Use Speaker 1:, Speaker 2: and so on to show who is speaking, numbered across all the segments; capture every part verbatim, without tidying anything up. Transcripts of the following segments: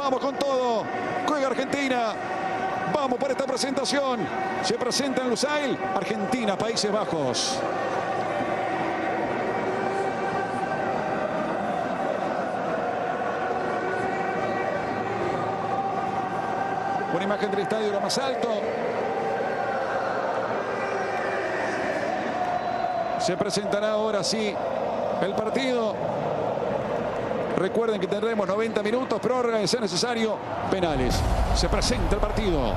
Speaker 1: Vamos con todo. Juega Argentina. Vamos por esta presentación. Se presenta en Lusail. Argentina, Países Bajos. Una imagen del estadio lo más alto. Se presentará ahora sí el partido. Recuerden que tendremos noventa minutos, prórroga de ser necesario, penales. Se presenta el partido.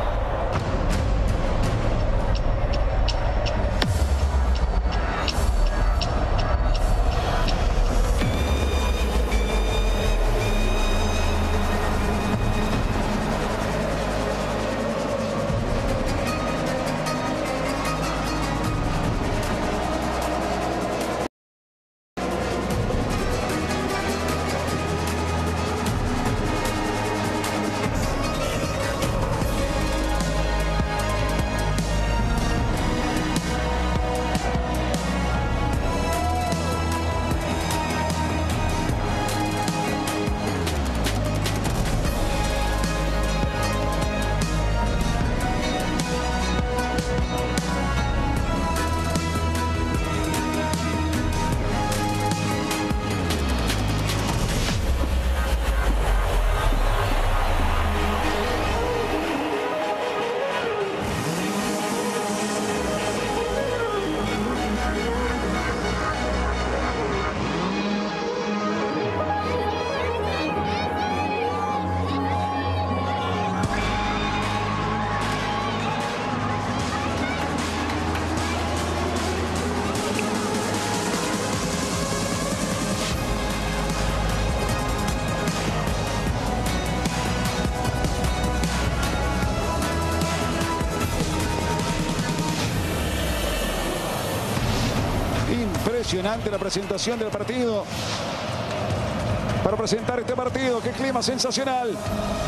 Speaker 1: Impresionante la presentación del partido. Para presentar este partido, qué clima sensacional.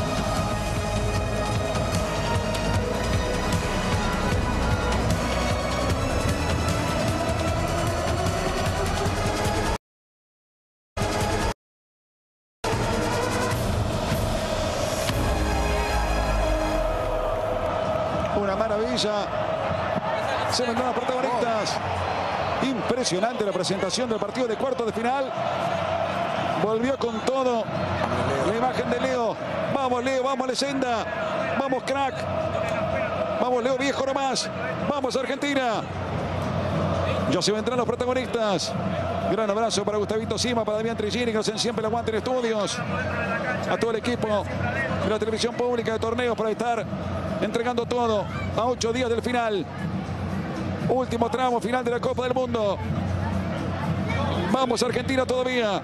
Speaker 1: Una maravilla. Se vendrán los protagonistas. Impresionante la presentación del partido de cuartos de final. Volvió con todo. La imagen de Leo. Vamos, Leo, vamos, leyenda. Vamos, crack. Vamos, Leo, viejo nomás. Vamos, Argentina. Ya se vendrán los protagonistas. Gran abrazo para Gustavito Sima, para Damián Trigini, que nos hacen siempre el aguante en estudios. A todo el equipo de la televisión pública de torneos para estar entregando todo a ocho días del final. Último tramo final de la Copa del Mundo. Vamos, Argentina todavía.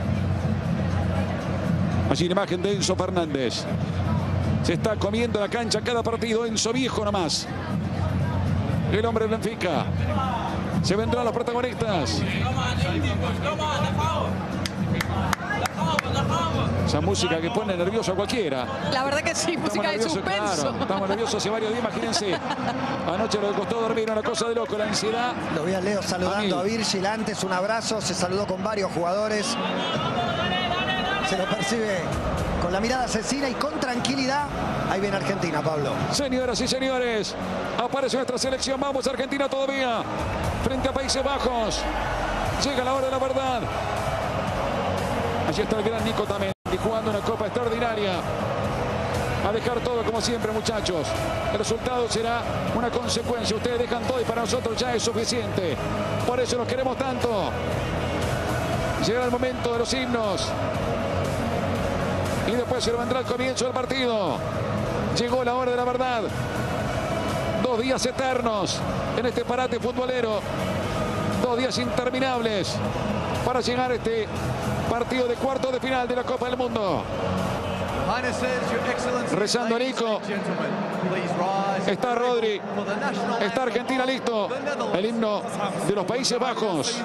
Speaker 1: Allí la imagen de Enzo Fernández. Se está comiendo la cancha cada partido. Enzo viejo nomás. El hombre del Benfica. Se vendrán los protagonistas. Esa música que pone nervioso a cualquiera.
Speaker 2: La verdad que sí, música de suspenso.
Speaker 1: Claro, estamos nerviosos hace varios días, imagínense. Anoche le costó dormir, una cosa de loco, la ansiedad.
Speaker 3: Lo vi a Leo saludando a, a Virgil antes, un abrazo, se saludó con varios jugadores. Se lo percibe con la mirada asesina y con tranquilidad. Ahí viene Argentina, Pablo.
Speaker 1: Señoras y señores, aparece nuestra selección. Vamos, Argentina todavía. Frente a Países Bajos. Llega la hora de la verdad. Allí está el gran Nico Tamendi jugando una copa extraordinaria. A dejar todo como siempre, muchachos. El resultado será una consecuencia. Ustedes dejan todo y para nosotros ya es suficiente. Por eso nos queremos tanto. Llegará el momento de los himnos. Y después se lo vendrá el comienzo del partido. Llegó la hora de la verdad. Dos días eternos en este parate futbolero. Dos días interminables para llegar a este partido de cuartos de final de la Copa del Mundo. Rezando Nico. Está Rodri. Está Argentina listo. El himno de los Países Bajos.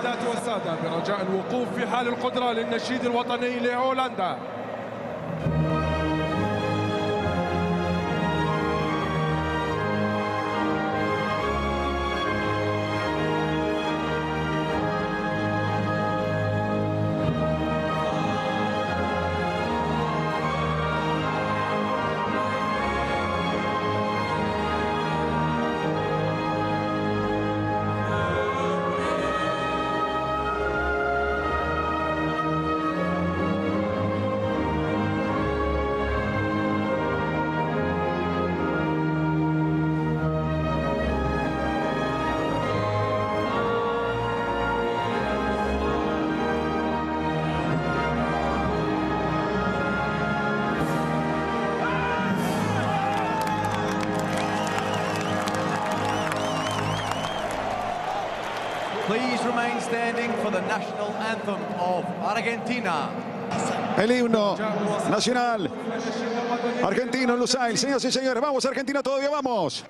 Speaker 4: remain standing for the national anthem of Argentina.
Speaker 1: El himno nacional argentino en Lusail. Señoras y señores, vamos Argentina, todavía vamos.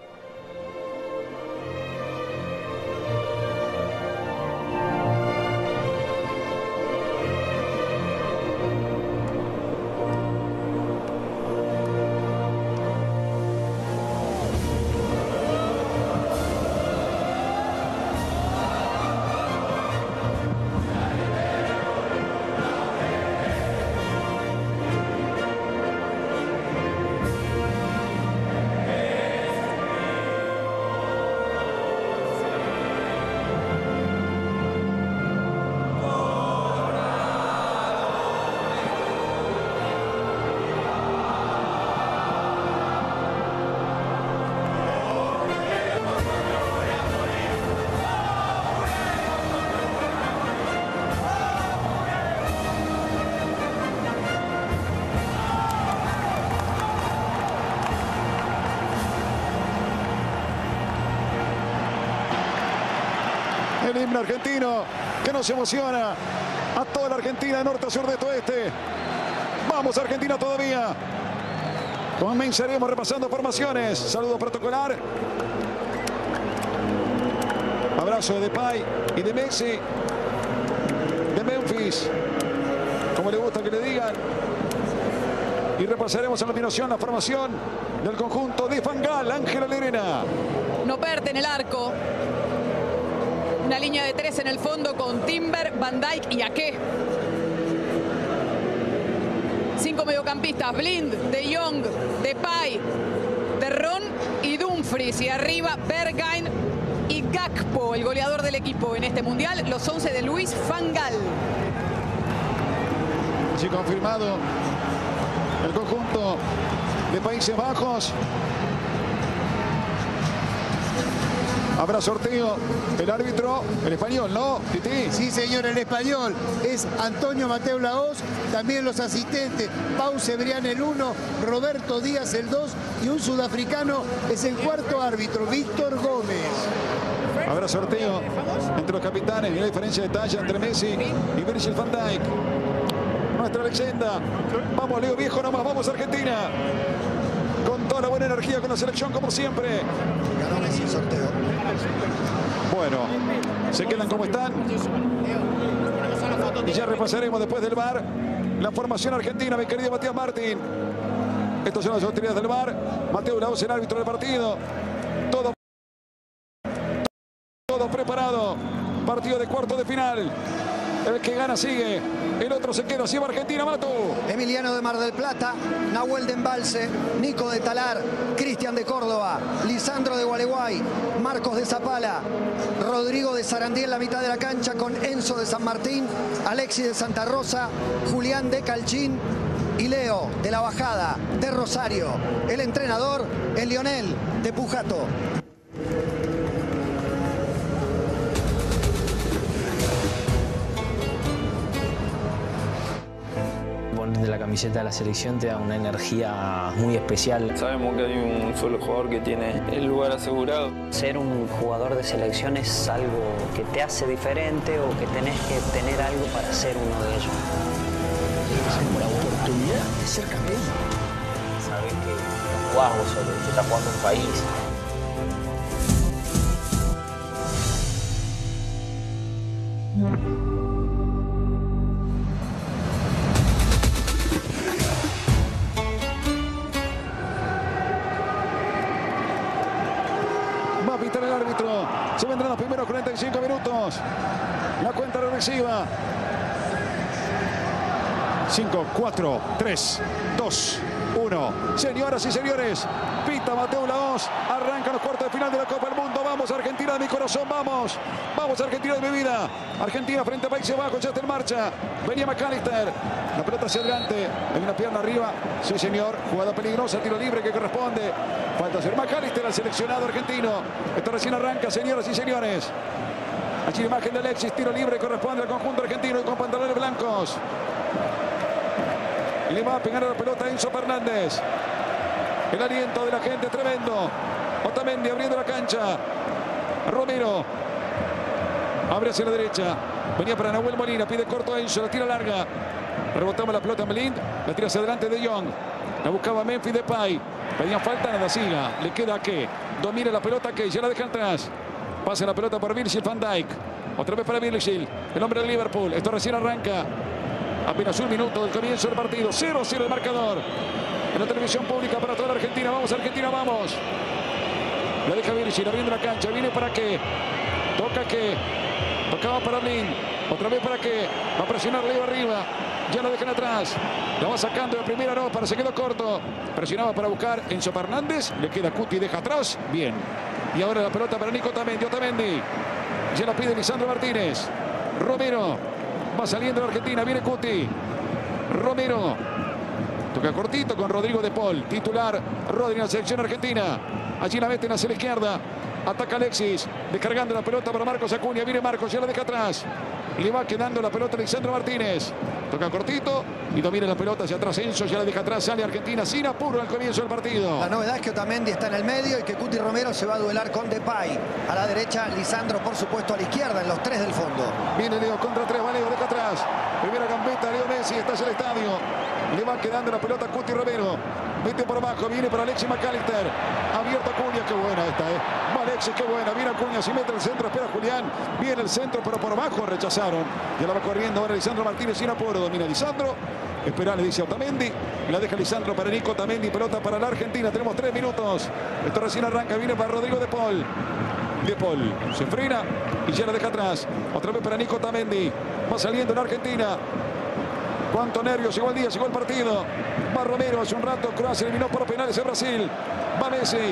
Speaker 1: El himno argentino que nos emociona a toda la Argentina, de norte a sur, de este a oeste. Vamos Argentina todavía. Comenzaremos repasando formaciones. Saludo protocolar. Abrazo de Depay y de Messi. De Memphis, como le gusta que le digan. Y repasaremos a continuación la formación del conjunto de Van Gaal. Ángela Lerena.
Speaker 2: Noppert en el arco. Una línea de tres en el fondo con Timber, Van Dijk y Ake. Cinco mediocampistas: Blind, De Jong, Depay, De Ron y Dumfries. Y arriba Bergwijn y Gakpo, el goleador del equipo en este mundial. Los once de Luis Van Gaal.
Speaker 1: Sí, confirmado el conjunto de Países Bajos. Habrá sorteo. El árbitro, el español, ¿no, Titi?
Speaker 5: Sí, señor, el español. Es Antonio Mateo Lahoz. También los asistentes. Pau Cebrián el uno, Roberto Díaz el dos y un sudafricano es el cuarto árbitro, Víctor Gómez.
Speaker 1: Habrá sorteo entre los capitanes. Y la diferencia de talla entre Messi y Virgil van Dijk. Nuestra leyenda. Vamos, Leo Viejo nomás. Vamos, Argentina. Con toda la buena energía, con la selección como siempre.
Speaker 3: Ganó Messi el sorteo.
Speaker 1: Bueno, se quedan como están. Y ya repasaremos después del V A R la formación argentina, mi querido Matías Martín. Estas son las autoridades del V A R. Mateo Lahoz, el árbitro del partido. Todo, todo preparado. Partido de cuarto de final. El que gana sigue. El otro se queda. Así va Argentina, Matu.
Speaker 3: Emiliano de Mar del Plata, Nahuel de Embalse, Nico de Talar, Cristian de Córdoba, Lisandro de Gualeguay, Marcos de Zapala, Rodrigo de Sarandí en la mitad de la cancha con Enzo de San Martín, Alexis de Santa Rosa, Julián de Calchín y Leo de la Bajada de Rosario. El entrenador, el Lionel de Pujato.
Speaker 6: De la camiseta de la selección te da una energía muy especial.
Speaker 7: Sabemos que hay un solo jugador que tiene el lugar asegurado.
Speaker 8: Ser un jugador de selección es algo que te hace diferente o que tenés que tener algo para ser uno de ellos.
Speaker 6: Por la oportunidad de ser campeón.
Speaker 8: Sabes que no jugás vos solo, te está jugando un país.
Speaker 1: El árbitro. Se vendrán los primeros cuarenta y cinco minutos. La cuenta regresiva. cinco, cuatro, tres, dos, uno. Señoras y señores, pita Mateo Lahoz. Arrancan los cuartos de final de la Copa del Mundo. Vamos, Argentina de mi corazón, vamos. Vamos, Argentina de mi vida. Argentina frente a Países Bajos, ya está en marcha. Venía McAllister. La pelota hacia adelante. Hay una pierna arriba. Sí, señor. Jugada peligrosa, tiro libre que corresponde. Falta hacer McAllister al seleccionado argentino. Esto recién arranca, señoras y señores. Aquí la imagen de Alexis. Tiro libre corresponde al conjunto argentino y con pantalones blancos. Le va a pegar a la pelota Enzo Fernández. El aliento de la gente tremendo. Otamendi abriendo la cancha. Romero. Abre hacia la derecha. Venía para Nahuel Molina. Pide corto a Enzo. La tira larga. Rebotamos la pelota en Blind. La tira hacia adelante de Jong. La buscaba Memphis Depay. Pedían falta, nada siga. Le queda a que domina la pelota que ya la deja atrás. Pasa la pelota por Virgil van Dijk. Otra vez para Virgil, el hombre del Liverpool. Esto recién arranca. Apenas un minuto del comienzo del partido. cero cero el marcador. En la televisión pública para toda la Argentina. Vamos, Argentina, vamos. La deja Virgil, abriendo la cancha. Viene para que. Toca que. Tocaba para Blind. Otra vez para que. Va a presionar Leo arriba. Ya lo dejan atrás. La va sacando de primera, no, para se quedó corto. Presionaba para buscar Enzo Fernández. Le queda Cuti, deja atrás. Bien. Y ahora la pelota para Nico Otamendi. Otamendi. Ya la pide Lisandro Martínez. Romero. Va saliendo la Argentina. Viene Cuti. Romero. Toca cortito con Rodrigo de Paul. Titular. Rodri en la selección argentina. Allí la meten hacia la izquierda. Ataca Alexis. Descargando la pelota para Marcos Acuña. Viene Marcos. Ya la deja atrás. Le va quedando la pelota a Lisandro Martínez. Toca cortito y domina la pelota hacia atrás. Enzo ya la deja atrás. Sale Argentina sin apuro al comienzo del partido.
Speaker 3: La novedad es que Otamendi está en el medio y que Cuti Romero se va a duelar con Depay. A la derecha, Lisandro, por supuesto, a la izquierda, en los tres del fondo.
Speaker 1: Viene Leo contra tres. Va Leo, deja atrás. Primera gambeta, Leo Messi. Está en el estadio. Le va quedando la pelota a Cuti Romero. Mete por abajo. Viene para Alexis McAllister. Abierto Acuña. Qué buena esta, ¿eh? Va Alexis, qué buena. Viene Acuña. Si mete el centro, espera Julián. Viene el centro, pero por abajo rechazaron. Ya la va corriendo ahora Lisandro Martínez sin apuro. Domina Lisandro. Espera, le dice Otamendi. La deja Lisandro para Nico Otamendi. Pelota para la Argentina. Tenemos tres minutos. Esto recién arranca. Viene para Rodrigo de Paul. De Paul se frena y ya la deja atrás. Otra vez para Nico Otamendi. Va saliendo la Argentina. Cuánto nervios. Llegó el día, llegó el partido. Va Romero. Hace un rato Croacia eliminó por penales a Brasil. Va Messi.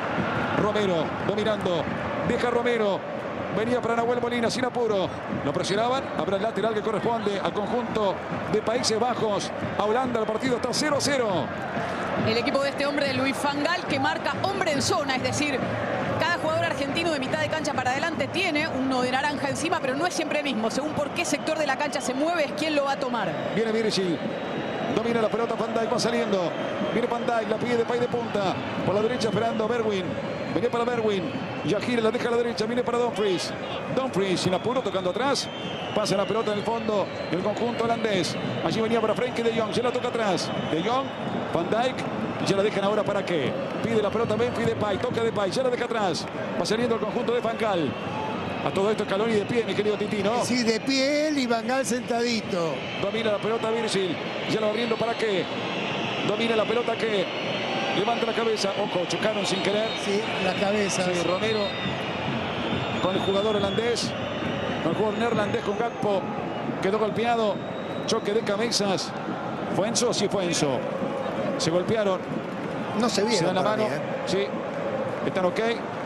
Speaker 1: Romero dominando. Deja Romero. Venía para Nahuel Molina sin apuro. Lo presionaban. Habrá el lateral que corresponde al conjunto de Países Bajos. A Holanda. El partido está cero cero.
Speaker 2: El equipo de este hombre de Luis van Gaal que marca hombre en zona. Es decir, cada jugador argentino de mitad de cancha para adelante tiene uno de naranja encima, pero no es siempre el mismo. Según por qué sector de la cancha se mueve es quien lo va a tomar.
Speaker 1: Viene Virgil. Domina la pelota Van Dijk, va saliendo. Viene Van Dijk, la pide Depay de punta. Por la derecha esperando Bergwijn. Viene para Bergwijn. Yajir la deja a la derecha. Viene para Dumfries. Dumfries sin apuro, tocando atrás. Pasa la pelota en el fondo del conjunto holandés. Allí venía para Frenkie de Jong. Se la toca atrás. De Jong, Van Dijk. Y ya la dejan ahora para qué. Pide la pelota Memphis Depay. Toca Depay. Ya la deja atrás. Va saliendo el conjunto de Van Gaal. A todo esto Scaloni de pie, mi querido Titi, ¿no?
Speaker 5: Sí, de pie él y Van Gaal sentadito.
Speaker 1: Domina la pelota Virgil. Ya lo va abriendo para qué. Domina la pelota que levanta la cabeza. Ojo, chocaron sin querer.
Speaker 5: Sí, la cabeza.
Speaker 1: Sí, Romero con el jugador holandés. Con el jugador neerlandés con Gakpo. Quedó golpeado. Choque de cabezas. ¿Fue Enzo? Sí, fue Enzo. Se golpearon.
Speaker 3: No se vieron.
Speaker 1: Se dan la mano.
Speaker 3: Mí, ¿eh?
Speaker 1: Sí. ¿Están ok?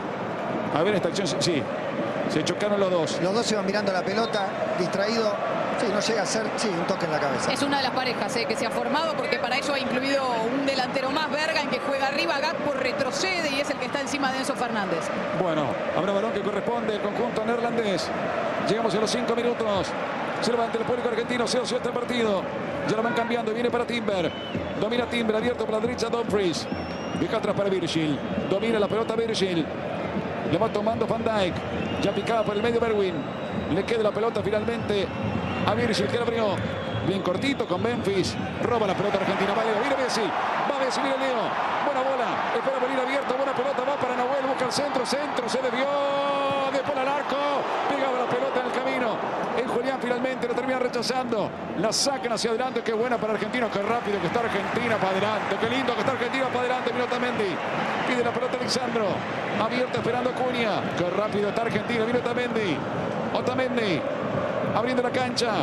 Speaker 1: A ver esta acción. Sí. Se chocaron los dos.
Speaker 3: Los dos iban mirando la pelota, distraído. Sí, no llega a ser, sí, un toque en la cabeza.
Speaker 2: Es una de las parejas eh, que se ha formado porque para eso ha incluido un delantero más, Bergwijn, que juega arriba. Gakpo retrocede y es el que está encima de Enzo Fernández.
Speaker 1: Bueno, habrá balón que corresponde al conjunto neerlandés. Llegamos a los cinco minutos. Se levanta el público argentino, se hace este partido. Ya lo van cambiando, viene para Timber. Domina Timber, abierto por la derecha Dumfries. Deja atrás para Virgil. Domina la pelota Virgil. Le va tomando Van Dijk. Ya picaba por el medio Bergwijn. Le queda la pelota finalmente a Virgil, que la abrió. Bien cortito con Memphis. Roba la pelota argentina. Va Leo, viene Messi. Va Messi, mira Leo. Buena bola. Espera Molina abierto. Buena pelota. Va para Nahuel. Busca el centro. Centro. Se desvió. Después al arco. Pegaba la pelota en el camino. El Julián finalmente lo termina rechazando. La sacan hacia adelante. Qué buena para Argentinos. Qué rápido que está Argentina para adelante. Qué lindo que está Argentina para adelante. Mira Otamendi. Pide la pelota Alexandro. Abierto esperando Acuña. Qué rápido está Argentina. Mira Otamendi. Otamendi. Abriendo la cancha.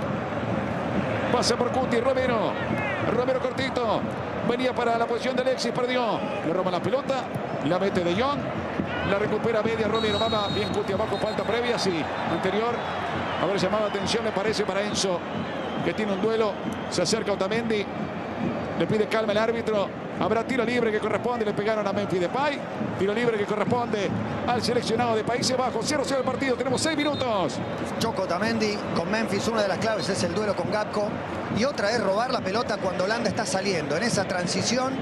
Speaker 1: Pasa por Cuti. Romero. Romero cortito. Venía para la posición de Alexis. Perdió. Le roba la pelota. La mete de Jong. La recupera media Romero. Va bien Cuti abajo. Falta previa. Sí. Anterior. Haber llamado atención, me parece, para Enzo, que tiene un duelo. Se acerca Otamendi. Le pide calma el árbitro. Habrá tiro libre que corresponde. Le pegaron a Memphis Depay. Tiro libre que corresponde al seleccionado de Países Bajos. cero cero el partido. Tenemos seis minutos.
Speaker 3: Choco Otamendi con Memphis. Una de las claves es el duelo con Gakpo. Y otra es robar la pelota cuando Holanda está saliendo. En esa transición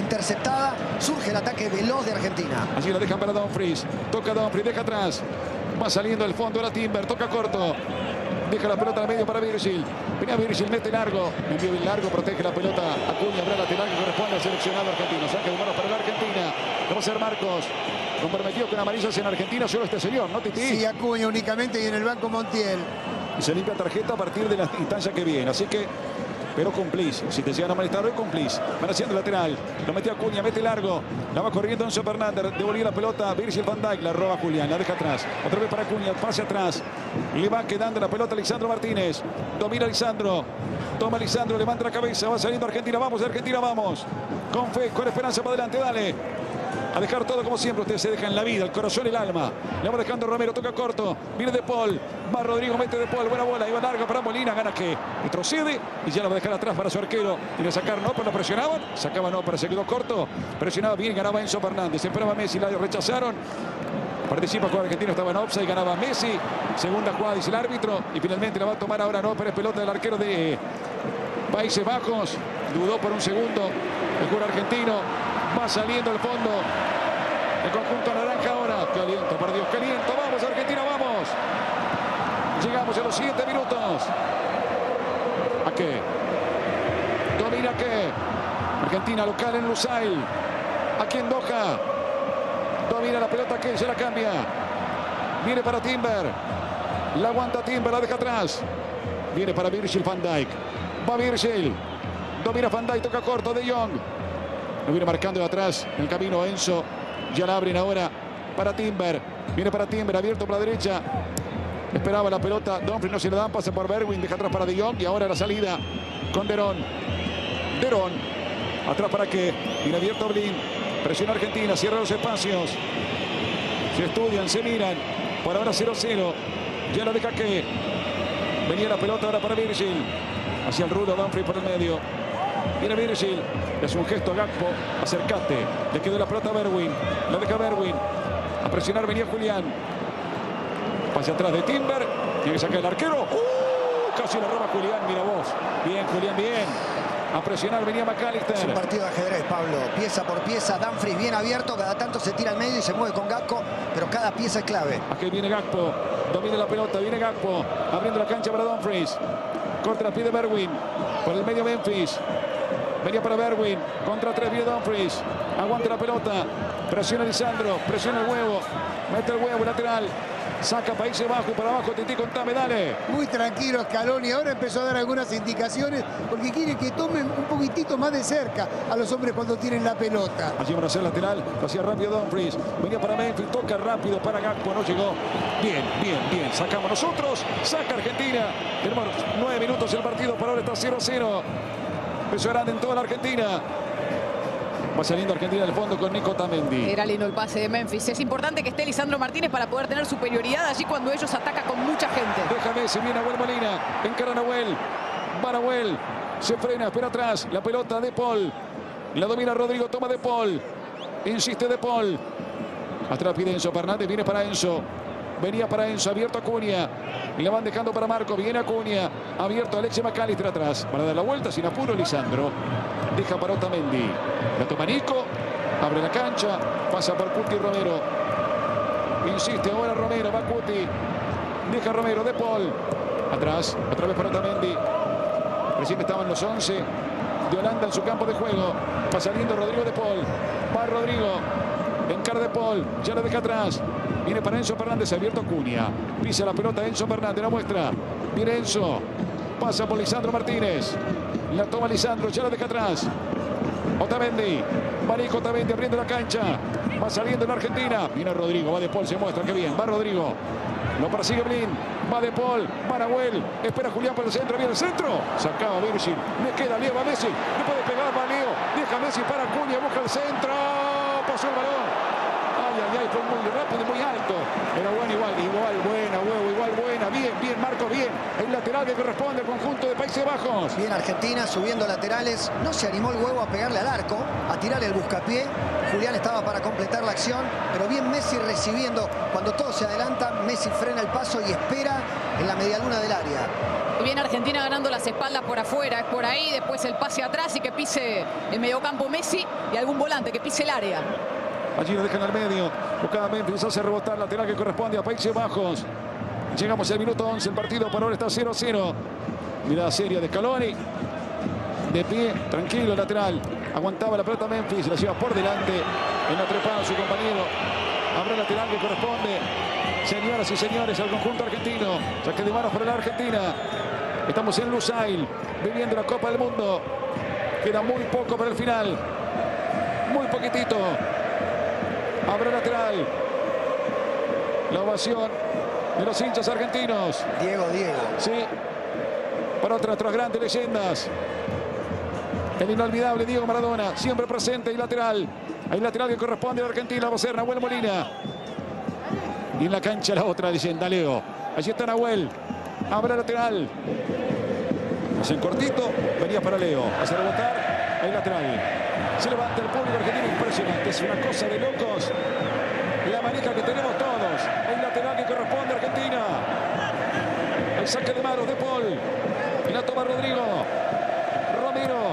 Speaker 3: interceptada surge el ataque veloz de Argentina.
Speaker 1: Allí lo dejan para Dumfries. Toca Dumfries. Deja atrás. Va saliendo el fondo la Timber. Toca corto. Deja la pelota al medio para Virgil. Venía Virgil, mete largo. Envío bien largo, protege la pelota. Acuña, habrá lateral que corresponde al seleccionado argentino. Saque de manos para la Argentina. Lo va a hacer Marcos. Comprometido con amarillas en Argentina, solo este señor, ¿no, Titi?
Speaker 5: Sí, Acuña únicamente y en el banco Montiel.
Speaker 1: Y se limpia tarjeta a partir de la instancia que viene. Así que, pero cumplís. Si te llegan a molestar hoy, cumplís. Van haciendo lateral. Lo mete Acuña, mete largo. La va corriendo Enzo Fernández. Devolvió la pelota. Virgil van Dijk. La roba Julián. La deja atrás. Otra vez para Acuña. Pase atrás. Le va quedando la pelota a Lisandro Martínez. Domina Lisandro. Toma Lisandro. Levanta la cabeza. Va saliendo Argentina. Vamos, Argentina, vamos. Con fe, con esperanza para adelante. Dale. A dejar todo como siempre. Ustedes se dejan la vida, el corazón y el alma. Le va dejando Romero. Toca corto. Viene De Paul. Va Rodrigo. Mete De Paul. Buena bola. Iba larga para Molina. Gana que retrocede. Y ya la va a dejar atrás para su arquero. Y le sacaron. No, pero no presionaban. Sacaba no, pero se quedó corto. Presionaba bien. Ganaba Enzo Fernández. Esperaba Messi. La rechazaron. Participa con Argentina. Estaba en offside. Ganaba Messi. Segunda jugada dice el árbitro. Y finalmente la va a tomar ahora. No, pero es pelota del arquero de Países Bajos. Dudó por un segundo. El jugador argentino. Va saliendo el fondo. El conjunto naranja ahora. Qué aliento, por Dios, qué aliento. Vamos, Argentina, vamos. Llegamos a los siete minutos. ¿A qué? Domina qué. Argentina local en Lusail. Aquí en Doha. Domina la pelota que se la cambia. Viene para Timber. La aguanta Timber, la deja atrás. Viene para Virgil van Dijk. Va Virgil. Domina van Dijk, toca corto de Jong. Lo viene marcando de atrás en el camino Enzo. Ya la abren ahora para Timber. Viene para Timber, abierto por la derecha. Esperaba la pelota. Dumfries no se le dan, pasa por Bergwijn. Deja atrás para De Jong. Y ahora la salida con Derón. Derón. Atrás para qué. Viene abierto Blind. Presiona Argentina. Cierra los espacios. Se estudian, se miran. Por ahora cero cero. Ya la deja que. Venía la pelota ahora para Virgil. Hacia el rulo Dumfries por el medio. Viene Virgil. Le hace un gesto a Gakpo. Acercate. Le quedó la pelota a Bergwijn. La deja Bergwijn. A presionar venía Julián. Pase atrás de Timber. Tiene que sacar el arquero. ¡Uh! Casi la roba Julián. Mira vos. Bien, Julián, bien. A presionar venía McAllister.
Speaker 3: Es un partido de ajedrez, Pablo. Pieza por pieza. Dumfries bien abierto. Cada tanto se tira al medio y se mueve con Gakpo. Pero cada pieza es clave.
Speaker 1: Aquí viene Gakpo. Domina la pelota. Viene Gakpo. Abriendo la cancha para Dumfries. Corta la pide Bergwijn. Por el medio Memphis. Venía para Bergwijn. Contra tres viene Dumfries. Aguanta la pelota. Presiona Lisandro. Presiona el huevo. Mete el huevo lateral. Saca Países Bajos para abajo. Titi, contame, dale.
Speaker 5: Muy tranquilo Scaloni. Ahora empezó a dar algunas indicaciones porque quiere que tomen un poquitito más de cerca a los hombres cuando tienen la pelota.
Speaker 1: Allí van a hacer lateral. Lo hacía rápido Dumfries. Venía para Memphis. Toca rápido para Gakpo. No llegó. Bien, bien, bien. Sacamos nosotros. Saca Argentina. Tenemos nueve minutos el partido. Por ahora está cero cero. Peso grande en toda la Argentina. Va saliendo Argentina del fondo con Nico Otamendi.
Speaker 2: Era lindo el pase de Memphis. Es importante que esté Lisandro Martínez para poder tener superioridad allí cuando ellos atacan con mucha gente.
Speaker 1: Deja Messi, viene Nahuel Molina. Encara Nahuel. Va Nahuel. Se frena, espera atrás. La pelota de Paul. La domina Rodrigo, toma de Paul. Insiste de Paul. Atrás pide Enzo Fernández, viene para Enzo. Venía para Enzo, abierto Acuña. Y la van dejando para Marco. Viene Acuña. Abierto Alexis McAllister atrás. Para dar la vuelta sin apuro Lisandro. Deja para Otamendi. La toma Nico. Abre la cancha. Pasa por Cuti Romero. Insiste ahora Romero. Va Cuti. Deja Romero. De Paul. Atrás. Otra vez para Otamendi. Recién estaban los once de Holanda en su campo de juego. Va saliendo Rodrigo De Paul. Va Rodrigo. Encara De Paul. Ya la deja atrás. Viene para Enzo Fernández, abierto Acuña. Pisa la pelota Enzo Fernández, la muestra. Viene Enzo. Pasa por Lisandro Martínez. La toma Lisandro, ya la deja atrás. Otamendi. Va Nico Otamendi abriendo la cancha. Va saliendo en Argentina. Viene Rodrigo, va De Paul, se muestra, qué bien. Va Rodrigo. Lo persigue Blind. Va De Paul. Va Nahuel. Espera Julián por el centro. Viene el centro. Sacaba Virgil. Le queda Leo, va Messi. Le puede pegar, va Leo. Deja Messi para Acuña. Busca el centro. Pasó el balón. Ay, ay, ay, fue muy rápido y muy alto. Pero bueno, igual, igual, buena, huevo, igual, buena. Bien, bien, Marcos, bien. El lateral que corresponde al conjunto de Países Bajos.
Speaker 3: Bien, Argentina subiendo laterales. No se animó el huevo a pegarle al arco, a tirarle el buscapié. Julián estaba para completar la acción, pero bien Messi recibiendo. Cuando todos se adelantan, Messi frena el paso y espera en la medialuna del área.
Speaker 2: Y viene Argentina ganando las espaldas por afuera, es por ahí, después el pase atrás y que pise el mediocampo Messi y algún volante que pise el área.
Speaker 1: Allí lo dejan al medio. Buscaba Memphis, hace rebotar lateral que corresponde a Países Bajos. Llegamos al minuto once. El partido por ahora está cero a cero. Mirada seria de Scaloni. De pie, tranquilo, lateral. Aguantaba la pelota Memphis, la lleva por delante. En la trepada su compañero. Habrá el lateral que corresponde. Señoras y señores, al conjunto argentino. Saque de manos para la Argentina. Estamos en Lusail, viviendo la Copa del Mundo. Queda muy poco para el final. Muy poquitito. Habrá lateral. La ovación de los hinchas argentinos.
Speaker 3: Diego, Diego.
Speaker 1: Sí. Para otras, otras grandes leyendas. El inolvidable Diego Maradona, siempre presente y lateral. Hay lateral que corresponde a la Argentina. Va a ser Nahuel Molina. Y en la cancha la otra leyenda, Leo. Allí está Nahuel. Habrá lateral. Hacen cortito. Venía para Leo. Hace rebotar. Hay lateral. Se levanta el público argentino. Impresionante. Es una cosa de locos. La manija que tenemos todos. El lateral que corresponde a Argentina. El saque de manos de Paul. Y la toma Rodrigo. Romero.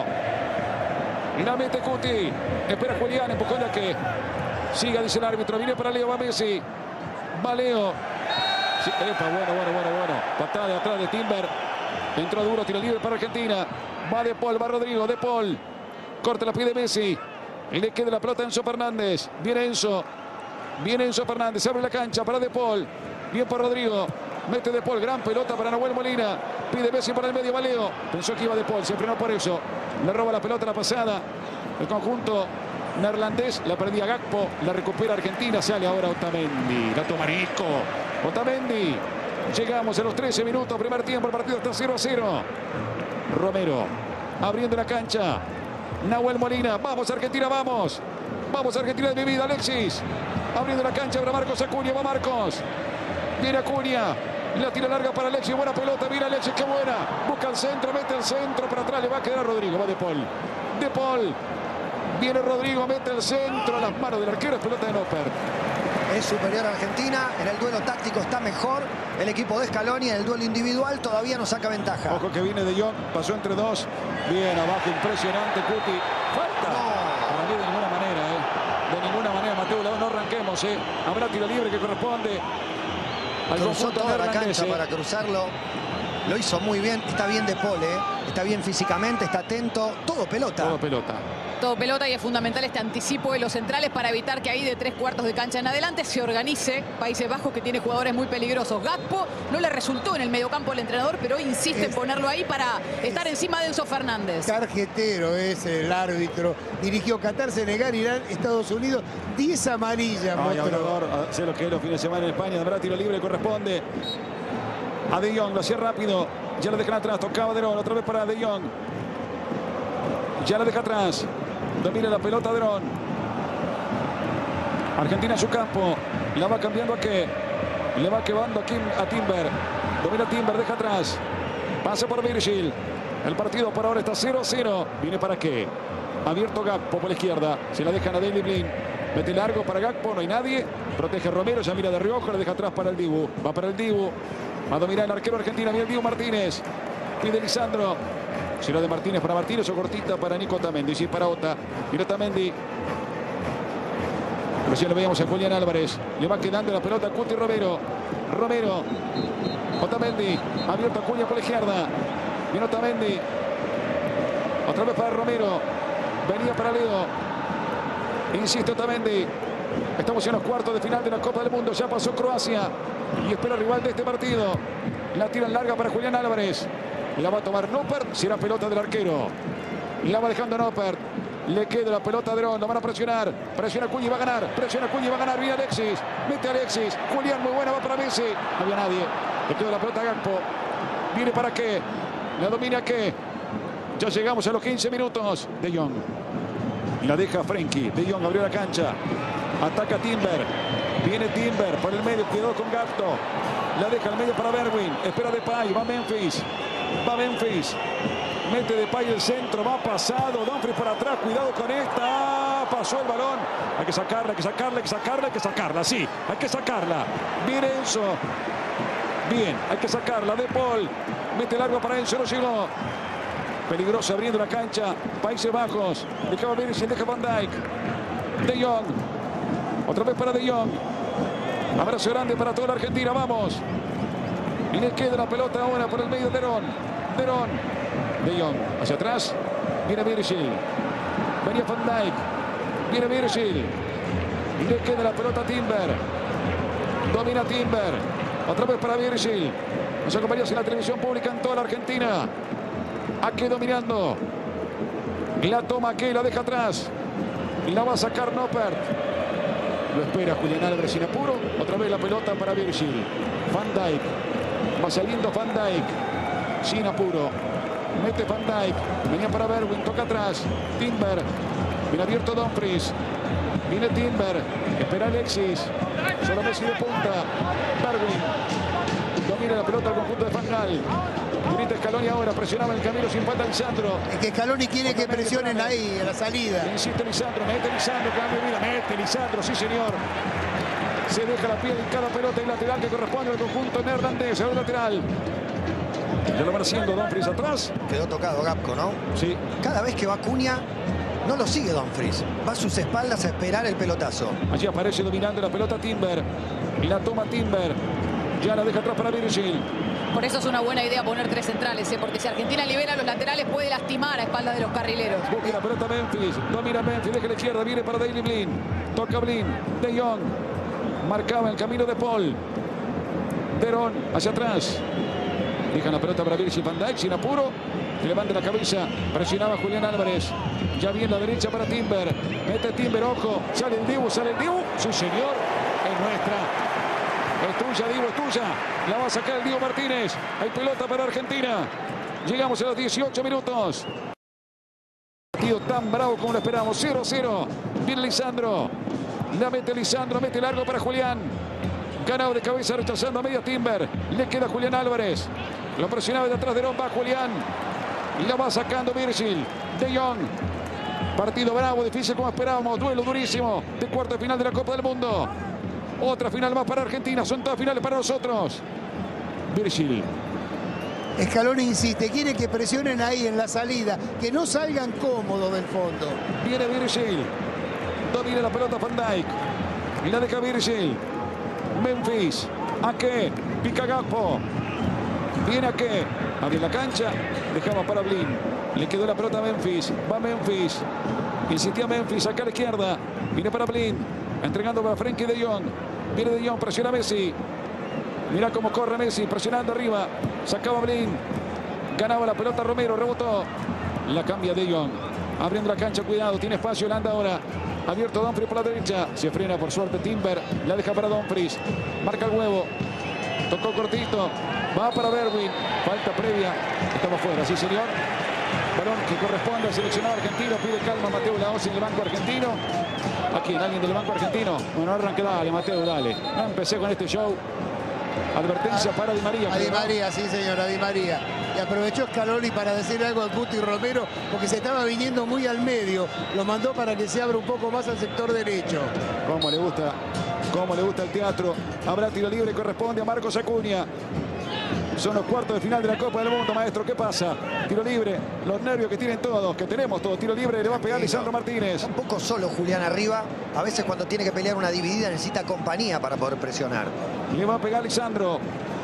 Speaker 1: Y la mete Cuti. Espera Julián. Empujón de que siga, dice el árbitro. Viene para Leo. Va Messi. Va Leo. Sí, epa, bueno, bueno, bueno, bueno. Patada de atrás de Timber. Entró duro, tiro libre para Argentina. Va De Paul, va Rodrigo, De Paul. Corta la pie de Messi. Y le queda la pelota a Enzo Fernández. Viene Enzo. Viene Enzo Fernández. Abre la cancha para De Paul. Bien por Rodrigo. Mete De Paul. Gran pelota para Nahuel Molina. Pide Messi para el medio. Va Leo. Pensó que iba De Paul. Se frenó por eso. Le roba la pelota la pasada. El conjunto neerlandés. La perdía Gakpo. La recupera Argentina. Sale ahora Otamendi. La toma Nico. Otamendi. Llegamos a los trece minutos. Primer tiempo. El partido está cero a cero. Romero. Abriendo la cancha. Nahuel Molina. Vamos Argentina, vamos. Vamos Argentina de mi vida. Alexis. Abriendo la cancha para Marcos Acuña. Va Marcos. Viene Acuña. La tira larga para Alexis. Buena pelota. Mira Alexis. Qué buena. Busca el centro. Mete el centro. Para atrás le va a quedar a Rodrigo. Va De Paul. De Paul. Viene Rodrigo. Mete el centro. A las manos del arquero. Es pelota de Noppert.
Speaker 3: Es superior a Argentina. En el duelo táctico está mejor el equipo de Scaloni. En el duelo individual todavía no saca ventaja.
Speaker 1: Ojo que viene De Jong. Pasó entre dos. Bien abajo. Impresionante. Cuti. Falta.
Speaker 3: No.
Speaker 1: Para mí de ninguna manera. ¿eh? De ninguna manera. Mateo Lago. No arranquemos. ¿eh? Habrá tiro libre que corresponde al
Speaker 3: Cruzó
Speaker 1: conjunto
Speaker 3: toda la
Speaker 1: neerlandés,
Speaker 3: cancha
Speaker 1: ¿eh?
Speaker 3: para cruzarlo. Lo hizo muy bien. Está bien De Paul, ¿eh? Está bien físicamente. Está atento. Todo pelota.
Speaker 1: Todo pelota.
Speaker 2: Todo pelota y es fundamental este anticipo de los centrales para evitar que ahí de tres cuartos de cancha en adelante se organice Países Bajos, que tiene jugadores muy peligrosos. Gakpo no le resultó en el mediocampo al entrenador, pero hoy insiste
Speaker 5: Es,
Speaker 2: en ponerlo ahí para estar encima de Enzo Fernández.
Speaker 5: Tarjetero es el árbitro. Dirigió Qatar, Senegal, Irán, Estados Unidos. diez amarillas.
Speaker 1: Ay,
Speaker 5: mostró.
Speaker 1: hablador, sé lo que es los fines de semana en España. Habrá tiro libre, corresponde a De Jong. Lo hacía rápido. Ya lo dejan atrás. Tocaba Derón. Otra vez para De Jong. Ya lo deja atrás. Domina la pelota Derón. Argentina en su campo. La va cambiando a qué. Le va quedando a, Kim, a Timber. Domina Timber. Deja atrás. Pase por Virgil. El partido por ahora está cero a cero. Viene para qué. Abierto Gakpo por la izquierda. Se la dejan a Daley Blind. Mete largo para Gakpo. No hay nadie. Protege Romero. Ya mira de reojo. La deja atrás para el Dibu. Va para el Dibu. Va a dominar el arquero argentino. Viene el Dibu Martínez. Pide Lisandro. Será de Martínez para Martínez o cortita para Nico Otamendi. Sí, para Ota. Mira Otamendi. Recién lo veíamos a Julián Álvarez. Le va quedando la pelota a Cuti Romero. Romero. Otamendi. Abierto a Acuña por la izquierda. Viene Otamendi. Otra vez para Romero. Venía para Leo. Insiste Otamendi. Estamos en los cuartos de final de la Copa del Mundo. Ya pasó Croacia. Y espera rival de este partido. La tiran larga para Julián Álvarez. La va a tomar Noppert. Será pelota del arquero. La va dejando Noppert. Le queda la pelota a Derón. Lo van a presionar. Presiona Acuña y va a ganar. Presiona Acuña y va a ganar. Viene Alexis. Mete a Alexis. Julián muy buena. Va para Messi. No había nadie. Le queda la pelota a Gakpo. Viene para qué. La domina qué. Ya llegamos a los quince minutos. De Jong. La deja Frenkie. De Jong abrió la cancha. Ataca Timber. Viene Timber. Por el medio. Quedó con Gakpo. La deja al medio para Bergwijn. Espera Depay. Va Memphis. Va Memphis. Mete Depay el centro. Va pasado. Dumfries para atrás. Cuidado con esta. Pasó el balón. Hay que sacarla, hay que sacarla, hay que sacarla, hay que sacarla. Sí, hay que sacarla. Viene Enzo. Bien, hay que sacarla. De Paul. Mete largo para Enzo. No llegó. Peligroso abriendo la cancha. Países Bajos. Dejaba Virgil, deja Van Dijk. De Jong. Otra vez para De Jong. Abrazo grande para toda la Argentina. Vamos. Y le queda la pelota ahora por el medio de Derón. Derón. De Jong. Hacia atrás. Viene Virgil. Venía Van Dijk. Viene Virgil. Y le queda la pelota a Timber. Domina Timber. Otra vez para Virgil. Nos acompañamos en la televisión pública en toda la Argentina. Aquí dominando. La toma aquí, la deja atrás. Y la va a sacar Noppert. Lo espera Julián Álvarez sin apuro. Otra vez la pelota para Virgil. Van Dijk. Va saliendo Van Dijk. Sin apuro. Mete Van Dijk. Venía para Bergwijn. Toca atrás. Timber. Viene abierto Dumfries. Viene Timber. Espera Alexis. Solo Messi de punta. Bergwijn. Domina la pelota al conjunto de Van Gaal. Grita Scaloni ahora, presionaba el camino sin falta Lisandro.
Speaker 5: Es que Scaloni quiere que presionen ahí, en la salida.
Speaker 1: Insiste Lisandro, mete Lisandro, cambio de vida, mete Lisandro, sí señor. Se deja la piel en cada pelota y lateral que corresponde al conjunto neerlandés, el lateral. Ya lo van haciendo Dumfries atrás.
Speaker 3: Quedó tocado Gapco, ¿no?
Speaker 1: Sí.
Speaker 3: Cada vez que va Cunha, no lo sigue Dumfries. Va a sus espaldas a esperar el pelotazo.
Speaker 1: Allí aparece dominando la pelota Timber. Y la toma Timber. Ya la deja atrás para Virgil.
Speaker 2: Por eso es una buena idea poner tres centrales, ¿eh? Porque si Argentina libera los laterales puede lastimar a espaldas de los carrileros.
Speaker 1: Busca la pelota Memphis, domina Memphis, deja la izquierda, viene para Daley Blind. Toca Blind, De Jong. Marcaba el camino de Paul. Derón hacia atrás. Deja la pelota para Virgil van Dijk sin apuro. Que levanta la cabeza, presionaba Julián Álvarez. Ya viene la derecha para Timber. Mete Timber, ojo. Sale el Dibu, sale el Dibu. Sí, señor, es nuestra. Es tuya, Dibu, es tuya. La va a sacar el Diego Martínez. Hay pelota para Argentina. Llegamos a los dieciocho minutos. Partido tan bravo como lo esperamos. cero a cero. Viene Lisandro. La mete Lisandro. Mete largo para Julián. Ganado de cabeza rechazando a media Timber. Le queda Julián Álvarez. Lo presionaba de atrás de Romba Julián. La va sacando Virgil. De Jong. Partido bravo, difícil como esperábamos. Duelo durísimo de cuarto de final de la Copa del Mundo. Otra final más para Argentina. Son todas finales para nosotros. Virgil.
Speaker 5: Scaloni insiste, quiere que presionen ahí en la salida, que no salgan cómodos del fondo.
Speaker 1: Viene Virgil. Domina la pelota Van Dijk. Y la deja Virgil. Memphis. Ake. Pica Gakpo. Viene Ake. Abre la cancha. Dejaba para Blind. Le quedó la pelota a Memphis. Va Memphis. Insistía Memphis. Acá a la izquierda. Viene para Blind. Entregando para Frenkie de Jong. Viene de Jong. Presiona Messi. Mira cómo corre Messi. Presionando arriba. Sacaba Blind. Ganaba la pelota Romero. Rebotó. La cambia de Jong. Abriendo la cancha. Cuidado. Tiene espacio. La anda ahora. Abierto Dumfries por la derecha. Se frena por suerte Timber. La deja para Dumfries. Marca el huevo. Tocó cortito. Va para Bergwijn. Falta previa. Estamos fuera. Sí, señor. Balón que corresponde al seleccionado argentino. Pide calma Mateo Laos en el banco argentino. Aquí, alguien del banco argentino. Bueno, arranque, dale, Mateo, dale. No empecé con este show. Advertencia para Di María.
Speaker 5: A Di María, sí, señora, Di María. Y aprovechó Scaloni para decir algo al Guti Romero, porque se estaba viniendo muy al medio. Lo mandó para que se abra un poco más al sector derecho.
Speaker 1: Cómo le gusta, cómo le gusta el teatro. Habrá tiro libre, corresponde a Marcos Acuña. Son los cuartos de final de la Copa del Mundo, maestro. ¿Qué pasa? Tiro libre, los nervios que tienen todos, que tenemos todos. Tiro libre, le va a pegar Lisandro Martínez.
Speaker 3: Un poco solo Julián arriba. A veces cuando tiene que pelear una dividida necesita compañía para poder presionar.
Speaker 1: Le va a pegar Lisandro.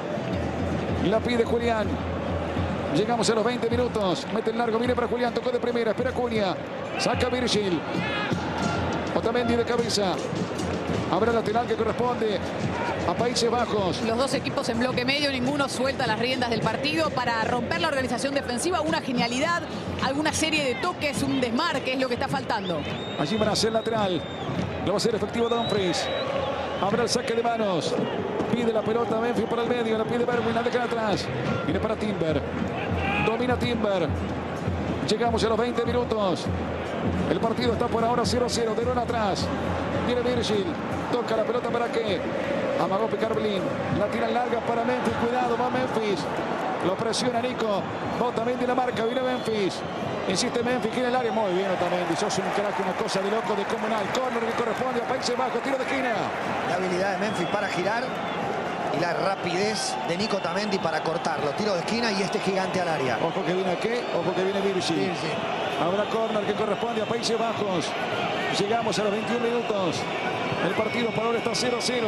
Speaker 1: La pide Julián. Llegamos a los veinte minutos. Mete el largo, viene para Julián. Tocó de primera, espera Acuña. Saca Virgil. Otamendi de cabeza. Habrá lateral que corresponde a Países Bajos.
Speaker 2: Los dos equipos en bloque medio, ninguno suelta las riendas del partido para romper la organización defensiva. Una genialidad, alguna serie de toques, un desmarque es lo que está faltando.
Speaker 1: Allí van a hacer lateral. Lo va a hacer efectivo Dumfries. Habrá el saque de manos. Pide la pelota Memphis por el medio. La pide Bergwijn, la deja atrás. Viene para Timber. Domina Timber. Llegamos a los veinte minutos. El partido está por ahora cero a cero. Derón atrás. Viene Virgil. Toca la pelota para qué. Amagó picar Blind. La tira larga para Memphis. Cuidado, va Memphis. Lo presiona Nico. Otamendi la marca. Viene Memphis. Insiste Memphis. Quiere el área. Muy bien Otamendi. Sos un crack, una cosa de loco, de comunal. Corner que corresponde a Países Bajos. Tiro de esquina.
Speaker 3: La habilidad de Memphis para girar. Y la rapidez de Nico Otamendi para cortarlo. Tiro de esquina y este gigante al área.
Speaker 1: Ojo que viene aquí. Ojo que viene Virgil.
Speaker 5: Sí, sí.
Speaker 1: Habrá córner que corresponde a Países Bajos. Llegamos a los veintiún minutos. El partido por ahora está cero a cero.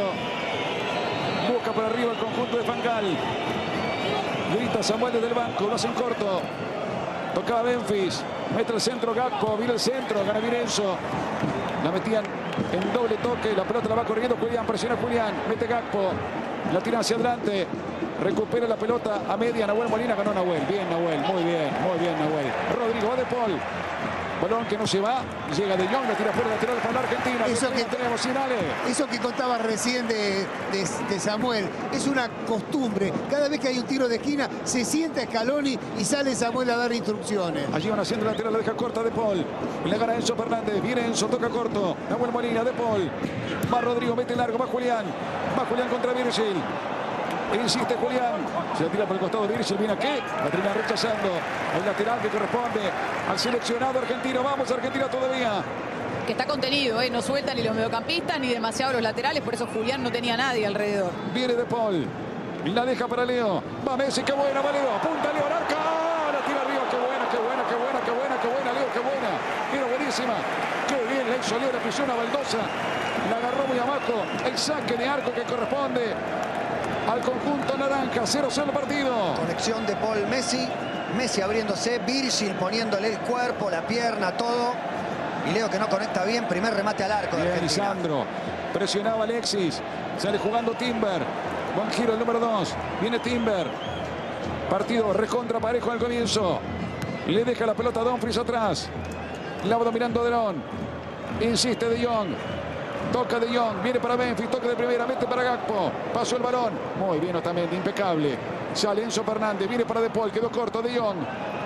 Speaker 1: Busca por arriba el conjunto de Van Gaal. Grita Samuel desde el banco. Lo hacen corto. Tocaba Memphis. Mete el centro Gakpo. Viene el centro. Gana bien Enzo. La metían en doble toque. La pelota la va corriendo Julián. Presiona Julián. Mete Gakpo. La tira hacia adelante. Recupera la pelota a media. Nahuel Molina. Ganó Nahuel. Bien Nahuel. Muy bien. Muy bien Nahuel. Rodrigo va de Paul. Balón que no se va. Llega de Jong. La tira fuera lateral para la Argentina.
Speaker 5: Eso que,
Speaker 1: tenemos sin Ale.
Speaker 5: Eso que contaba recién de, de, de Samuel. Es una costumbre. Cada vez que hay un tiro de esquina se sienta Scaloni y sale Samuel a dar instrucciones.
Speaker 1: Allí van haciendo lateral. La deja corta de Paul. Le gana Enzo Fernández. Viene Enzo. Toca corto. Nahuel Molina de Paul. Va Rodrigo. Mete largo. Va Julián. Va Julián contra Virgil. Insiste Julián. Se la tira por el costado de Virgil. Viene aquí. La termina rechazando. El lateral que corresponde al seleccionado argentino. Vamos, Argentina todavía.
Speaker 2: Que está contenido, ¿eh? No suelta ni los mediocampistas ni demasiado los laterales. Por eso Julián no tenía nadie alrededor.
Speaker 1: Viene de Paul. La deja para Leo. Va Messi. Qué buena, va Leo. Apunta Leo al arco. La tira arriba. Qué buena, qué buena, qué buena, qué buena, qué buena, Leo. Qué buena. Era buenísima. Qué bien la hizo Leo. La pisó una baldosa. La agarró muy abajo. El saque de arco que corresponde al conjunto naranja. cero cero el partido.
Speaker 3: Conexión de Paul Messi. Messi abriéndose. Virgil poniéndole el cuerpo, la pierna, todo. Y Leo que no conecta bien. Primer remate al arco de
Speaker 1: Bien,
Speaker 3: Argentina.
Speaker 1: Lisandro. Presionaba Alexis. Sale jugando Timber. Buen giro el número dos. Viene Timber. Partido recontra parejo al comienzo. Le deja la pelota a Dumfries atrás. La va dominando Derón. Insiste De Jong. Toca De Jong, viene para Memphis, toque de primera, mete para Gakpo. Pasó el balón. Muy bien Otamendi, impecable. Sale Enzo Fernández, viene para De Paul, quedó corto De Jong.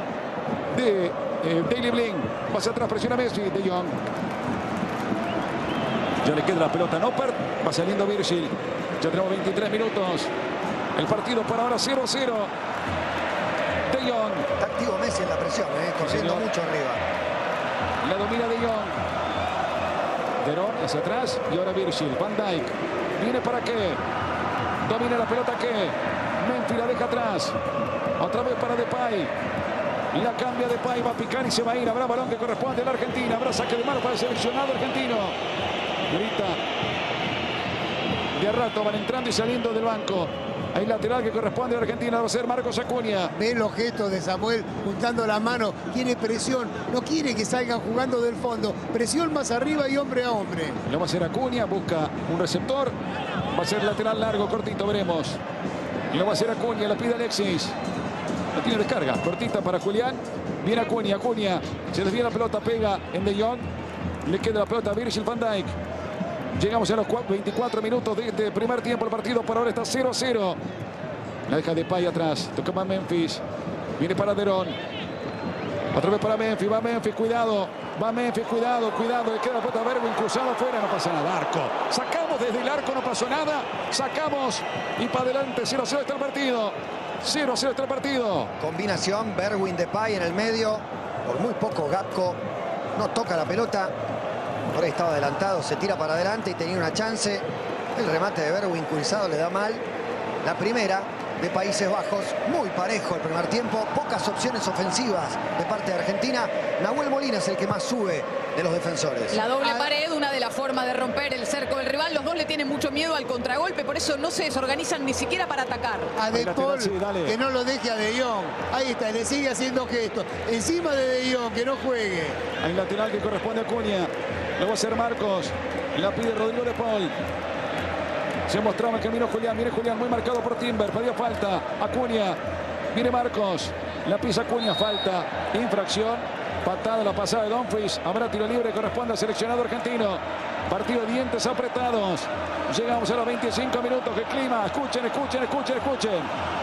Speaker 1: De eh, Daley Blind. Va hacia atrás, presiona Messi, De Jong. Ya le queda la pelota a Noppert. Va saliendo Virgil. Ya tenemos veintitrés minutos. El partido por ahora cero a cero. De Jong.
Speaker 3: Está activo Messi en la presión, ¿eh? Corriendo
Speaker 1: señor.
Speaker 3: mucho arriba.
Speaker 1: La domina De Jong. Derón hacia atrás y ahora Virgil. Van Dijk. Viene para qué. Domina la pelota que. Memphis la deja atrás. Otra vez para Depay. La cambia Depay. Va a picar y se va a ir. Habrá balón que corresponde a la Argentina. Habrá saque de mano para el seleccionado argentino. Grita. De a rato van entrando y saliendo del banco. Hay lateral que corresponde a la Argentina. Va a ser Marcos Acuña.
Speaker 5: Ve los gestos de Samuel juntando la mano. Quiere presión. No quiere que salgan jugando del fondo. Presión más arriba y hombre a hombre.
Speaker 1: Lo va a hacer Acuña. Busca un receptor. Va a ser lateral largo, cortito, veremos. Lo va a hacer Acuña. La pide Alexis. La tiene descarga. Cortita para Julián. Viene Acuña. Acuña. Se desvía la pelota. Pega en De Jong. Le queda la pelota a Virgil van Dijk. Llegamos a los veinticuatro minutos de este primer tiempo. El partido por ahora está cero a cero. La deja Depay atrás. Toca para Memphis. Viene para Derón. Otra vez para Memphis. Va Memphis. Cuidado. Va Memphis. Cuidado. Cuidado. Le queda la pelota a Bergwijn. Cruzado afuera. No pasa nada. Arco. Sacamos desde el arco. No pasó nada. Sacamos. Y para adelante. cero a cero está el partido. cero a cero está el partido.
Speaker 3: Combinación. Bergwijn, Depay en el medio. Por muy poco Gakpo no toca la pelota. Por ahí estaba adelantado, se tira para adelante y tenía una chance. El remate de Bergwijn cruzado le da mal. La primera de Países Bajos, muy parejo el primer tiempo. Pocas opciones ofensivas de parte de Argentina. Nahuel Molina es el que más sube de los defensores.
Speaker 2: La doble pared, una de las formas de romper el cerco del rival. Los dos le tienen mucho miedo al contragolpe, por eso no se desorganizan ni siquiera para atacar.
Speaker 5: A De Paul, que no lo deje a De Jong. Ahí está, le sigue haciendo gestos. Encima de De Jong, que no juegue.
Speaker 1: Hay lateral que corresponde a Acuña. Lo va a hacer Marcos. La pide Rodrigo de Paul. Se mostraba el camino Julián. Viene Julián, muy marcado por Timber. Pedía falta. Acuña. Viene Marcos. La pisa Acuña. Falta. Infracción. Patada la pasada de Dumfries. Habrá tiro libre. Corresponde al seleccionado argentino. Partido de dientes apretados. Llegamos a los veinticinco minutos. ¡Qué clima! Escuchen, escuchen, escuchen, escuchen.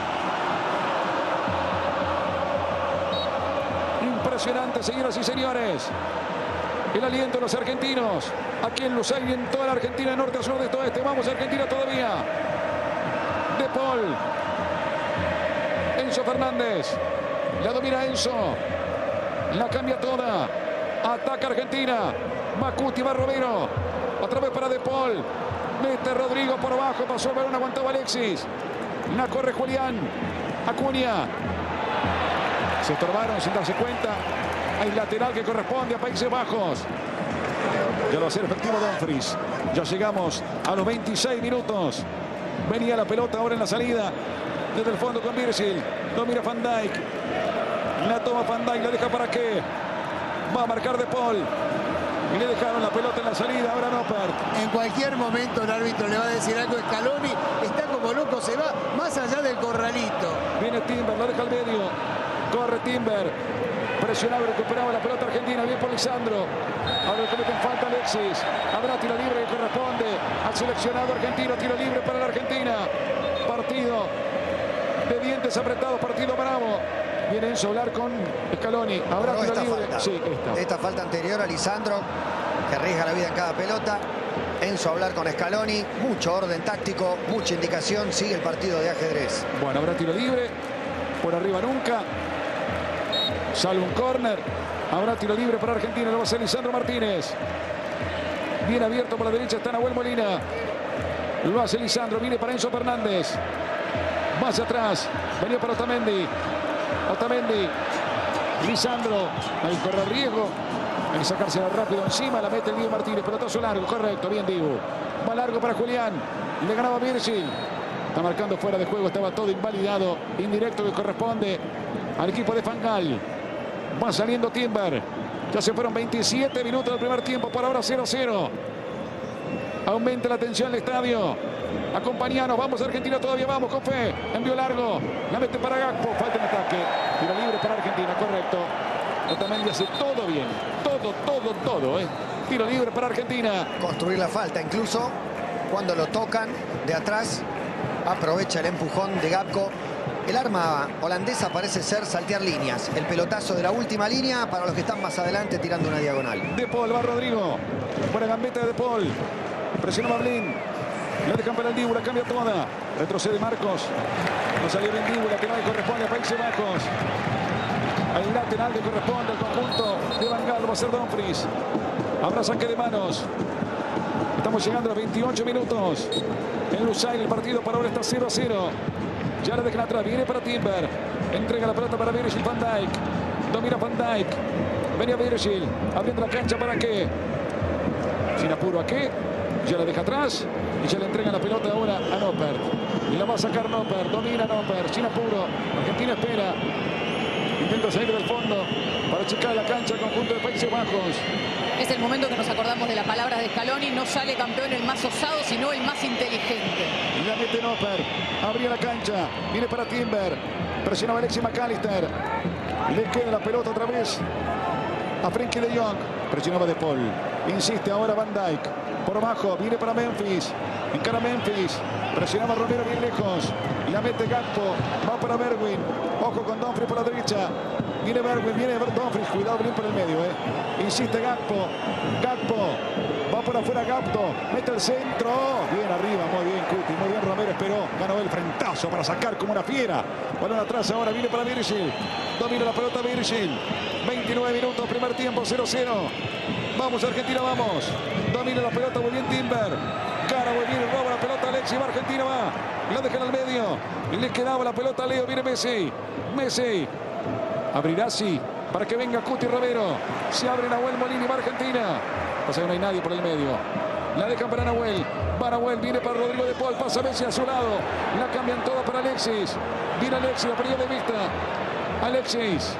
Speaker 1: Impresionante, señoras y señores. El aliento de los argentinos. Aquí en Lusail y en toda la Argentina, de norte a sur, de todo este. Vamos, Argentina todavía. De Paul. Enzo Fernández. La domina Enzo. La cambia toda. Ataca Argentina. Macuti, va Romero. Otra vez para De Paul. Mete Rodrigo por abajo. Pasó el balón, aguantaba Alexis. La corre Julián. Acuña. Se estorbaron sin darse cuenta. Hay lateral que corresponde a Países Bajos. Ya lo va a hacer efectivo Dumfries. Ya llegamos a los veintiséis minutos. Venía la pelota ahora en la salida. Desde el fondo con Virgil. Domina Van Dijk. La toma Van Dijk. La deja para qué. Va a marcar De Paul. Y le dejaron la pelota en la salida. Ahora Noppert.
Speaker 5: En cualquier momento el árbitro le va a decir algo a Scaloni. Está como loco. Se va más allá del corralito.
Speaker 1: Viene Timber. La deja al medio. Corre Timber. Presionaba y recuperaba la pelota argentina. Bien por Lisandro. Ahora le cometen falta Alexis. Habrá tiro libre que corresponde al seleccionado argentino. Tiro libre para la Argentina. Partido de dientes apretados. Partido bravo. Viene Enzo a hablar con Scaloni. Habrá tiro
Speaker 3: esta
Speaker 1: libre.
Speaker 3: Falta.
Speaker 1: Sí, esta.
Speaker 3: esta falta anterior a Lisandro, que arriesga la vida en cada pelota. Enzo a hablar con Scaloni. Mucho orden táctico, mucha indicación. Sigue el partido de ajedrez.
Speaker 1: Bueno, habrá tiro libre. Por arriba nunca. Sale un córner. Habrá tiro libre para Argentina. Lo va a hacer Lisandro Martínez. Bien abierto por la derecha está Nahuel Molina. Lo hace Lisandro. Viene para Enzo Fernández. Más atrás. Venía para Otamendi. Otamendi. Lisandro. Ahí corre el riesgo. Hay que sacársela rápido encima. La mete el Dibu Martínez. Pelotazo largo. Correcto. Bien Dibu. Va largo para Julián. Le ganaba Virgil. Está marcando fuera de juego. Estaba todo invalidado. Indirecto que corresponde al equipo de Van Gaal. Va saliendo Timber. Ya se fueron veintisiete minutos del primer tiempo. Por ahora cero a cero. Aumenta la tensión en el estadio. Acompañanos. Vamos Argentina todavía. Vamos con fe. Envío largo. La mete para Gakpo. Falta en ataque. Tiro libre para Argentina. Correcto. Otamendi hace todo bien. Todo, todo, todo. ¿eh? Tiro libre para Argentina.
Speaker 3: Construir la falta. Incluso cuando lo tocan de atrás. Aprovecha el empujón de Gakpo. El arma holandesa parece ser saltear líneas. El pelotazo de la última línea para los que están más adelante tirando una diagonal.
Speaker 1: De Paul, va Rodrigo. Buena gambeta de De Paul. Presiona Mablin. La dejan para el Dibu, la cambia toda. Retrocede Marcos. No salió bien Dibu, lateral corresponde a Países Bajos. Hay lateral que corresponde al conjunto de Van Gaal. Va a ser Dumfries. Habrá saque de manos. Estamos llegando a los veintiocho minutos. En Lusail el partido para ahora está cero a cero. Ya la dejan atrás, viene para Timber. Entrega la pelota para Virgil van Dijk. Domina Van Dijk. Venía Virgil. Abriendo la cancha para qué. Sin apuro a qué. Ya la deja atrás. Y ya le entregan la pelota ahora a Noppert. Y la va a sacar Noppert. Domina Noppert. Sin apuro. Argentina espera. Intenta salir del fondo para achicar la cancha al conjunto de Países Bajos.
Speaker 2: Es el momento que nos acordamos de las palabras de Scaloni. No sale campeón el más osado, sino el más inteligente.
Speaker 1: Y la mete Noppert. Abría la cancha. Viene para Timber. Presionaba Alexis McAllister. Le queda la pelota otra vez a Frenkie de Jong. Presionaba De Paul. Insiste ahora Van Dijk. Por abajo. Viene para Memphis. Encara Memphis. Presionaba Romero bien lejos. La mete Gakpo. Va para Bergwijn. Ojo con Dumfries por la derecha. Viene Bergwijn. Viene Dumfries. Cuidado bien por el medio. Eh. Insiste Gakpo. Gakpo. Va por afuera Gakpo. Mete el centro. Bien arriba. Muy bien Cuti. Muy bien Romero. Esperó. Ganó el frentazo para sacar como una fiera. Balón atrás ahora. Viene para Virgil. Domina la pelota Virgil. veintinueve minutos. Primer tiempo. cero cero. Vamos Argentina. Vamos. Domina la pelota. Muy bien Timber. Cara muy bien. Roba la pelota Alexis. Va Argentina. Va. La dejan al medio. Le quedaba la pelota a Leo. Viene Messi. Messi. Abrirá así. Para que venga Cuti Romero. Se abre Nahuel Molina y va Argentina. Pasa que no hay nadie por el medio. La dejan para Nahuel. Va Nahuel. Viene para Rodrigo de Paul. Pasa Messi a su lado. La cambian toda para Alexis. Viene Alexis. La pérdida de vista. Alexis.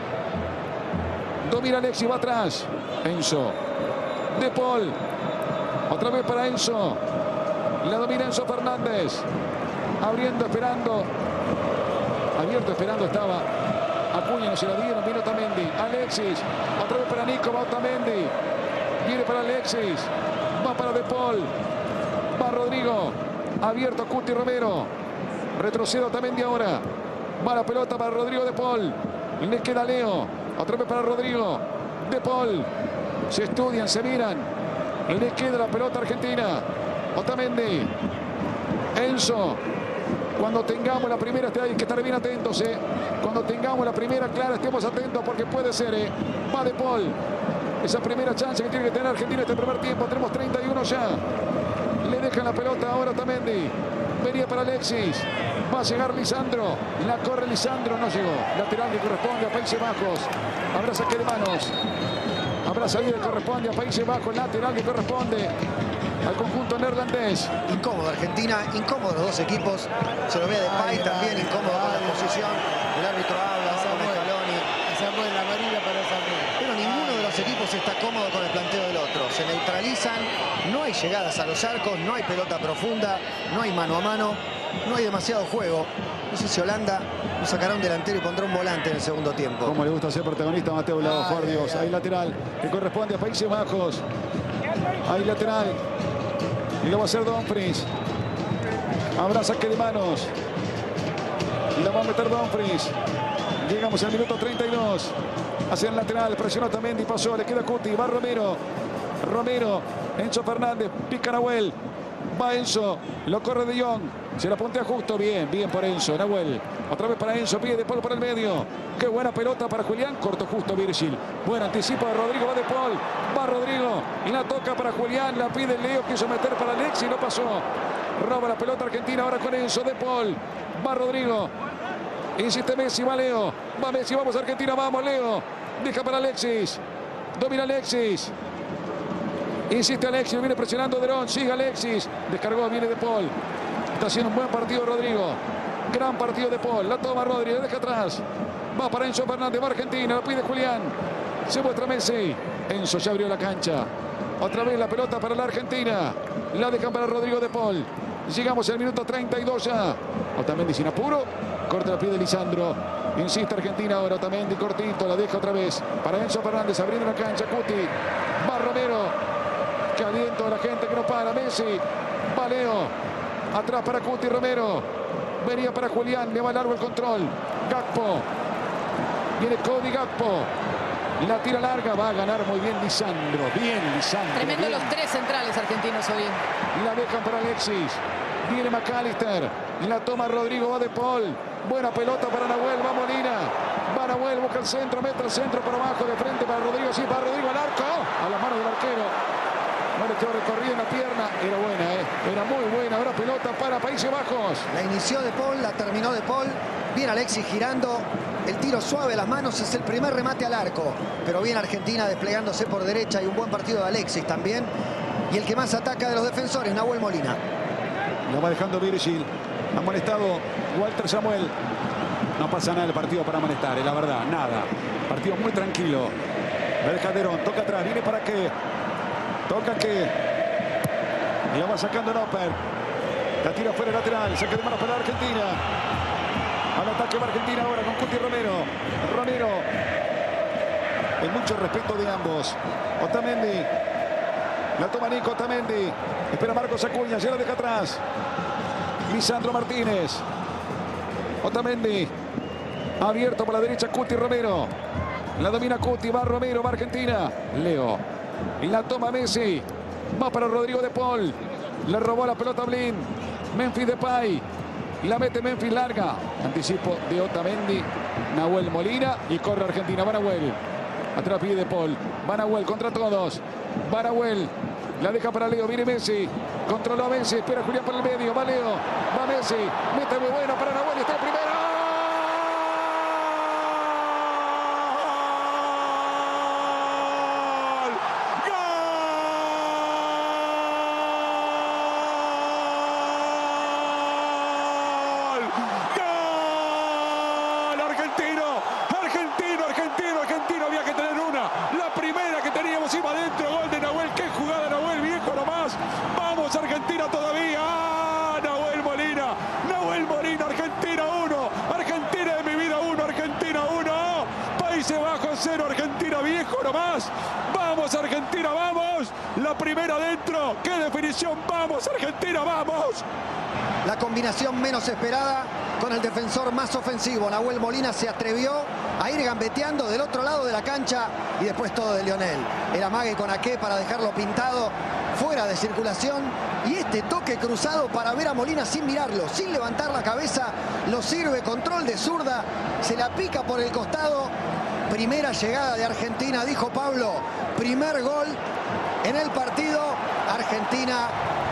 Speaker 1: Domina Alexis. Va atrás. Enzo. De Paul. Otra vez para Enzo. La domina Enzo Fernández. Abriendo, esperando. Abierto, esperando estaba. Acuña, no se la dieron. Viene Otamendi. Alexis. Otra vez para Nico. Va Otamendi. Viene para Alexis. Va para De Paul. Va Rodrigo. Abierto Cuti Romero. Retrocede Otamendi ahora. Va la pelota para Rodrigo De Paul. Le queda Leo. Otra vez para Rodrigo. De Paul. Se estudian, se miran. Le queda la pelota Argentina. Otamendi. Enzo. Cuando tengamos la primera, hay que estar bien atentos. Eh. Cuando tengamos la primera clara, estemos atentos porque puede ser. Eh. Va De Paul. Esa primera chance que tiene que tener Argentina este primer tiempo. Tenemos treinta y uno ya. Le dejan la pelota ahora Otamendi. Venía para Alexis. Va a llegar Lisandro. La corre Lisandro. No llegó. Lateral que corresponde a Países Bajos. Habrá saque de manos. Habrá salida que corresponde a Países Bajos. Lateral que corresponde al conjunto neerlandés.
Speaker 3: Incómodo Argentina. Incómodo los dos equipos. Se lo ve de Pay también. Incómodo con la posición. El árbitro habla. Samuel Scaloni.
Speaker 5: Samuel, la amarilla para Samuel.
Speaker 3: Pero ninguno de los equipos está cómodo con el planteo del otro. Se neutralizan. No hay llegadas a los arcos. No hay pelota profunda. No hay mano a mano. No hay demasiado juego. No sé si Holanda lo sacará un delantero y pondrá un volante en el segundo tiempo.
Speaker 1: Como le gusta ser protagonista a Mateu Laos, por Dios. Hay lateral que corresponde a Países Bajos. Hay lateral. Y lo va a hacer Dumfries. Habrá saque de manos. Y la va a meter Dumfries. Llegamos al minuto treinta y dos. Hacia el lateral. Presionó también y pasó. Le queda Cuti. Va Romero. Romero. Enzo Fernández. Pica Nahuel. Va Enzo. Lo corre De Jong. Se la puntea justo. Bien, bien por Enzo. Nahuel. Otra vez para Enzo. Pide De Paul por el medio. Qué buena pelota para Julián. Corto justo Virgil. Buen anticipo de Rodrigo. Va De Paul. Va Rodrigo. Y la toca para Julián. La pide Leo. Quiso meter para Alexis. No pasó. Roba la pelota Argentina. Ahora con Enzo. De Paul. Va Rodrigo. Insiste Messi. Va Leo. Va Messi. Vamos Argentina. Vamos Leo. Deja para Alexis. Domina Alexis. Insiste Alexis. Viene presionando Derón. Sigue Alexis. Descargó. Viene De Paul. Está haciendo un buen partido Rodrigo. Gran partido De Paul. La toma Rodrigo. Deja atrás. Va para Enzo Fernández. Va Argentina. Lo pide Julián. Se muestra Messi. Enzo ya abrió la cancha. Otra vez la pelota para la Argentina. La dejan para Rodrigo De Paul. Llegamos al minuto treinta y dos ya. Otamendi sin apuro. Corta la pie de Lisandro. Insiste Argentina ahora. Otamendi cortito. La deja otra vez para Enzo Fernández. Abriendo la cancha. Cuti. Va Romero. Que aliento a la gente que no para. Messi. Va Leo. Atrás para Cuti Romero. Venía para Julián. Le va largo el control. Gakpo. Viene Cody Gakpo. La tira larga. Va a ganar muy bien Lisandro. Bien Lisandro.
Speaker 2: Tremendo
Speaker 1: bien.
Speaker 2: Los tres centrales argentinos hoy.
Speaker 1: La dejan para Alexis. Viene McAllister. La toma Rodrigo. Va De Paul. Buena pelota para Nahuel. Va Molina. Va Nahuel. Busca el centro. Mete el centro para abajo. De frente para Rodrigo. Sí, para Rodrigo al arco. A las manos del arquero. No le quedó recorrido en la pierna. Era buena, ¿eh? Era muy buena. Ahora pelota para Países Bajos.
Speaker 3: La inició De Paul, la terminó De Paul. Bien Alexis girando. El tiro suave a las manos. Es el primer remate al arco. Pero bien Argentina desplegándose por derecha. Y un buen partido de Alexis también. Y el que más ataca de los defensores, Nahuel Molina.
Speaker 1: Lo va dejando Virgil. Ha molestado Walter Samuel. No pasa nada el partido para molestar, la verdad. Nada. Partido muy tranquilo. La deja Derón. Toca atrás. Viene para qué. Toca que y la va sacando Nopper. La tira fuera lateral. Saque de manos para la Argentina. Al ataque va Argentina ahora con Cuti Romero. Romero. Hay mucho respeto de ambos. Otamendi. La toma Nico Otamendi. Espera Marcos Acuña. Ya la deja atrás. Lisandro Martínez. Otamendi. Abierto por la derecha Cuti Romero. La domina Cuti. Va Romero. Va Argentina. Leo. Y la toma Messi. Va para Rodrigo De Paul. Le robó la pelota a Blind. Memphis Depay. La mete Memphis larga. Anticipo de Otamendi. Nahuel Molina. Y corre Argentina. Va Nahuel. Atrás pide De Paul. Va Nahuel contra todos. Va Nahuel. La deja para Leo. Viene Messi. Controló a Messi. Espera Julián por el medio. Va Leo. Va Messi. Mete muy bueno para Nahuel. Está el primero. Argentina todavía. ¡Ah! Nahuel Molina. Nahuel Molina. Argentina uno. Argentina de mi vida uno. Argentina uno. Países Bajos cero. Argentina viejo nomás. Vamos Argentina, vamos. La primera dentro. ¡Qué definición! Vamos Argentina, vamos.
Speaker 3: La combinación menos esperada con el defensor más ofensivo. Nahuel Molina se atrevió a ir gambeteando del otro lado de la cancha y después todo de Lionel. El amague con Aké para dejarlo pintado fuera de circulación y este toque cruzado para ver a Molina sin mirarlo, sin levantar la cabeza, lo sirve, control de zurda, se la pica por el costado. Primera llegada de Argentina, dijo Pablo, primer gol en el partido. Argentina con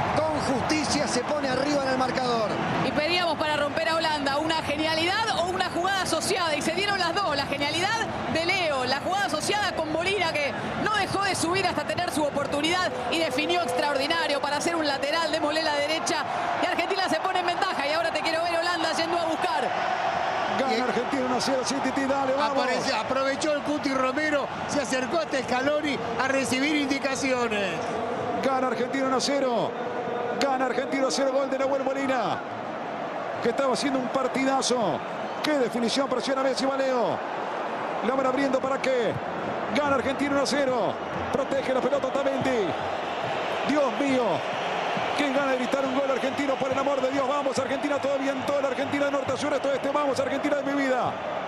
Speaker 3: Justicia se pone arriba en el marcador.
Speaker 2: Y pedíamos para romper a Holanda una genialidad o una jugada asociada. Y se dieron las dos. La genialidad de Leo, la jugada asociada con Molina, que no dejó de subir hasta tener su oportunidad y definió extraordinario para hacer un lateral. Démosle la derecha y Argentina se pone en ventaja. Y ahora te quiero ver Holanda yendo a buscar.
Speaker 1: Gana Argentina uno a cero, sí, Titi, dale, vamos.
Speaker 5: Apareció, aprovechó el Cuti Romero, se acercó hasta Scaloni a recibir indicaciones.
Speaker 1: Gana Argentina uno a cero. Gana Argentina uno a cero, gol de Nahuel Molina, que estaba haciendo un partidazo. Qué definición, presiona Messi, Valeo. La van abriendo para qué. Gana Argentina uno a cero. Protege la pelota Otamendi. Dios mío. ¿Quién gana de evitar un gol argentino? Por el amor de Dios, vamos Argentina todavía en toda la Argentina, de norte a sur, esto este, vamos Argentina de mi vida.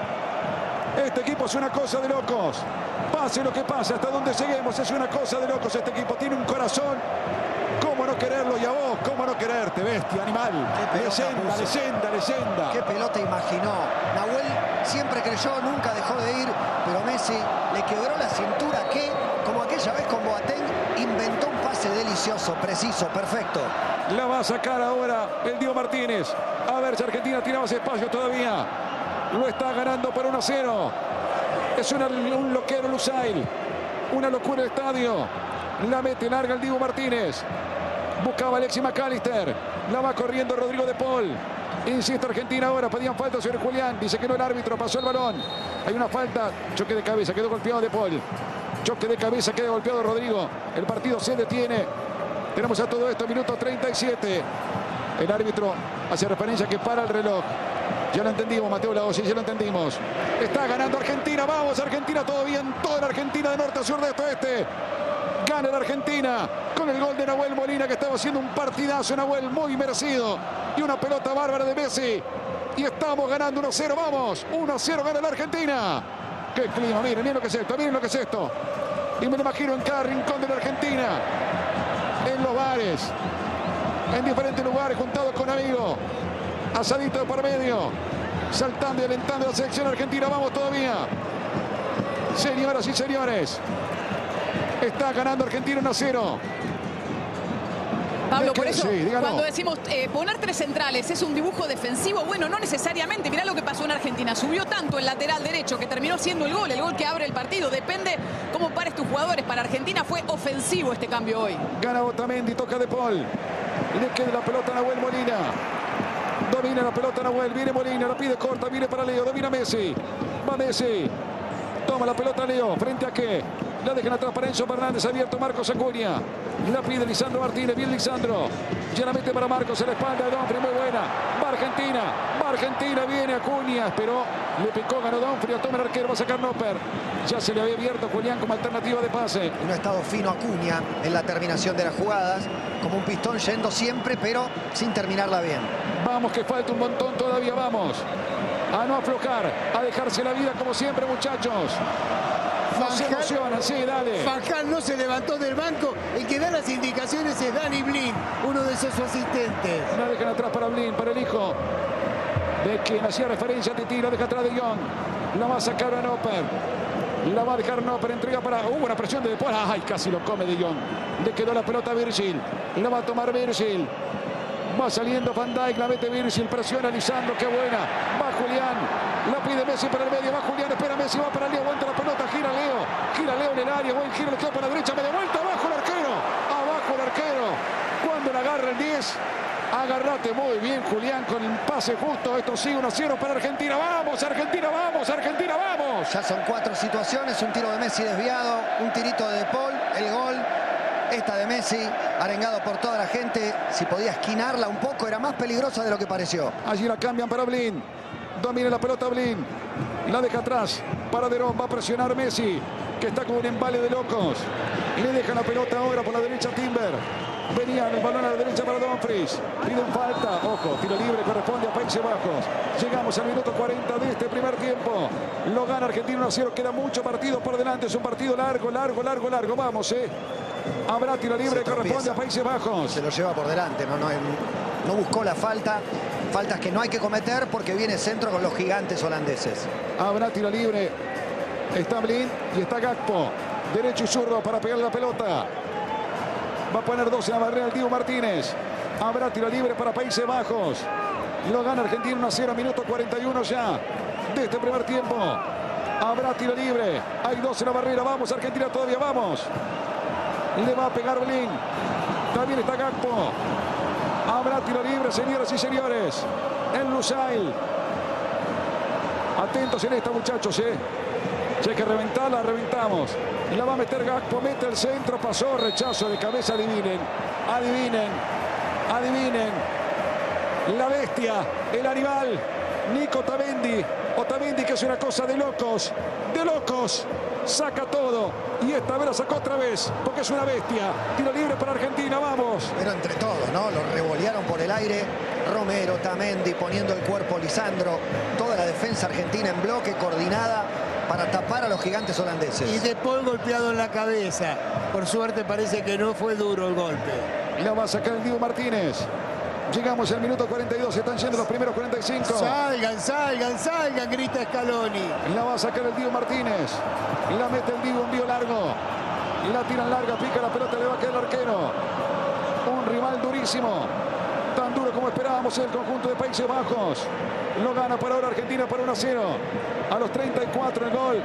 Speaker 1: Este equipo es una cosa de locos. Pase lo que pase, hasta donde lleguemos, es una cosa de locos. Este equipo tiene un corazón. ¿Cómo no quererlo? Y a vos, ¿cómo no quererte, bestia, animal? Leyenda, leyenda, leyenda.
Speaker 3: Qué pelota imaginó. Nahuel siempre creyó, nunca dejó de ir, pero Messi le quebró la cintura que, como aquella vez con Boateng, inventó un pase delicioso, preciso, perfecto.
Speaker 1: La va a sacar ahora el Diego Martínez. A ver si Argentina tiene más espacio todavía. Lo está ganando por uno a cero. Es una, un loquero Lusail. Una locura el estadio. La mete larga el Diego Martínez. Buscaba Alexis McAllister. La va corriendo Rodrigo de Paul. Insiste Argentina ahora. Pedían falta sobre Julián. Dice que no el árbitro. Pasó el balón. Hay una falta. Choque de cabeza. Quedó golpeado de Paul. Choque de cabeza. Queda golpeado Rodrigo. El partido se detiene. Tenemos a todo esto. Minuto treinta y siete. El árbitro hace referencia que para el reloj. Ya lo entendimos, Mateo Laos, ya lo entendimos. Está ganando Argentina. Vamos, Argentina todavía en toda la Argentina, de norte a sur, de este a oeste. Gana la Argentina con el gol de Nahuel Molina, que estaba haciendo un partidazo. Nahuel muy merecido. Y una pelota bárbara de Messi. Y estamos ganando uno a cero. Vamos, uno a cero gana la Argentina. Qué clima, miren, miren lo que es esto, miren lo que es esto. Y me lo imagino en cada rincón de la Argentina. En los bares, en diferentes lugares, juntados con amigos. Asadito de por medio. Saltando y alentando a la selección argentina. Vamos todavía. Señoras y señores. Está ganando Argentina uno a cero.
Speaker 2: Pablo, por eso,
Speaker 1: sí,
Speaker 2: cuando decimos eh, poner tres centrales es un dibujo defensivo, bueno, no necesariamente. Mirá lo que pasó en Argentina. Subió tanto el lateral derecho que terminó siendo el gol, el gol que abre el partido. Depende cómo pares tus jugadores. Para Argentina fue ofensivo este cambio hoy.
Speaker 1: Gana Otamendi, toca de Paul. Le queda la pelota a Nahuel Molina. Domina la pelota Nahuel, viene Molina, la pide corta, viene para Leo, domina Messi. Va Messi. Toma la pelota Leo, ¿frente a qué? La dejan atrás para Enzo Fernández, abierto Marcos Acuña. La pide Lisandro Martínez, bien Lisandro. Ya la mete para Marcos en la espalda de Donfri, muy buena. Va Argentina, va Argentina, viene Acuña, pero le picó, ganó Donfri, toma el arquero, va a sacar Nopper. Ya se le había abierto Julián como alternativa de pase.
Speaker 3: No ha estado fino Acuña en la terminación de las jugadas, como un pistón yendo siempre, pero sin terminarla bien.
Speaker 1: Vamos, que falta un montón todavía, vamos. A no aflojar, a dejarse la vida como siempre, muchachos. No se emocionan, sí, dale.
Speaker 5: Fajal no se levantó del banco. El que da las indicaciones es Dani Blin, uno de sus asistentes.
Speaker 1: La dejan atrás para Blin, para el hijo de quien hacía referencia a Titi. La deja atrás de Young. La va a sacar a Nopper. La va a dejar Nopper, entrega para... Hubo una presión de después. Ay, casi lo come de Young. Le quedó la pelota a Virgil. La va a tomar Virgil. Va saliendo Van Dijk, la mete Virgil, presiona Lisandro, qué buena. Va Julián, la pide Messi para el medio, va Julián, espera Messi, va para Leo, aguanta la pelota, gira Leo, gira Leo en el área, buen giro, le queda para la derecha, media vuelta, abajo el arquero, abajo el arquero. Cuando la agarra el diez, agarrate muy bien Julián con el pase justo. Esto sí, uno a cero para Argentina. Vamos, Argentina, vamos, Argentina, vamos.
Speaker 3: Ya son cuatro situaciones, un tiro de Messi desviado, un tirito de De Paul, el gol. Esta de Messi, arengado por toda la gente. Si podía esquinarla un poco, era más peligrosa de lo que pareció.
Speaker 1: Allí la cambian para Blin. Domina la pelota Blin. La deja atrás para Derón. Va a presionar Messi, que está con un embale de locos. Le deja la pelota ahora por la derecha Timber. Venía el balón a la derecha para Dumfries. Piden falta. Ojo, tiro libre, corresponde a Países Bajos. Llegamos al minuto cuarenta de este primer tiempo. Lo gana Argentina uno a cero. Queda mucho partido por delante. Es un partido largo, largo, largo, largo. Vamos, eh. Habrá tiro libre, corresponde a Países Bajos.
Speaker 3: Se lo lleva por delante, no, no, no buscó la falta. Faltas que no hay que cometer porque viene centro con los gigantes holandeses.
Speaker 1: Habrá tiro libre. Está Blin y está Gakpo. Derecho y zurdo para pegar la pelota. Va a poner doce a barrera el Diego Martínez. Habrá tiro libre para Países Bajos. Lo gana Argentina uno a cero, minuto cuarenta y uno ya de este primer tiempo. Habrá tiro libre. Hay dos en la barrera. Vamos, Argentina todavía, vamos. Le va a pegar Blin. También está Gakpo. Habrá tiro libre, señoras y señores. En Lusail. Atentos en esta, muchachos, ¿eh? Si hay que reventarla, reventamos. La va a meter Gakpo, mete el centro, pasó, rechazo de cabeza, adivinen. Adivinen. Adivinen. La bestia, el animal, Nico Otamendi. Otamendi, que es una cosa de locos, de locos. Saca todo y esta vez la sacó otra vez porque es una bestia. Tiro libre para Argentina, vamos.
Speaker 3: Pero entre todos, ¿no? Lo revolearon por el aire. Romero, Otamendi, poniendo el cuerpo Lisandro. Toda la defensa argentina en bloque, coordinada para tapar a los gigantes holandeses.
Speaker 5: Y De Paul golpeado en la cabeza. Por suerte parece que no fue duro el golpe.
Speaker 1: La va a sacar el Dibu Martínez. Llegamos al minuto cuarenta y dos, están yendo los primeros cuarenta y cinco.
Speaker 5: Salgan, salgan, salgan, grita Scaloni.
Speaker 1: La va a sacar el Dibu Martínez. La mete el Dibu, envío largo. La tiran larga, pica la pelota, le va a quedar el arquero. Un rival durísimo. Tan duro como esperábamos el conjunto de Países Bajos. Lo gana por ahora Argentina por uno a cero. A los treinta y cuatro el gol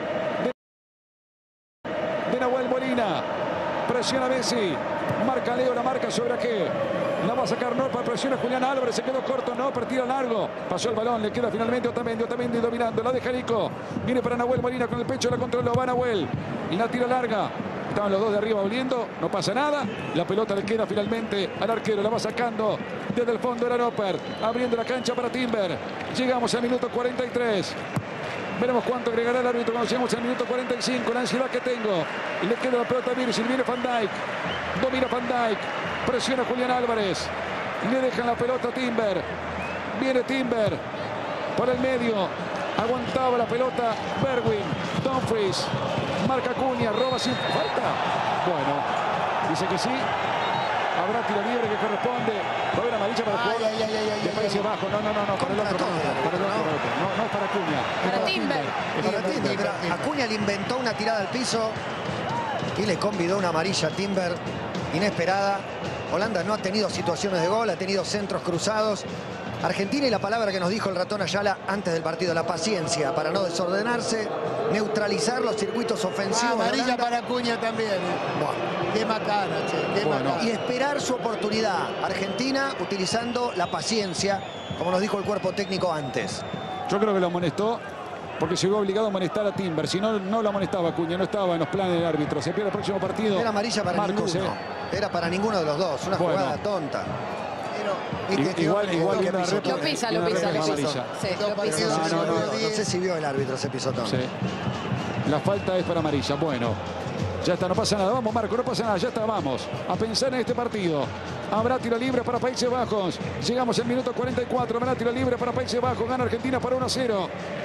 Speaker 1: de, de Nahuel Molina. Presiona Messi. Marca Leo, la marca sobre qué. La va a sacar Noper, presiona Julián Álvarez, se quedó corto, Noper tira largo, pasó el balón, le queda finalmente Otamendi, Otamendi dominando, la deja Nico, viene para Nahuel Molina con el pecho, la controla, va Nahuel, la tira larga, estaban los dos de arriba oliendo, no pasa nada, la pelota le queda finalmente al arquero, la va sacando desde el fondo, era Noper, abriendo la cancha para Timber, llegamos al minuto cuarenta y tres. Veremos cuánto agregará el árbitro cuando lleguemos al minuto cuarenta y cinco. La ansiedad que tengo. Le queda la pelota a Virgil. Viene Van Dijk. Domina Van Dijk. Presiona Julián Álvarez. Le dejan la pelota a Timber. Viene Timber. Por el medio. Aguantaba la pelota Bergwijn. Dumfries. Marca Acuña. Roba sin falta. Bueno. Dice que sí. Habrá tiro libre que corresponde. Va a haber amarilla para el jugador
Speaker 3: ay, ay, ay, ay,
Speaker 1: de Países Bajos. No, no, no, no. Para el otro. Para el otro. No, no es para Acuña.
Speaker 2: Para Timber.
Speaker 3: Y para Timber, pero Acuña le inventó una tirada al piso y le convidó una amarilla a Timber inesperada. Holanda no ha tenido situaciones de gol, ha tenido centros cruzados. Argentina, y la palabra que nos dijo el ratón Ayala antes del partido, la paciencia para no desordenarse, neutralizar los circuitos ofensivos.
Speaker 5: Ah, amarilla para Acuña también.
Speaker 3: Bueno.
Speaker 5: Qué macana, che, qué
Speaker 1: Bueno.
Speaker 5: macana.
Speaker 3: Y esperar su oportunidad. Argentina utilizando la paciencia, como nos dijo el cuerpo técnico antes.
Speaker 1: Yo creo que lo amonestó porque llegó obligado a amonestar a Timber. Si no, no lo amonestaba Acuña, no estaba en los planes del árbitro. Se pierde el próximo partido.
Speaker 3: Era amarilla para
Speaker 1: Marcos,
Speaker 3: ninguno.
Speaker 1: eh.
Speaker 3: Era para ninguno de los dos. Una
Speaker 1: Bueno.
Speaker 3: jugada tonta. Pero, ¿viste?
Speaker 1: Igual,
Speaker 3: Quedó-
Speaker 1: igual
Speaker 3: quedó
Speaker 1: viene la
Speaker 3: pisotón.
Speaker 1: réplica.
Speaker 2: Lo pisa,
Speaker 1: viene
Speaker 2: lo
Speaker 1: la
Speaker 2: pisa,
Speaker 1: réplica
Speaker 2: lo pisa.
Speaker 1: amarilla.
Speaker 2: Sí,
Speaker 5: Dos
Speaker 2: lo
Speaker 5: partidos
Speaker 2: pisa.
Speaker 1: No, no, no,
Speaker 3: No sé si vio el árbitro ese pisotón.
Speaker 1: Sí. La falta es para amarilla. Bueno, ya está, no pasa nada. Vamos, Marco, no pasa nada. Ya está, vamos a pensar en este partido. Habrá tiro libre para Países Bajos. Llegamos al minuto cuarenta y cuatro. Habrá tiro libre para Países Bajos. Gana Argentina para uno a cero.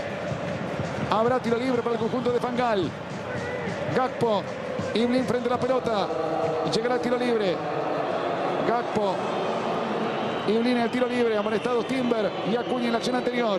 Speaker 1: Habrá tiro libre para el conjunto de Fangal. Gakpo y Blin frente a la pelota. Llegará el tiro libre. Gakpo y Blin en el tiro libre. Amonestados Timber y Acuña en la acción anterior.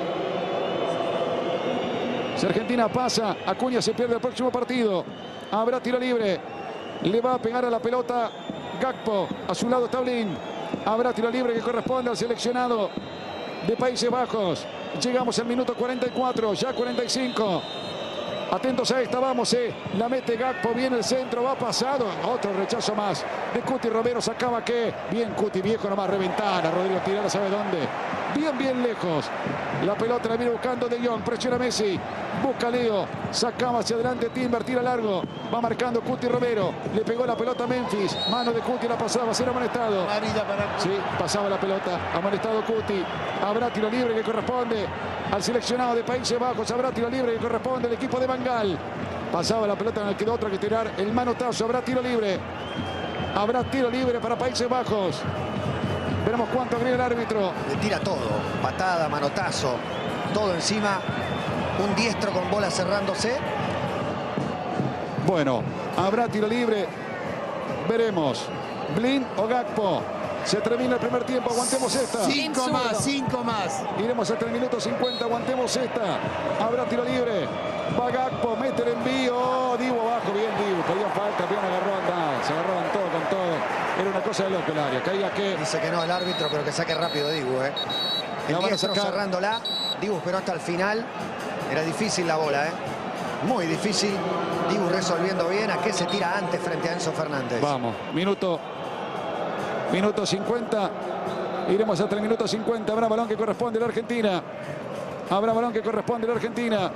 Speaker 1: Si Argentina pasa, Acuña se pierde el próximo partido. Habrá tiro libre. Le va a pegar a la pelota Gakpo. A su lado está Blin. Habrá tiro libre que corresponde al seleccionado de Países Bajos. Llegamos al minuto cuarenta y cuatro, ya cuarenta y cinco. Atentos a esta, vamos, eh. La mete Gakpo, viene el centro, va pasado. Otro rechazo más de Cuti Romero, sacaba que. Bien Cuti, viejo nomás, reventana. Rodrigo Tirana, ¿sabe dónde? Bien, bien lejos. La pelota la viene buscando De Jong, presiona Messi. Busca Leo, sacaba hacia adelante Timber, tira largo. Va marcando Cuti Romero. Le pegó la pelota a Memphis. Mano de Cuti, la pasaba, será amonestado.
Speaker 5: Amarilla para Acuña.
Speaker 1: Sí, pasaba la pelota. Amonestado Cuti. Habrá tiro libre que corresponde al seleccionado de Países Bajos. Habrá tiro libre que corresponde al equipo de Bangal. Pasaba la pelota, no le quedó otra que tirar el manotazo. Habrá tiro libre. Habrá tiro libre para Países Bajos. Veremos cuánto agrega el árbitro.
Speaker 3: Le tira todo. Patada, manotazo. Todo encima. Un diestro con bola cerrándose.
Speaker 1: Bueno, habrá tiro libre. Veremos. Blin o Gakpo. Se termina el primer tiempo. Aguantemos esta.
Speaker 5: Cinco
Speaker 2: Zurdo.
Speaker 5: más, cinco más.
Speaker 1: Iremos hasta el minuto cincuenta. Aguantemos esta. Habrá tiro libre. Va Gakpo, mete el envío. Dibu abajo. Bien, Dibu. Pedían falta. Bien agarró. Anda. Se agarraban todo con todo. Era una cosa de loco el área. Caiga que...
Speaker 3: Dice que no el árbitro, pero que saque rápido Dibu, ¿eh? El diestro cerrándola. Dibu esperó hasta el final. Era difícil la bola, ¿eh? Muy difícil. Dibu resolviendo bien. ¿A qué se tira antes frente a Enzo Fernández?
Speaker 1: Vamos, minuto, minuto cincuenta. Iremos hasta el minuto cincuenta. Habrá balón que corresponde a la Argentina. Habrá balón que corresponde a la Argentina.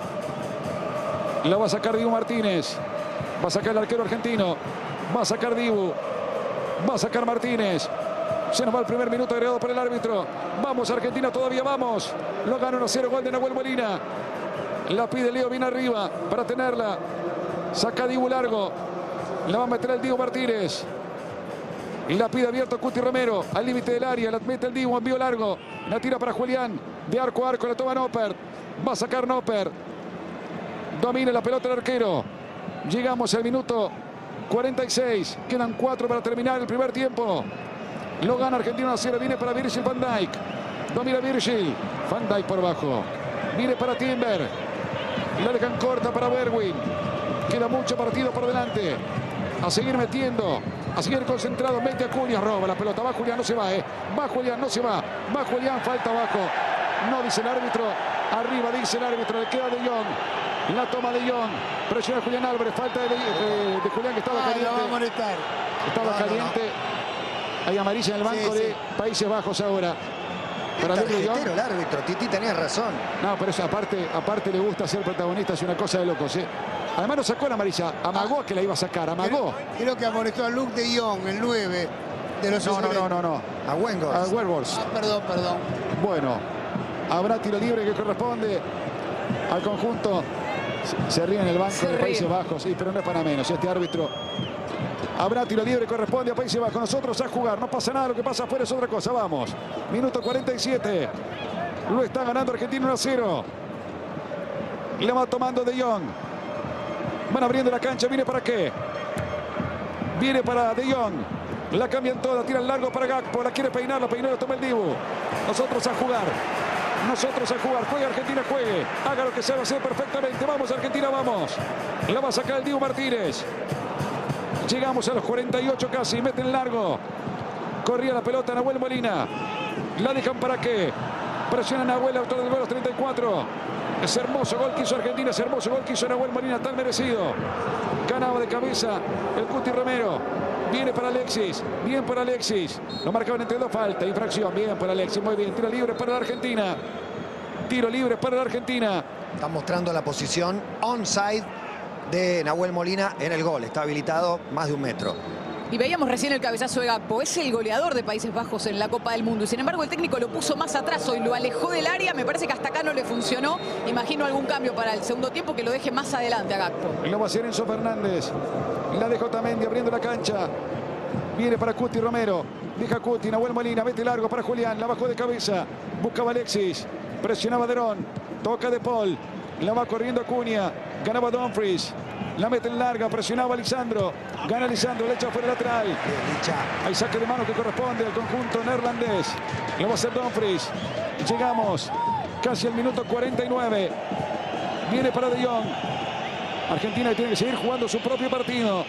Speaker 1: La va a sacar Dibu Martínez. Va a sacar el arquero argentino. Va a sacar Dibu. Va a sacar Martínez. Se nos va el primer minuto agregado por el árbitro. Vamos Argentina, todavía vamos. Lo gana uno a cero, gol de Nahuel Molina. La pide Leo bien arriba para tenerla. Saca Dibu largo. La va a meter el Dibu Martínez. Y la pide abierto Cuti Romero. Al límite del área. La mete el Dibu, envío largo. La tira para Julián. De arco a arco la toma Noppert. Va a sacar Noppert. Domina la pelota el arquero. Llegamos al minuto cuarenta y seis. Quedan cuatro para terminar el primer tiempo. Lo gana Argentina uno a cero. Viene para Virgil van Dijk. Domina Virgil. Van Dijk por abajo. Viene para Timber. La dejan corta para Bergwijn. Queda mucho partido por delante. A seguir metiendo. A seguir concentrado. Mete a Cunha. Roba la pelota. Va Julián. No se va, eh. Va Julián. No se va. Va Julián. Falta abajo. No dice el árbitro. Arriba dice el árbitro. Le queda De Jong. La toma De Jong. Presiona Julián Álvarez. Falta de, de, de Julián que estaba
Speaker 5: ah,
Speaker 1: caliente.
Speaker 5: Lo va a molestar.
Speaker 1: Estaba
Speaker 5: no,
Speaker 1: caliente.
Speaker 5: No, no.
Speaker 1: Hay amarilla en el banco
Speaker 5: sí,
Speaker 1: de
Speaker 5: sí.
Speaker 1: Países Bajos ahora. Para
Speaker 3: el árbitro. Titi tenía razón.
Speaker 1: No, pero eso aparte, aparte le gusta ser protagonista. Es una cosa de locos, ¿eh? Además no sacó la amarilla. Amagó ah, que la iba a sacar. Amagó.
Speaker 5: Creo, creo que amonestó a Luke de Jong, el nueve de los
Speaker 1: No, no, no, no, no.
Speaker 3: A Weghorst.
Speaker 1: A Weghorst.
Speaker 5: Ah, perdón, perdón.
Speaker 1: Bueno, habrá tiro libre que corresponde al conjunto. Se ríe en el banco de Países Bajos. Sí, pero no es para menos. Este árbitro. Habrá tiro libre, corresponde a Países Bajos. Nosotros a jugar, no pasa nada, lo que pasa afuera es otra cosa. Vamos, minuto cuarenta y siete. Lo está ganando Argentina uno a cero. Le va tomando De Jong. Van abriendo la cancha, viene para qué. Viene para De Jong. La cambian toda, tira el largo para Gakpo. La quiere peinar, la peinó, la toma el Dibu. Nosotros a jugar. Nosotros a jugar. Juegue Argentina, juegue. Haga lo que sabe hacer perfectamente. Vamos Argentina, vamos. La va a sacar el Dibu Martínez. Llegamos a los cuarenta y ocho casi. Meten largo. Corría la pelota Nahuel Molina. La dejan para qué. Presiona Nahuel, autor del gol a los treinta y cuatro. Es hermoso gol que hizo Argentina. Es hermoso gol que hizo Nahuel Molina. Tan merecido. Ganaba de cabeza el Cuti Romero. Viene para Alexis. Bien para Alexis. Lo marcaban entre dos faltas. Infracción. Bien para Alexis. Muy bien. Tiro libre para la Argentina. Tiro libre para la Argentina.
Speaker 3: Están mostrando la posición onside de Nahuel Molina en el gol. Está habilitado más de un metro.
Speaker 2: Y veíamos recién el cabezazo de Gakpo. Es el goleador de Países Bajos en la Copa del Mundo. Y sin embargo el técnico lo puso más atrás hoy. Lo alejó del área. Me parece que hasta acá no le funcionó. Imagino algún cambio para el segundo tiempo que lo deje más adelante a Gakpo.
Speaker 1: Lo va a hacer Enzo Fernández. La dejó Otamendi abriendo la cancha. Viene para Cuti Romero. Deja Cuti. Nahuel Molina. Mete largo para Julián. La bajó de cabeza. Buscaba Alexis. Presionaba Derón. Toca De Paul. La va corriendo Cunha. Ganaba Dumfries. La mete en larga, presionaba a Lisandro. Gana Lisandro, le echa fuera el lateral. Hay saque de mano que corresponde al conjunto neerlandés. Lo va a hacer Dumfries. Llegamos casi al minuto cuarenta y nueve. Viene para De Jong. Argentina tiene que seguir jugando su propio partido.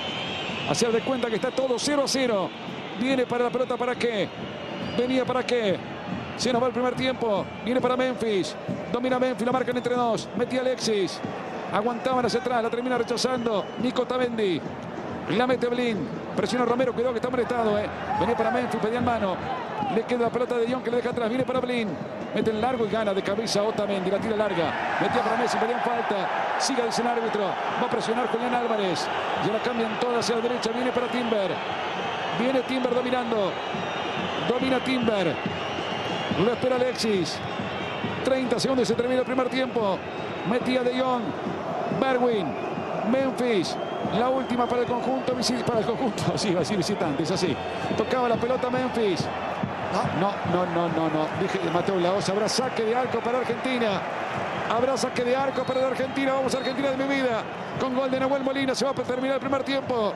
Speaker 1: Hacer de cuenta que está todo cero a cero. Viene para la pelota, ¿para qué? Venía para qué. Se nos va el primer tiempo. Viene para Memphis. Domina Memphis, la marcan entre dos. Metía Alexis. Aguantaban hacia atrás, la termina rechazando Nico Otamendi. La mete Blind. Presiona Romero, cuidado que está molestado. Eh. Venía para Memphis, pedían mano. Le queda la pelota de Jong que le deja atrás. Viene para Blind. Mete en largo y gana de cabeza Otamendi. La tira larga. Metía para Messi, pedían falta. Siga, dice el árbitro. Va a presionar Julián Álvarez. Y ahora cambian todas hacia la derecha. Viene para Timber. Viene Timber dominando. Domina Timber. Lo espera Alexis. treinta segundos y se termina el primer tiempo. Metía De Jong. Bergwijn. Memphis. La última para el conjunto. Para el conjunto. Sí, va a decir visitantes. Así. Tocaba la pelota Memphis. No, no, no, no, no. Dije Mateo Lahoz. Habrá saque de arco para Argentina. Habrá saque de arco para la Argentina. Vamos a Argentina de mi vida. Con gol de Nahuel Molina. Se va a terminar el primer tiempo.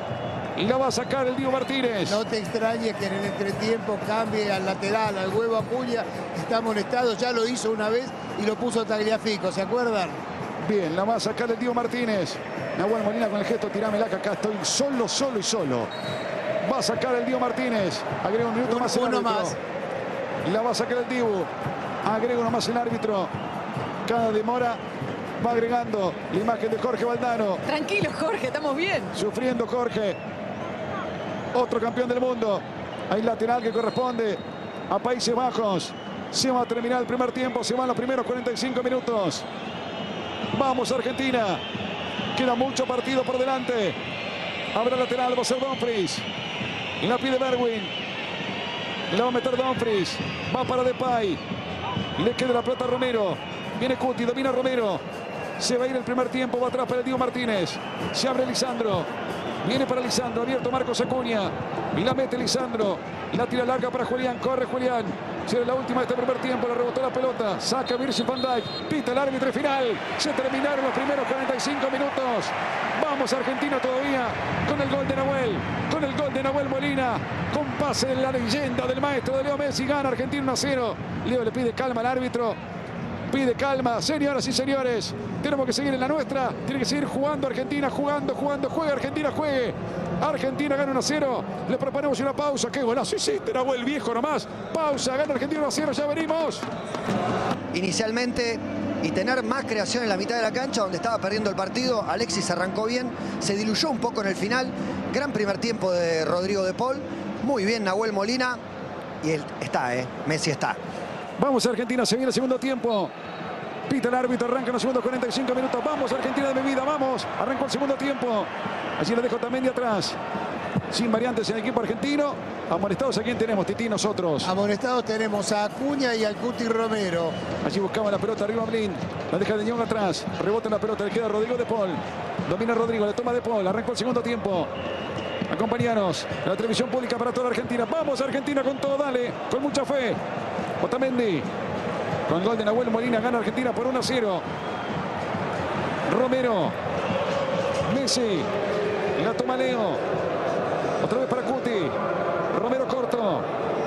Speaker 1: La va a sacar el Dibu Martínez.
Speaker 5: No te extrañes que en el entretiempo cambie al lateral, al huevo Acuña. Está amonestado, ya lo hizo una vez y lo puso Tagliafico, ¿se acuerdan?
Speaker 1: Bien, la va a sacar el Dibu Martínez. Nahuel Molina con el gesto, tirámela que acá estoy solo, solo y solo. Va a sacar el Dibu Martínez. Agrega un minuto
Speaker 5: Un,
Speaker 1: más el
Speaker 5: uno
Speaker 1: árbitro.
Speaker 5: más.
Speaker 1: La va a sacar el Dibu. Agrega uno más el árbitro. Cada demora va agregando la imagen de Jorge Valdano.
Speaker 2: Tranquilo, Jorge, estamos bien.
Speaker 1: Sufriendo Jorge. Otro campeón del mundo. Hay lateral que corresponde a Países Bajos. Se va a terminar el primer tiempo. Se van los primeros cuarenta y cinco minutos. Vamos Argentina. Queda mucho partido por delante. Habrá lateral. Va a ser Dumfries. La pide Bergwijn. La va a meter Dumfries. Va para Depay. Le queda la pelota a Romero. Viene Cuti. Domina Romero. Se va a ir el primer tiempo. Va atrás para el Dibu Martínez. Se abre Lisandro. Viene para Lisandro. Abierto Marcos Acuña. Y la mete Lisandro. La tira larga para Julián. Corre Julián. Será la última de este primer tiempo. Le rebotó la pelota. Saca Virgil van Dijk. Pita el árbitro final. Se terminaron los primeros cuarenta y cinco minutos. Vamos Argentina todavía con el gol de Nahuel. Con el gol de Nahuel Molina. Con pase de la leyenda del maestro de Leo Messi. Gana Argentina uno a cero. Leo le pide calma al árbitro. Pide calma. Señoras y señores. Tenemos que seguir en la nuestra. Tiene que seguir jugando Argentina. Jugando, jugando. Juega Argentina, juegue. Argentina gana uno a cero. Le proponemos una pausa. ¡Qué golazo hiciste, Nahuel, viejo nomás! Pausa, gana Argentina uno a cero. Ya venimos.
Speaker 3: Inicialmente, y tener más creación en la mitad de la cancha, donde estaba perdiendo el partido. Alexis arrancó bien. Se diluyó un poco en el final. Gran primer tiempo de Rodrigo de Paul. Muy bien Nahuel Molina. Y él está, ¿eh? Messi está.
Speaker 1: Vamos Argentina, se viene el segundo tiempo. Pita el árbitro, arranca en los segundos cuarenta y cinco minutos. Vamos Argentina de mi vida, vamos. Arrancó el segundo tiempo. Allí le dejo también de atrás. Sin variantes en el equipo argentino. Amonestados, ¿a quién tenemos, Tití? Nosotros.
Speaker 5: Amonestados tenemos a Acuña y al Cuti Romero.
Speaker 1: Allí buscaba la pelota arriba Blin. La deja de Jong atrás. Rebota la pelota, le queda Rodrigo de Paul. Domina Rodrigo, le toma de Paul. Arrancó el segundo tiempo. Acompañanos. La televisión pública para toda la Argentina. Vamos Argentina con todo, dale. Con mucha fe. Otamendi. Con gol de Nahuel Molina gana Argentina por uno a cero. Romero. Messi. La toma Leo. Otra vez para Cuti. Romero corto.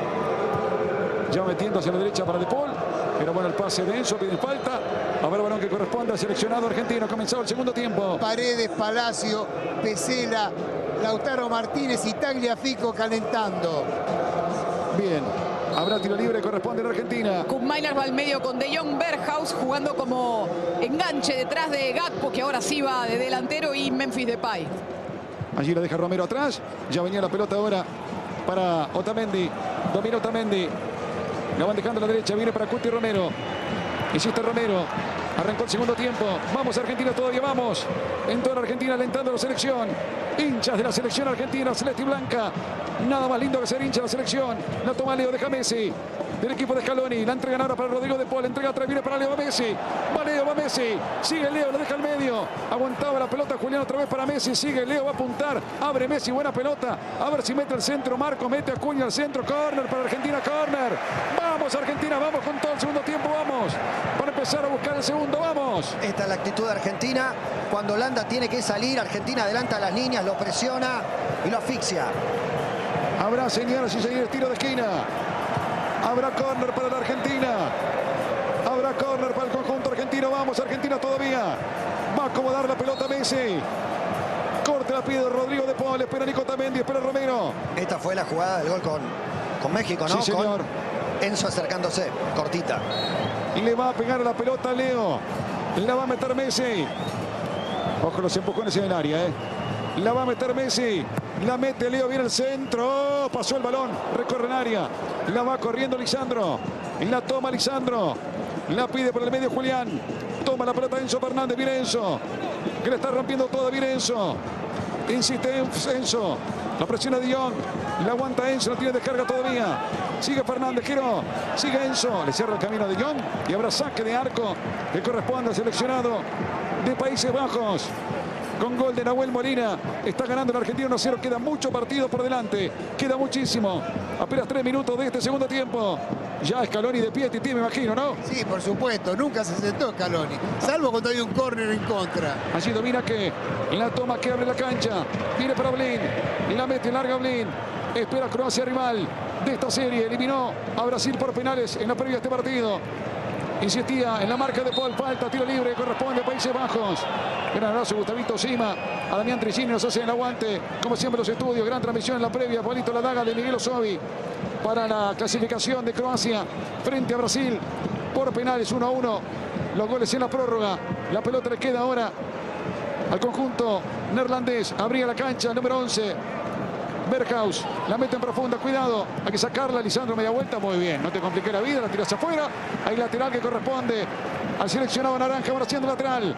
Speaker 1: Ya metiendo hacia la derecha para De Paul. Era bueno el pase de Enzo. Pide falta. A ver, balón que corresponde al seleccionado argentino. Ha comenzado el segundo tiempo.
Speaker 5: Paredes, Palacio, Pesela, Lautaro Martínez y Tagliafico calentando.
Speaker 1: Bien. Habrá tiro libre, corresponde a la Argentina.
Speaker 2: Koopmeiners va al medio con De Jong, Berghaus jugando como enganche detrás de Gakpo, que ahora sí va de delantero, y Memphis Depay.
Speaker 1: Allí lo deja Romero atrás. Ya venía la pelota ahora para Otamendi. Domina Otamendi. La van dejando a la derecha. Viene para Cuti Romero. Insiste Romero. Arrancó el segundo tiempo. Vamos Argentina, todavía vamos. En toda la Argentina alentando a la selección. Hinchas de la selección argentina, celeste y blanca. Nada más lindo que ser hincha de la selección. La toma Leo, deja Messi. Del equipo de Scaloni. La entrega ahora para Rodrigo de Paul. Entrega atrás, viene para Leo, va Messi. Va Leo, va Messi. Sigue Leo, lo deja al medio. Aguantaba la pelota Julián otra vez para Messi. Sigue Leo, va a apuntar. Abre Messi, buena pelota. A ver si mete el centro. Marco mete a Acuña al centro. Corner para Argentina, corner. Vamos Argentina, vamos con todo el segundo tiempo, vamos. Para empezar a buscar el segundo, vamos.
Speaker 3: Esta es la actitud de Argentina. Cuando Holanda tiene que salir, Argentina adelanta las líneas, lo presiona y lo asfixia.
Speaker 1: Habrá señales y seguir el tiro de esquina. Habrá córner para la Argentina. Habrá córner para el conjunto argentino. Vamos, Argentina todavía. Va a acomodar la pelota Messi. Corte la pide Rodrigo de Paul. Espera Nico Otamendi, espera Romero.
Speaker 3: Esta fue la jugada del gol con, con México, ¿no?
Speaker 1: Sí, señor.
Speaker 3: Con Enzo acercándose, cortita.
Speaker 1: Y le va a pegar la pelota a Leo. La va a meter Messi. Ojo los empujones en el área, ¿eh? La va a meter Messi. La mete Leo, viene el centro. Oh, pasó el balón, recorre el área. La va corriendo Lisandro. La toma Lisandro. La pide por el medio Julián. Toma la pelota Enzo Fernández. Viene Enzo. Que le está rompiendo todo. Viene Enzo. Insiste Enzo. La presiona de Jong. La aguanta Enzo. No tiene descarga todavía. Sigue Fernández. Giró. Sigue Enzo. Le cierra el camino de Jong. Y habrá saque de arco que corresponde al seleccionado de Países Bajos. Con gol de Nahuel Molina. Está ganando el Argentina uno a cero. Queda mucho partido por delante. Queda muchísimo. Apenas tres minutos de este segundo tiempo. Ya Scaloni de pie, Tití, me imagino, ¿no?
Speaker 5: Sí, por supuesto. Nunca se sentó Scaloni. Salvo cuando hay un córner en contra.
Speaker 1: Allí domina que la toma, que abre la cancha. Viene para Blin. La mete larga Blin. Espera Croacia rival de esta serie. Eliminó a Brasil por penales en la previa de este partido. Insistía en la marca de Paul. Falta, tiro libre, corresponde a Países Bajos. Gran abrazo, Gustavito Sima. A Damián Tricini nos hace el aguante. Como siempre los estudios, gran transmisión en la previa. Pablito La Daga de Miguel Osovi para la clasificación de Croacia frente a Brasil por penales uno a uno. Los goles en la prórroga. La pelota le queda ahora al conjunto neerlandés. Abría la cancha, número once. Berghaus, la mete en profunda, cuidado, hay que sacarla. Lisandro, media vuelta, muy bien, no te compliques la vida, la tiras afuera. Hay lateral que corresponde al seleccionado naranja, ahora siendo lateral.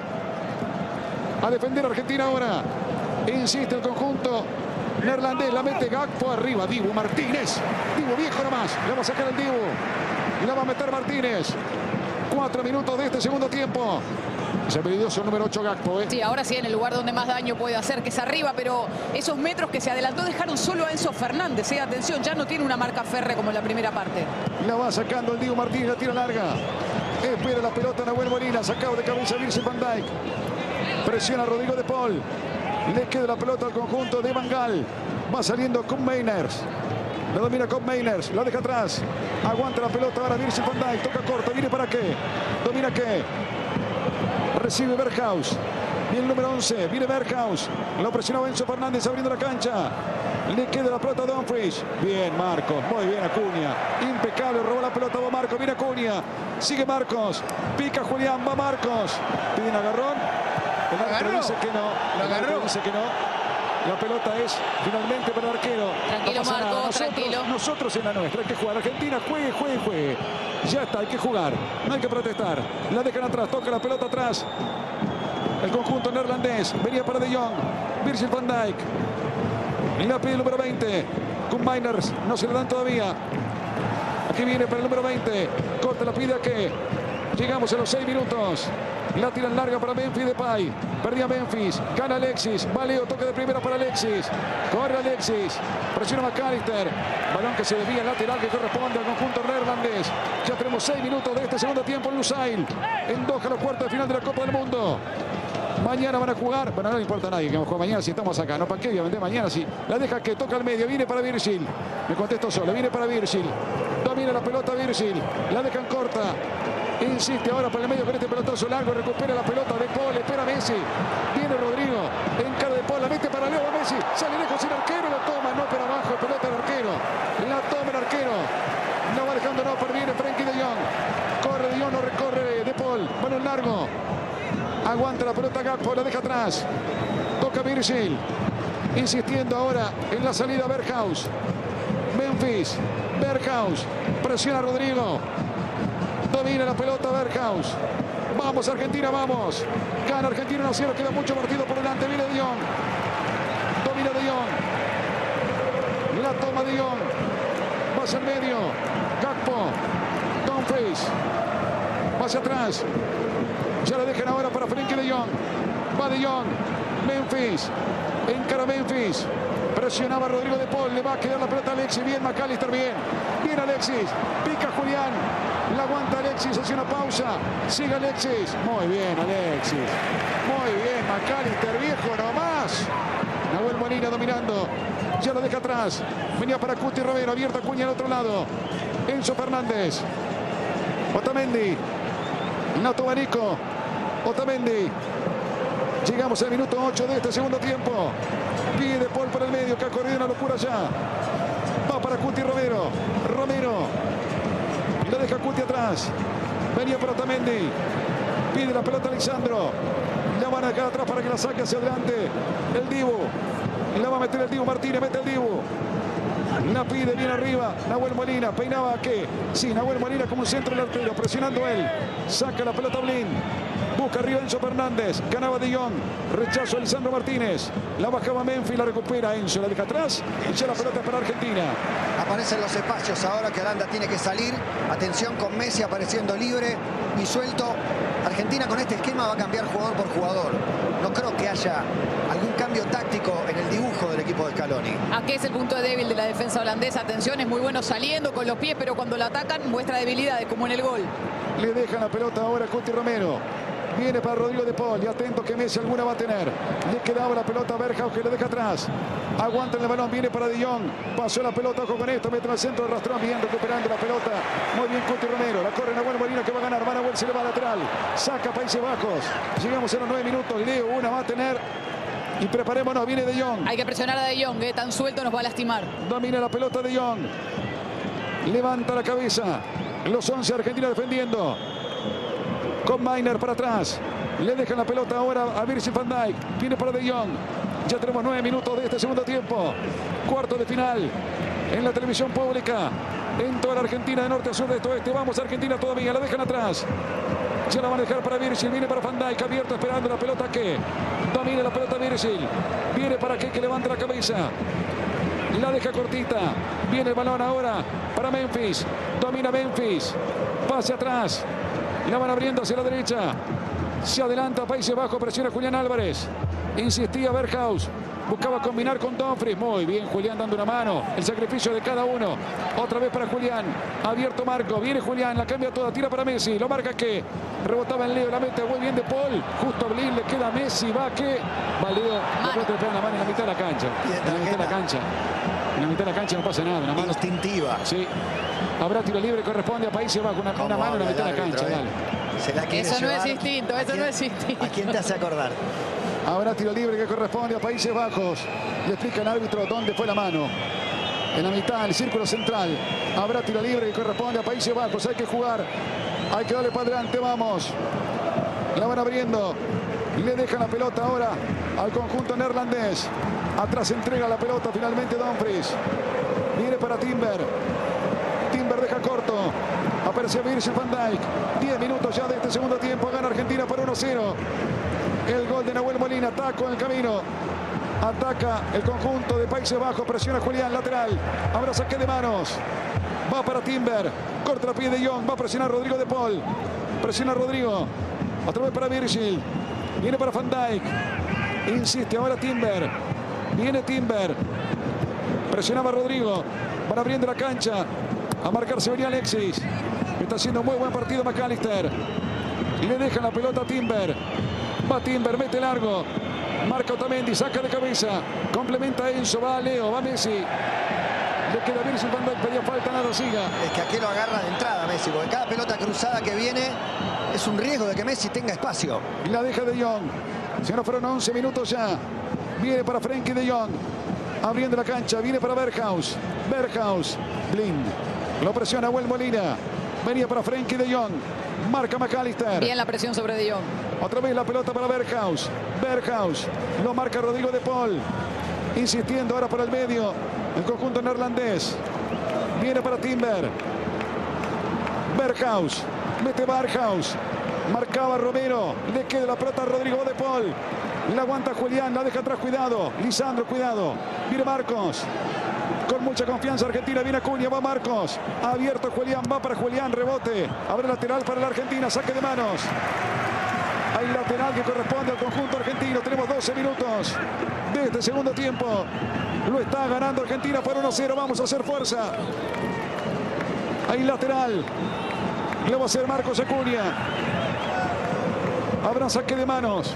Speaker 1: A defender a Argentina ahora. Insiste el conjunto neerlandés, la mete Gakpo arriba. Dibu Martínez, Dibu viejo nomás, le va a sacar el Dibu. La va a meter Martínez. Cuatro minutos de este segundo tiempo. Es el peligroso número ocho Gakpo, ¿eh?
Speaker 2: Sí, ahora sí en el lugar donde más daño puede hacer, que es arriba, pero esos metros que se adelantó dejaron solo a Enzo Fernández. ¿eh? Atención, ya no tiene una marca férrea como en la primera parte.
Speaker 1: La va sacando el Dibu Martínez, la tira larga. Espera la pelota Nahuel Molina, sacado de cabeza Virgil van Dijk. Presiona a Rodrigo de Paul. Le queda la pelota al conjunto de Van Gaal. Va saliendo con Meiners. La domina con Meiners, la deja atrás. Aguanta la pelota ahora Virgil van Dijk. Toca corto, viene para qué. Domina qué. Recibe Berghaus. Viene el número once. Viene Berghaus. Lo presionaba Enzo Fernández abriendo la cancha. Le queda la pelota a Dumfries. Bien Marcos. Muy bien Acuña. Impecable. Robó la pelota. Va Marcos. Viene Acuña. Sigue Marcos. Pica Julián. Va Marcos. Pide un agarrón. El árbitro dice que no. El árbitro dice que no. La pelota es finalmente para el arquero.
Speaker 2: Tranquilo,
Speaker 1: no
Speaker 2: Marco,
Speaker 1: nosotros,
Speaker 2: tranquilo.
Speaker 1: Nosotros en la nuestra. Hay que jugar. Argentina juegue, juegue, juegue. Ya está, hay que jugar. No hay que protestar. La dejan atrás. Toca la pelota atrás. El conjunto neerlandés. Venía para De Jong. Virgil van Dijk. La pide el número veinte. Con Meiners. No se le dan todavía. Aquí viene para el número veinte. Corta la pide a que. Llegamos a los seis minutos. La tiran larga para Memphis Depay. Perdía Memphis. Gana Alexis. Va Leo. Toque de primera para Alexis. Corre Alexis. Presiona McAllister. Balón que se desvía lateral que corresponde al conjunto neerlandés. Ya tenemos seis minutos de este segundo tiempo en Lusail. En Doha, los cuartos de final de la Copa del Mundo. Mañana van a jugar. Bueno, no le importa a nadie que vamos a jugar mañana si estamos acá. No, ¿para qué? Obviamente mañana sí. La deja que toca al medio. Viene para Virgil. Me contesto solo. Viene para Virgil. Domina la pelota Virgil. La dejan corta. Insiste ahora por el medio con este pelotazo largo. Recupera la pelota de Paul. Espera Messi. Viene Rodrigo. Encara de Paul. La mete para Leo Messi. Sale lejos el arquero. La toma. No, pero abajo. Pelota del arquero. La toma el arquero. No va dejando. No. Perviene Frenkie de Jong. Corre de Jong. No recorre de Paul. Bueno, el largo. Aguanta la pelota Gakpo. La deja atrás. Toca Virgil. Insistiendo ahora en la salida Berghaus. Memphis. Berghaus. Presiona a Rodrigo. Domina la pelota Berghaus. Vamos Argentina, vamos. Gana Argentina uno a cero. Queda mucho partido por delante. Viene De Jong. Domina De Jong. La toma De Jong. Va hacia el medio. Gakpo. Dumfries. Va hacia atrás. Ya la dejan ahora para Frenkie de Jong. Va De Jong. Memphis. Encara Memphis. Presionaba Rodrigo de Paul. Le va a quedar la pelota a Alexis. Bien McAllister. Bien. Bien Alexis. Pica Julián. La aguanta Alexis. Hace una pausa. Sigue Alexis. Muy bien Alexis. Muy bien McAllister. Viejo nomás. Nahuel Molina dominando. Ya lo deja atrás. Venía para Cuti Romero. Abierta Acuña al otro lado. Enzo Fernández. Otamendi. Nato Barico. Otamendi. Llegamos al minuto ocho de este segundo tiempo. Pide Paul por el medio, que ha corrido una locura ya. Va para Cuti Romero. Romero. Le deja Cuti atrás. Venía por Otamendi. Pide la pelota Alexandro. La van a dejar atrás para que la saque hacia adelante. El Dibu. La va a meter el Dibu Martínez. Mete el Dibu. La pide bien arriba. Nahuel Molina. Peinaba a qué. Sí, Nahuel Molina como un centro del arquero. Presionando él. Saca la pelota Blin. Busca arriba Enzo Fernández. Ganaba De Jong. Rechazo a Lisandro Martínez. La bajaba Memphis. La recupera Enzo. La deja atrás. Y ya la pelota es para Argentina.
Speaker 3: Aparecen los espacios ahora que Aranda tiene que salir. Atención con Messi apareciendo libre y suelto. Argentina con este esquema va a cambiar jugador por jugador. No creo que haya algún cambio táctico en el dibujo del equipo de Scaloni.
Speaker 2: Aquí es el punto débil de la defensa holandesa. Atención, es muy bueno saliendo con los pies, pero cuando la atacan muestra debilidades como en el gol.
Speaker 1: Le dejan la pelota ahora a Cuti Romero. Viene para Rodrigo de Paul. Y atento que Messi alguna va a tener. Le quedaba la pelota a Berghaus, que le deja atrás. Aguanta el balón. Viene para De Jong. Pasó la pelota. Ojo con esto. Mete al centro de Rastrón. Bien recuperando la pelota. Muy bien Cuti Romero. La corre Nahuel Molina, que va a ganar. Va Nahuel, se le va lateral. Saca Países Bajos. Llegamos a los nueve minutos. Leo una va a tener. Y preparémonos. Viene De Jong.
Speaker 2: Hay que presionar a De Jong. Eh. Tan suelto nos va a lastimar.
Speaker 1: Domina la pelota De Jong. Levanta la cabeza. Los once Argentina defendiendo. Con Mainer para atrás. Le dejan la pelota ahora a Virgil van Dijk. Viene para De Jong. Ya tenemos nueve minutos de este segundo tiempo. Cuarto de final en la televisión pública. En toda la Argentina, de norte a sur, de este a oeste. Vamos a Argentina todavía. La dejan atrás. Ya la van a dejar para Virgil. Viene para Van Dijk. Abierto esperando la pelota que domina la pelota Virgil. Viene para que, que levante la cabeza. La deja cortita. Viene el balón ahora para Memphis. Domina Memphis. Pase atrás. La van abriendo hacia la derecha. Se adelanta Países Bajos. Presiona Julián Álvarez. Insistía Berghaus. Buscaba combinar con Dumfries. Muy bien Julián dando una mano. El sacrificio de cada uno. Otra vez para Julián. Abierto Marco. Viene Julián. La cambia toda. Tira para Messi. Lo marca que rebotaba en Leo. La mete muy bien de Paul. Justo a Blin. Le queda Messi. Va que. Va Leo. Después le pega la mano en la mitad de la cancha. En la mitad de la cancha. En la mitad de la cancha no pasa nada. Una mano
Speaker 3: instintiva.
Speaker 1: Sí. Habrá tiro libre. Corresponde a Países Bajos. Una, una mano en la mitad de la cancha. Dale.
Speaker 3: Se la
Speaker 2: eso no es instinto. Eso
Speaker 3: quién,
Speaker 2: no es instinto.
Speaker 3: ¿A quién te hace acordar?
Speaker 1: Habrá tiro libre que corresponde a Países Bajos. Le explica el árbitro dónde fue la mano. En la mitad, el círculo central. Habrá tiro libre que corresponde a Países Bajos. Hay que jugar. Hay que darle para adelante. Vamos. La van abriendo. Le dejan la pelota ahora al conjunto neerlandés. Atrás entrega la pelota finalmente Dumfries. Viene para Timber. Timber deja corto. Aparece Virgil van Dijk. diez minutos ya de este segundo tiempo. Gana Argentina por uno cero. El gol de Nahuel Molina. Ataca en el camino. Ataca el conjunto de Países Bajos. Presiona Julián. Lateral. Habrá saque de manos. Va para Timber. Corta la pie de Jong. Va a presionar Rodrigo de Paul. Presiona Rodrigo. Otra vez para Virgil. Viene para Van Dijk. Insiste ahora Timber. Viene Timber. Presionaba Rodrigo. Van abriendo la cancha. A marcarse venía Alexis. Está haciendo muy buen partido McAllister. Le dejan la pelota a Timber. Va Timber, mete largo. Marca Otamendi, saca de cabeza. Complementa a Enzo, va a Leo, va a Messi. Le queda Virgil van Dijk, pedía falta, nada, siga.
Speaker 3: Es que aquí lo agarra de entrada Messi, porque cada pelota cruzada que viene es un riesgo de que Messi tenga espacio.
Speaker 1: Y la deja De Jong. Se nos fueron once minutos ya. Viene para Frenkie De Jong. Abriendo la cancha, viene para Berghaus. Berghaus, Blind. Lo presiona Nahuel Molina. Venía para Frenkie De Jong. Marca McAllister.
Speaker 2: Bien la presión sobre De Jong.
Speaker 1: Otra vez la pelota para Berghaus. Berghaus. Lo marca Rodrigo de Paul. Insistiendo ahora por el medio. El conjunto neerlandés. Viene para Timber. Berghaus. Mete Berghaus. Marcaba Romero. Le queda la pelota a Rodrigo de Paul. La aguanta Julián. La deja atrás. Cuidado. Lisandro, cuidado. Viene Marcos. Con mucha confianza Argentina, viene Acuña, va Marcos. Abierto Julián, va para Julián, rebote. Abre lateral para la Argentina, saque de manos. Hay lateral que corresponde al conjunto argentino. Tenemos doce minutos de este segundo tiempo. Lo está ganando Argentina por uno cero. Vamos a hacer fuerza. Hay lateral. Lo va a hacer Marcos Acuña. Habrá saque de manos.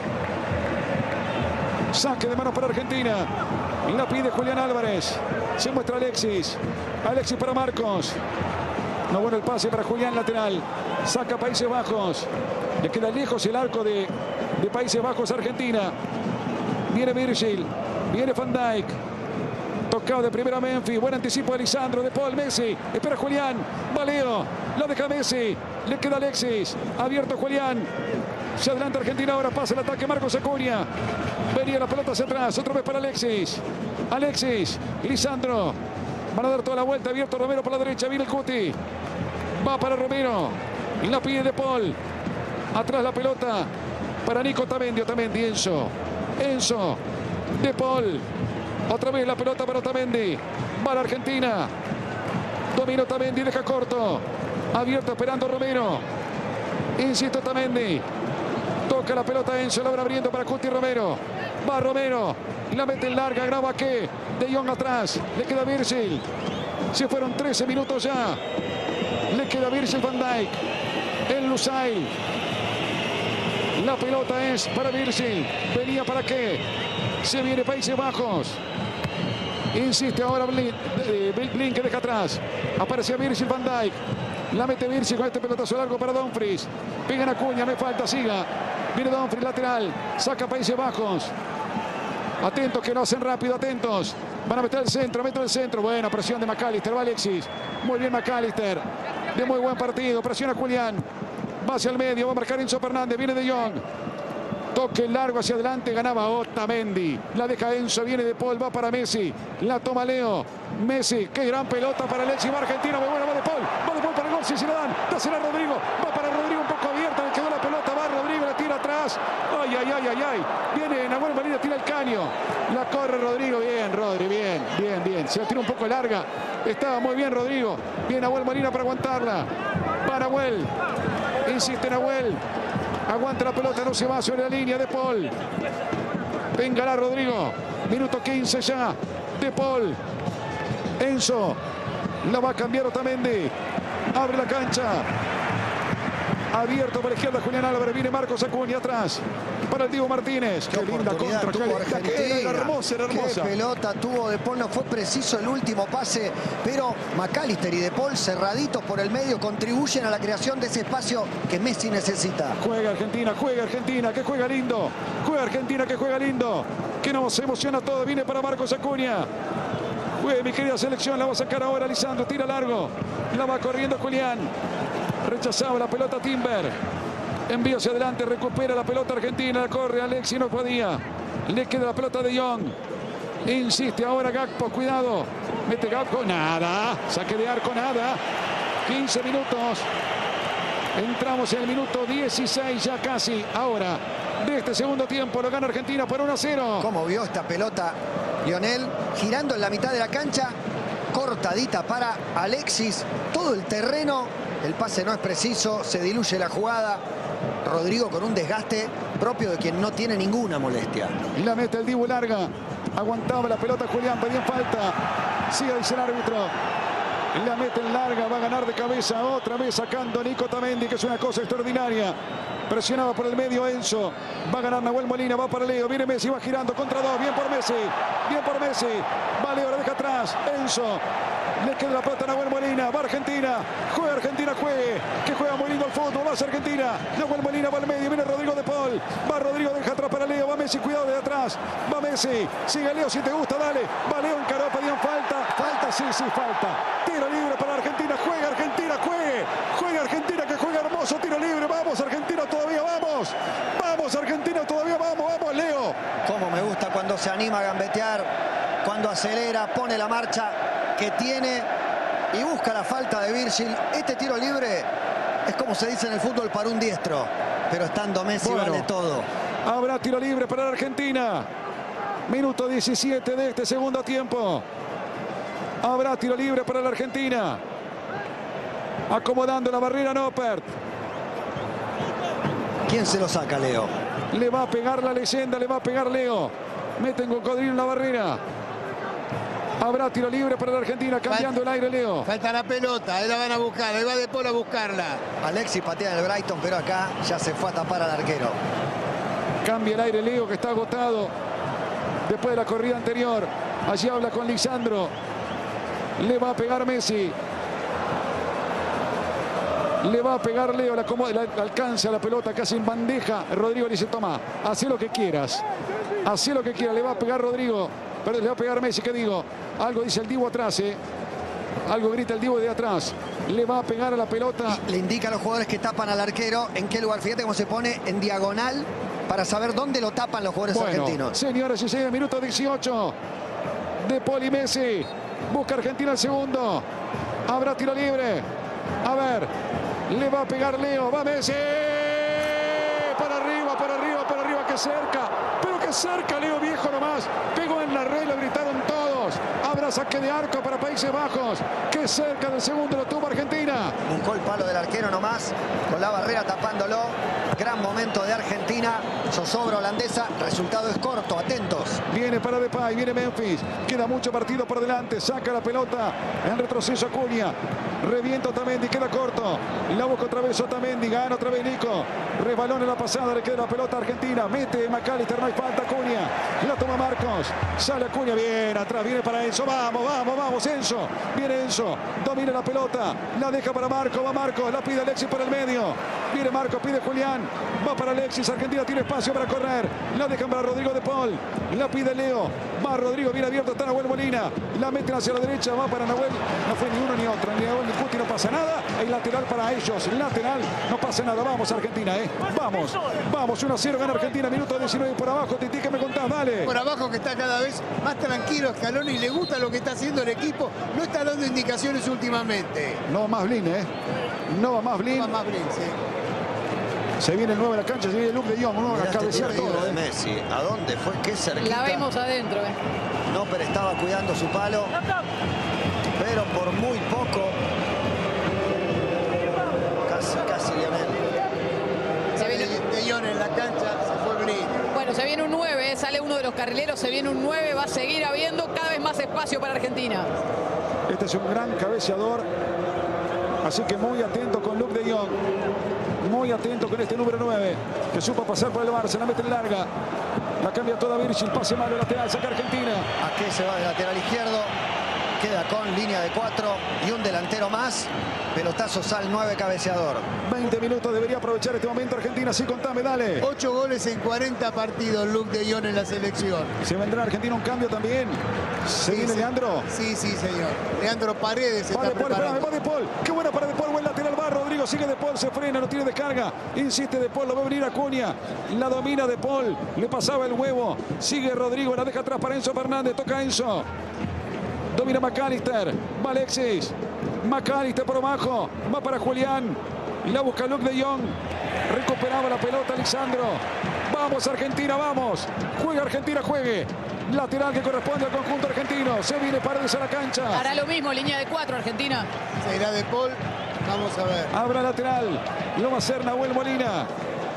Speaker 1: Saque de manos para Argentina. La pide Julián Álvarez. Se muestra Alexis. Alexis para Marcos. No bueno el pase para Julián, lateral. Saca Países Bajos. Le queda lejos el arco de, de Países Bajos, Argentina. Viene Virgil. Viene Van Dijk. Tocado de primera Memphis. Buen anticipo de Lisandro, de Paul, Messi. Espera Julián. Va Leo. La deja Messi. Le queda Alexis. Abierto Julián. Se adelanta Argentina ahora. Pasa el ataque Marcos Acuña. Venía la pelota hacia atrás. Otra vez para Alexis. Alexis. Lisandro. Van a dar toda la vuelta. Abierto Romero por la derecha. Viene el Cuti. Va para Romero. Y la pide de Paul. Atrás la pelota para Nico Otamendi. Otamendi. Enzo. Enzo. De Paul. Otra vez la pelota para Otamendi. Va la Argentina. Domina Otamendi. Deja corto. Abierto esperando Romero. Insiste Otamendi. Toca la pelota Enzo. La van abriendo para Cuti Romero. Va Romero. Y la mete en larga. Graba que De Jong atrás. Le queda Virgil. Se fueron trece minutos ya. Le queda Virgil van Dijk. El Lusail. La pelota es para Virgil. ¿Venía para qué? Se viene Países Bajos. Insiste ahora Blin, eh, Blin que deja atrás. Aparece Virgil van Dijk. La mete Virgil con este pelotazo largo para Dumfries. Pegan a Cuña, me falta, siga. Viene Dumfries, lateral. Saca Países Bajos. Atentos que no hacen rápido, atentos. Van a meter el centro, meten el centro. Buena presión de McAllister, va Alexis. Muy bien McAllister. De muy buen partido. Presiona Julián. Va hacia el medio, va a marcar Enzo Fernández. Viene De Jong. Toque largo hacia adelante, ganaba Otamendi. La deja Enzo, viene De Paul, va para Messi. La toma Leo. Messi, qué gran pelota para Alexis, va Argentina, muy buena, va De Paul. Va De Paul para el gol, si se la dan. Dásela a Rodrigo, va para Rodrigo un poco abierta, le quedó la pelota, va Rodrigo, la tira atrás. Ay, ay, ay, ay, ay. Viene Nahuel Molina, tira el caño. La corre Rodrigo, bien, Rodri, bien, bien, bien. Se la tira un poco larga. Estaba muy bien Rodrigo. Bien Nahuel Molina para aguantarla. Para Nahuel. Insiste Nahuel. Aguanta la pelota, no se va sobre la línea. De Paul. Venga Rodrigo. Minuto quince ya. De Paul. Enzo. La va a cambiar Otamendi. Abre la cancha. Abierto por la izquierda Julián Álvarez. Viene Marcos Acuña atrás. Para el Diego Martínez.
Speaker 3: Qué,
Speaker 1: qué linda contra.
Speaker 3: Tuvo
Speaker 1: Qué, qué, era hermosa, era hermosa.
Speaker 3: Qué pelota tuvo De Paul. No fue preciso el último pase. Pero McAllister y De Paul cerraditos por el medio contribuyen a la creación de ese espacio que Messi necesita.
Speaker 1: Juega Argentina, juega Argentina. Que juega lindo. Juega Argentina, que juega lindo. Que nos emociona todo. Viene para Marcos Acuña. Juega mi querida selección. La va a sacar ahora Lisandro. Tira largo. La va corriendo Julián. Rechazaba la pelota Timber. Envío hacia adelante, recupera la pelota Argentina. La corre Alexis, no podía. Le queda la pelota de Jong. Insiste ahora Gakpo, cuidado. Mete Gakpo, nada. Saque de arco, nada. quince minutos. Entramos en el minuto dieciséis ya casi. Ahora, de este segundo tiempo, lo gana Argentina por uno a cero.
Speaker 3: ¿Cómo vio esta pelota Lionel? Girando en la mitad de la cancha. Cortadita para Alexis. Todo el terreno. El pase no es preciso, se diluye la jugada. Rodrigo con un desgaste propio de quien no tiene ninguna molestia.
Speaker 1: La mete el Dibu larga. Aguantaba la pelota Julián, pedía falta. Sigue, dice el árbitro. La mete en larga, va a ganar de cabeza otra vez sacando Nico Otamendi, que es una cosa extraordinaria. Presionaba por el medio Enzo. Va a ganar Nahuel Molina, va para Leo. Viene Messi, va girando contra dos. Bien por Messi. Bien por Messi. Va Leo, la deja atrás. Enzo. Le queda la pelota a Nahuel Molina. Va Argentina. Juega Argentina, juegue. Que juega muy lindo el fútbol. Va a Argentina. Nahuel Molina va al medio. Viene Rodrigo De Paul. Va Rodrigo, deja atrás para Leo. Va Messi, cuidado de atrás. Va Messi. Sigue Leo si te gusta, dale. Va Leo, encaró, pedían falta. Falta, sí, sí, falta. Tiro libre para Argentina. Juega Argentina, juegue. Juega Argentina, que juega hermoso. Tiro libre. Vamos, Argentina todavía, vamos. Vamos, Argentina todavía, vamos, vamos, Leo.
Speaker 3: Cómo me gusta cuando se anima a gambetear, cuando acelera, pone la marcha que tiene y busca la falta de Virgil. Este tiro libre es como se dice en el fútbol para un diestro, pero estando Messi bueno, vale todo.
Speaker 1: Habrá tiro libre para la Argentina. Minuto diecisiete de este segundo tiempo. Habrá tiro libre para la Argentina. Acomodando la barrera Noppert.
Speaker 3: ¿Quién se lo saca, Leo?
Speaker 1: Le va a pegar la leyenda, le va a pegar Leo. Meten Cocodrilo en la barrera. Habrá tiro libre para la Argentina, cambiando
Speaker 5: falta,
Speaker 1: el aire, Leo.
Speaker 5: Falta la pelota, ahí la van a buscar, ahí va De Paul a buscarla.
Speaker 3: Alexis patea en el Brighton, pero acá ya se fue a tapar al arquero.
Speaker 1: Cambia el aire Leo, que está agotado después de la corrida anterior. Allí habla con Lisandro. Le va a pegar Messi. Le va a pegar Leo, la, la alcanza la pelota casi en bandeja. Rodrigo le dice, toma, haz lo que quieras. Haz lo que quieras, le va a pegar Rodrigo. Pero le va a pegar Messi, ¿qué digo? Algo dice el Dibu atrás, ¿eh? Algo grita el Dibu de atrás. Le va a pegar a la pelota.
Speaker 3: Y le indica a los jugadores que tapan al arquero en qué lugar. Fíjate cómo se pone en diagonal para saber dónde lo tapan los jugadores
Speaker 1: bueno,
Speaker 3: argentinos.
Speaker 1: Señores, y sigue el minuto dieciocho. De Paul y Messi. Busca Argentina el segundo. Habrá tiro libre. A ver. Le va a pegar Leo. Va Messi. Para arriba, para arriba, para arriba. Que cerca. Pero que cerca, Leo viejo nomás. Pegó en la red, lo gritaron todos. Habrá Habrá saque de arco para Países Bajos, que cerca del segundo lo tuvo Argentina.
Speaker 3: Buscó el palo del arquero nomás, con la barrera tapándolo. Gran momento de Argentina, zozobra holandesa, resultado es corto, atentos.
Speaker 1: Viene para Depay, viene Memphis, queda mucho partido por delante, saca la pelota en retroceso Acuña, revienta Otamendi, queda corto, la busca otra vez Otamendi, gana otra vez Nico, rebalón en la pasada, le queda la pelota a Argentina, mete McAllister, no hay falta, Acuña, la toma Marcos, sale Acuña, bien atrás, viene para Enzo, vamos, vamos, vamos, Enzo, viene Enzo, domina la pelota, la deja para Marcos, va Marcos, la pide Alexis por el medio, viene Marcos, pide Julián, va para Alexis, Argentina tiene espacio para correr, la dejan para Rodrigo de Paul, la pide Leo, va Rodrigo, bien abierto, está Nahuel Molina, la meten hacia la derecha, va para Nahuel, no fue ni uno ni otro, ni Nahuel ni Cuti, no pasa nada, el lateral para ellos, lateral, no pasa nada, vamos Argentina, eh, vamos, vamos, uno a cero gana Argentina, minuto diecinueve por abajo, Titi, ¿qué me contás? Dale.
Speaker 5: Por abajo que está cada vez más tranquilo Scaloni y le gusta lo que está haciendo el equipo, no está dando indicaciones últimamente.
Speaker 1: No va más Blin, eh, no va más Blin.
Speaker 5: No va más Blin, sí.
Speaker 1: Se viene el nuevo de la cancha, se viene el Luke de Jong, uno a cabecear todo.
Speaker 3: De Messi, ¿a dónde fue? Qué cerquita.
Speaker 2: La vemos adentro. Eh.
Speaker 3: No, pero estaba cuidando su palo, pero por muy poco. Casi, casi Lionel.
Speaker 2: Se viene
Speaker 5: De Jong en la cancha, se fue Blin.
Speaker 2: Bueno, se viene un nueve, eh. Sale uno de los carrileros, se viene un nueve, va a seguir habiendo cada vez más espacio para Argentina.
Speaker 1: Este es un gran cabeceador, así que muy atento con Luke de Jong. Muy atento con este número nueve, que supo pasar por el Barça, la mete en larga. La cambia toda Virgil, pase malo lateral, saca Argentina.
Speaker 3: ¿A qué se va de lateral izquierdo? Queda con línea de cuatro y un delantero más. Pelotazo Sal, nueve cabeceador.
Speaker 1: veinte minutos, debería aprovechar este momento Argentina, sí, contame, dale.
Speaker 5: ocho goles en cuarenta partidos, Luke de Jong en la selección.
Speaker 1: ¿Se vendrá Argentina un cambio también? ¿Se
Speaker 5: Sí,
Speaker 1: viene
Speaker 5: sí.
Speaker 1: Leandro?
Speaker 5: Sí, sí, señor. Leandro Paredes se
Speaker 1: Va
Speaker 5: está
Speaker 1: de Paul,
Speaker 5: preparando.
Speaker 1: va de Paul. Qué buena para de Paul, buen lateral va Rodrigo, sigue de Paul, se frena, no tiene descarga. Insiste de Paul, lo ve venir Acuña. La domina de Paul, le pasaba el huevo. Sigue Rodrigo, la deja atrás para Enzo Fernández, toca Enzo. Domina McAllister, va Alexis. McAllister por abajo, va para Julián. Y la busca Luke de Jong. Recuperaba la pelota Lisandro. Vamos Argentina, vamos. Juega Argentina, juegue. Lateral que corresponde al conjunto argentino. Se viene Paredes a la cancha.
Speaker 2: Hará lo mismo, línea de cuatro Argentina.
Speaker 5: Se irá de Paul. Vamos a ver.
Speaker 1: Abra lateral. Lo va a hacer Nahuel Molina.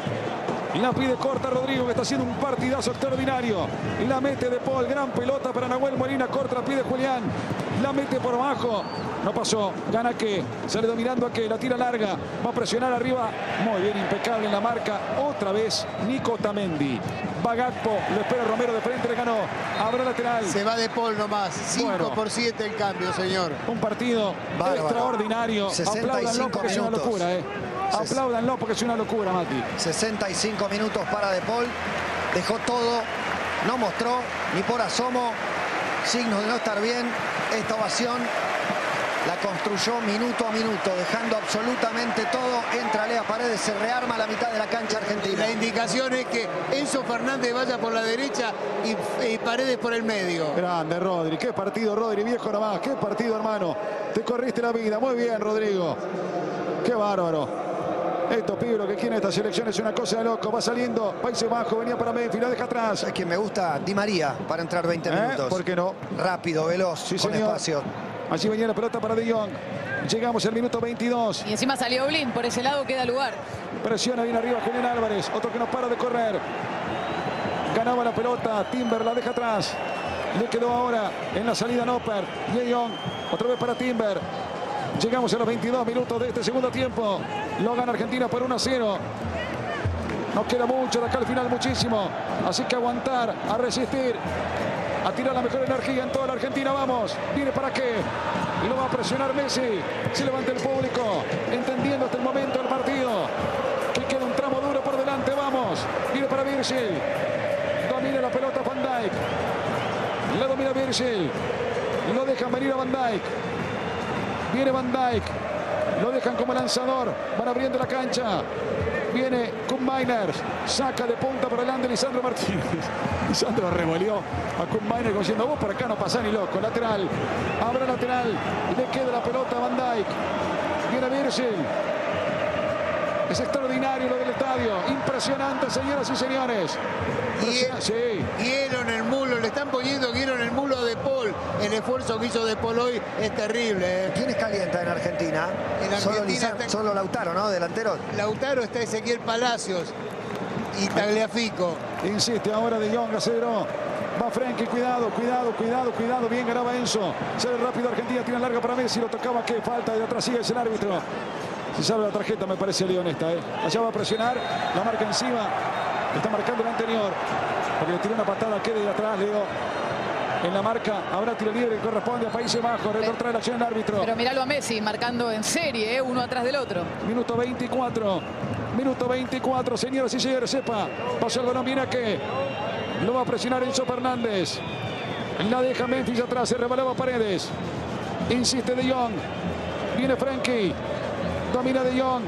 Speaker 1: La pide corta Rodrigo, que está haciendo un partidazo extraordinario. La mete de Paul, gran pelota para Nahuel Molina, corta, la pide Julián. La mete por abajo. No pasó, gana que, sale dominando a que, la tira larga, va a presionar arriba. Muy bien, impecable en la marca. Otra vez Nico Otamendi. Va Gakpo, lo espera Romero de frente, le ganó. Abra lateral.
Speaker 5: Se va de Paul nomás. cinco
Speaker 1: Bueno.
Speaker 5: por siete el cambio, señor.
Speaker 1: Un partido
Speaker 3: Bárbaro.
Speaker 1: extraordinario.
Speaker 3: sesenta y cinco
Speaker 1: Apláudanlo porque es una
Speaker 3: minutos.
Speaker 1: locura, eh. Apláudanlo porque es una locura, Mati.
Speaker 3: sesenta y cinco minutos para De Paul. Dejó todo, no mostró ni por asomo signos de no estar bien. Esta ovación la construyó minuto a minuto, dejando absolutamente todo. Entra Lea Paredes, se rearma la mitad de la cancha argentina.
Speaker 5: La indicación es que Enzo Fernández vaya por la derecha y, y Paredes por el medio.
Speaker 1: Grande, Rodri. Qué partido, Rodri, viejo nomás. Qué partido, hermano. Te corriste la vida. Muy bien, Rodrigo. Qué bárbaro. Estos pibes lo que quieren esta selección es una cosa de loco. Va saliendo Países Bajos, venía para Memphis, la deja atrás.
Speaker 3: Es que me gusta Di María para entrar veinte
Speaker 1: ¿Eh?
Speaker 3: minutos.
Speaker 1: ¿Por qué no?
Speaker 3: Rápido, veloz,
Speaker 1: Sí,
Speaker 3: con
Speaker 1: señor.
Speaker 3: espacio.
Speaker 1: Allí venía la pelota para De Jong. Llegamos al minuto veintidós.
Speaker 2: Y encima salió Blin, por ese lado queda lugar.
Speaker 1: Presiona bien arriba Julián Álvarez. Otro que no para de correr. Ganaba la pelota. Timber la deja atrás. Le quedó ahora en la salida Noper. De Jong. Otra vez para Timber. Llegamos a los veintidós minutos de este segundo tiempo. Lo gana Argentina por uno a cero. Nos queda mucho de acá al final, muchísimo. Así que aguantar, a resistir, a tirar la mejor energía en toda la Argentina. Vamos. Viene para qué. Lo va a presionar Messi. Se levanta el público. Entendiendo hasta el momento del partido. Que queda un tramo duro por delante. Vamos. Viene para Virgil. Domina la pelota Van Dijk. La domina Virgil. Lo dejan venir a Van Dijk. Viene Van Dijk. Lo dejan como lanzador. Van abriendo la cancha. Viene Koopmeiners. Saca de punta por delante Lisandro Martínez. Lisandro revolvió a Koopmeiners como diciendo: vos por acá no pasás ni loco. Lateral. Abra lateral. Le queda la pelota a Van Dijk. Viene Virgil. Es extraordinario lo del estadio. Impresionante, señoras y señores.
Speaker 5: Hielo,
Speaker 1: sí.
Speaker 5: hielo en el mulo. Le están poniendo hielo en el mulo a De Paul. El esfuerzo que hizo De Paul hoy es terrible. ¿eh?
Speaker 3: ¿Quiénes calientan en Argentina?
Speaker 5: En
Speaker 3: solo,
Speaker 5: Argentina
Speaker 3: Lisa,
Speaker 5: está...
Speaker 3: solo Lautaro, ¿no? Delantero.
Speaker 5: Lautaro, está Ezequiel Palacios y Tagliafico.
Speaker 1: Insiste ahora De Jong, aceleró. Va Frenkie, cuidado, cuidado, cuidado, cuidado. Bien ganaba Enzo. Sale rápido Argentina, tira larga para Messi. Lo tocaba, ¿qué? Falta de atrás, sigue el árbitro. Si sabe la tarjeta, me parece León esta, ¿eh? Allá va a presionar, la marca encima. Está marcando el anterior. Porque le tiró una patada, quede de atrás, Leo. En la marca, habrá tiro libre que corresponde a Países Bajos. Retrotrae la acción el árbitro.
Speaker 2: Pero miralo a Messi, marcando en serie, ¿eh? Uno atrás del otro.
Speaker 1: Minuto veinticuatro. Minuto veinticuatro, señoras y señores, sepa. Pasó el balón, viene a que lo va a presionar Enzo Fernández. La deja Memphis atrás, se rebalaba Paredes. Insiste De Jong. Viene Frenkie. Domina De Jong.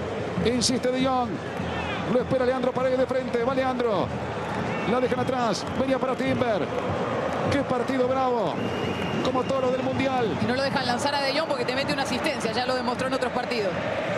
Speaker 1: Insiste De Jong. Lo espera Leandro Paredes de frente. Va Leandro. La dejan atrás. Venía para Timber. Qué partido bravo. Como todo lo del Mundial.
Speaker 2: Y no lo dejan lanzar a De Jong porque te mete una asistencia. Ya lo demostró en otros partidos.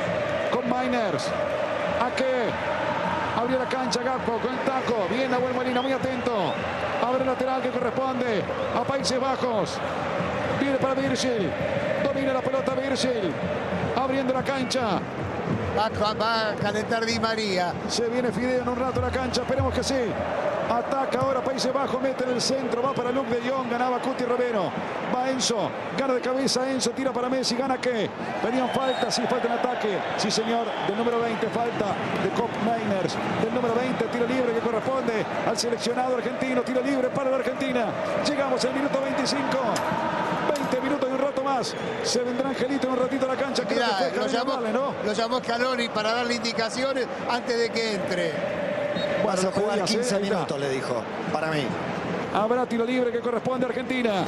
Speaker 1: Con Miners. ¿A qué? Abrió la cancha Gakpo con el taco. Bien Nahuel Molina, muy atento. Abre el lateral que corresponde a Países Bajos. Viene para Virgil. Domina la pelota Virgil. Abriendo la cancha.
Speaker 5: Va, va a calentar Di María.
Speaker 1: Se viene Fideo en un rato a la cancha. Esperemos que sí. Ataca ahora Países Bajos. Mete en el centro. Va para Luke De Jong. Ganaba Cuti Romero. Va Enzo. Gana de cabeza Enzo. Tira para Messi. Gana qué. Venían faltas. Sí, falta en ataque. Sí, señor. Del número veinte. Falta de Cop Miners. Del número veinte. Tiro libre que corresponde al seleccionado argentino. Tiro libre para la Argentina. Llegamos al minuto veinticinco. veinte minutos y un rato más. Se vendrá Angelito en un ratito a la cancha. Creo
Speaker 5: Mirá,
Speaker 1: que fue
Speaker 5: lo, llamó,
Speaker 1: vale, ¿no?
Speaker 5: lo llamó Scaloni para darle indicaciones antes de que entre.
Speaker 3: Vas a jugar
Speaker 1: pedías,
Speaker 3: quince
Speaker 1: ¿eh?
Speaker 3: minutos, le dijo, para mí.
Speaker 1: Habrá tiro libre que corresponde a Argentina.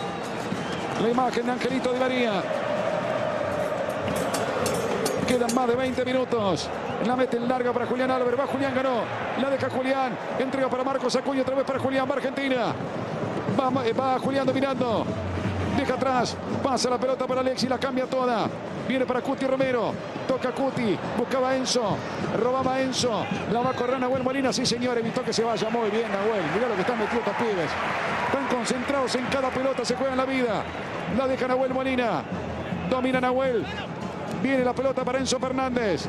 Speaker 1: La imagen de Angelito Di María. Quedan más de veinte minutos. La mete en larga para Julián Álvarez. Va Julián, ganó. La deja Julián. Entrega para Marcos Acuña. Otra vez para Julián. Va Argentina. Va, va Julián dominando. Deja atrás. Pasa la pelota para Alexis. La cambia toda. Viene para Cuti Romero. Toca Cuti. Buscaba a Enzo. Robaba a Enzo. La va a correr Nahuel Molina. Sí, señor. Evitó que se vaya. Muy bien, Nahuel. Mirá lo que están metidos estos pibes. Están concentrados en cada pelota. Se juegan la vida. La deja Nahuel Molina. Domina Nahuel. Viene la pelota para Enzo Fernández.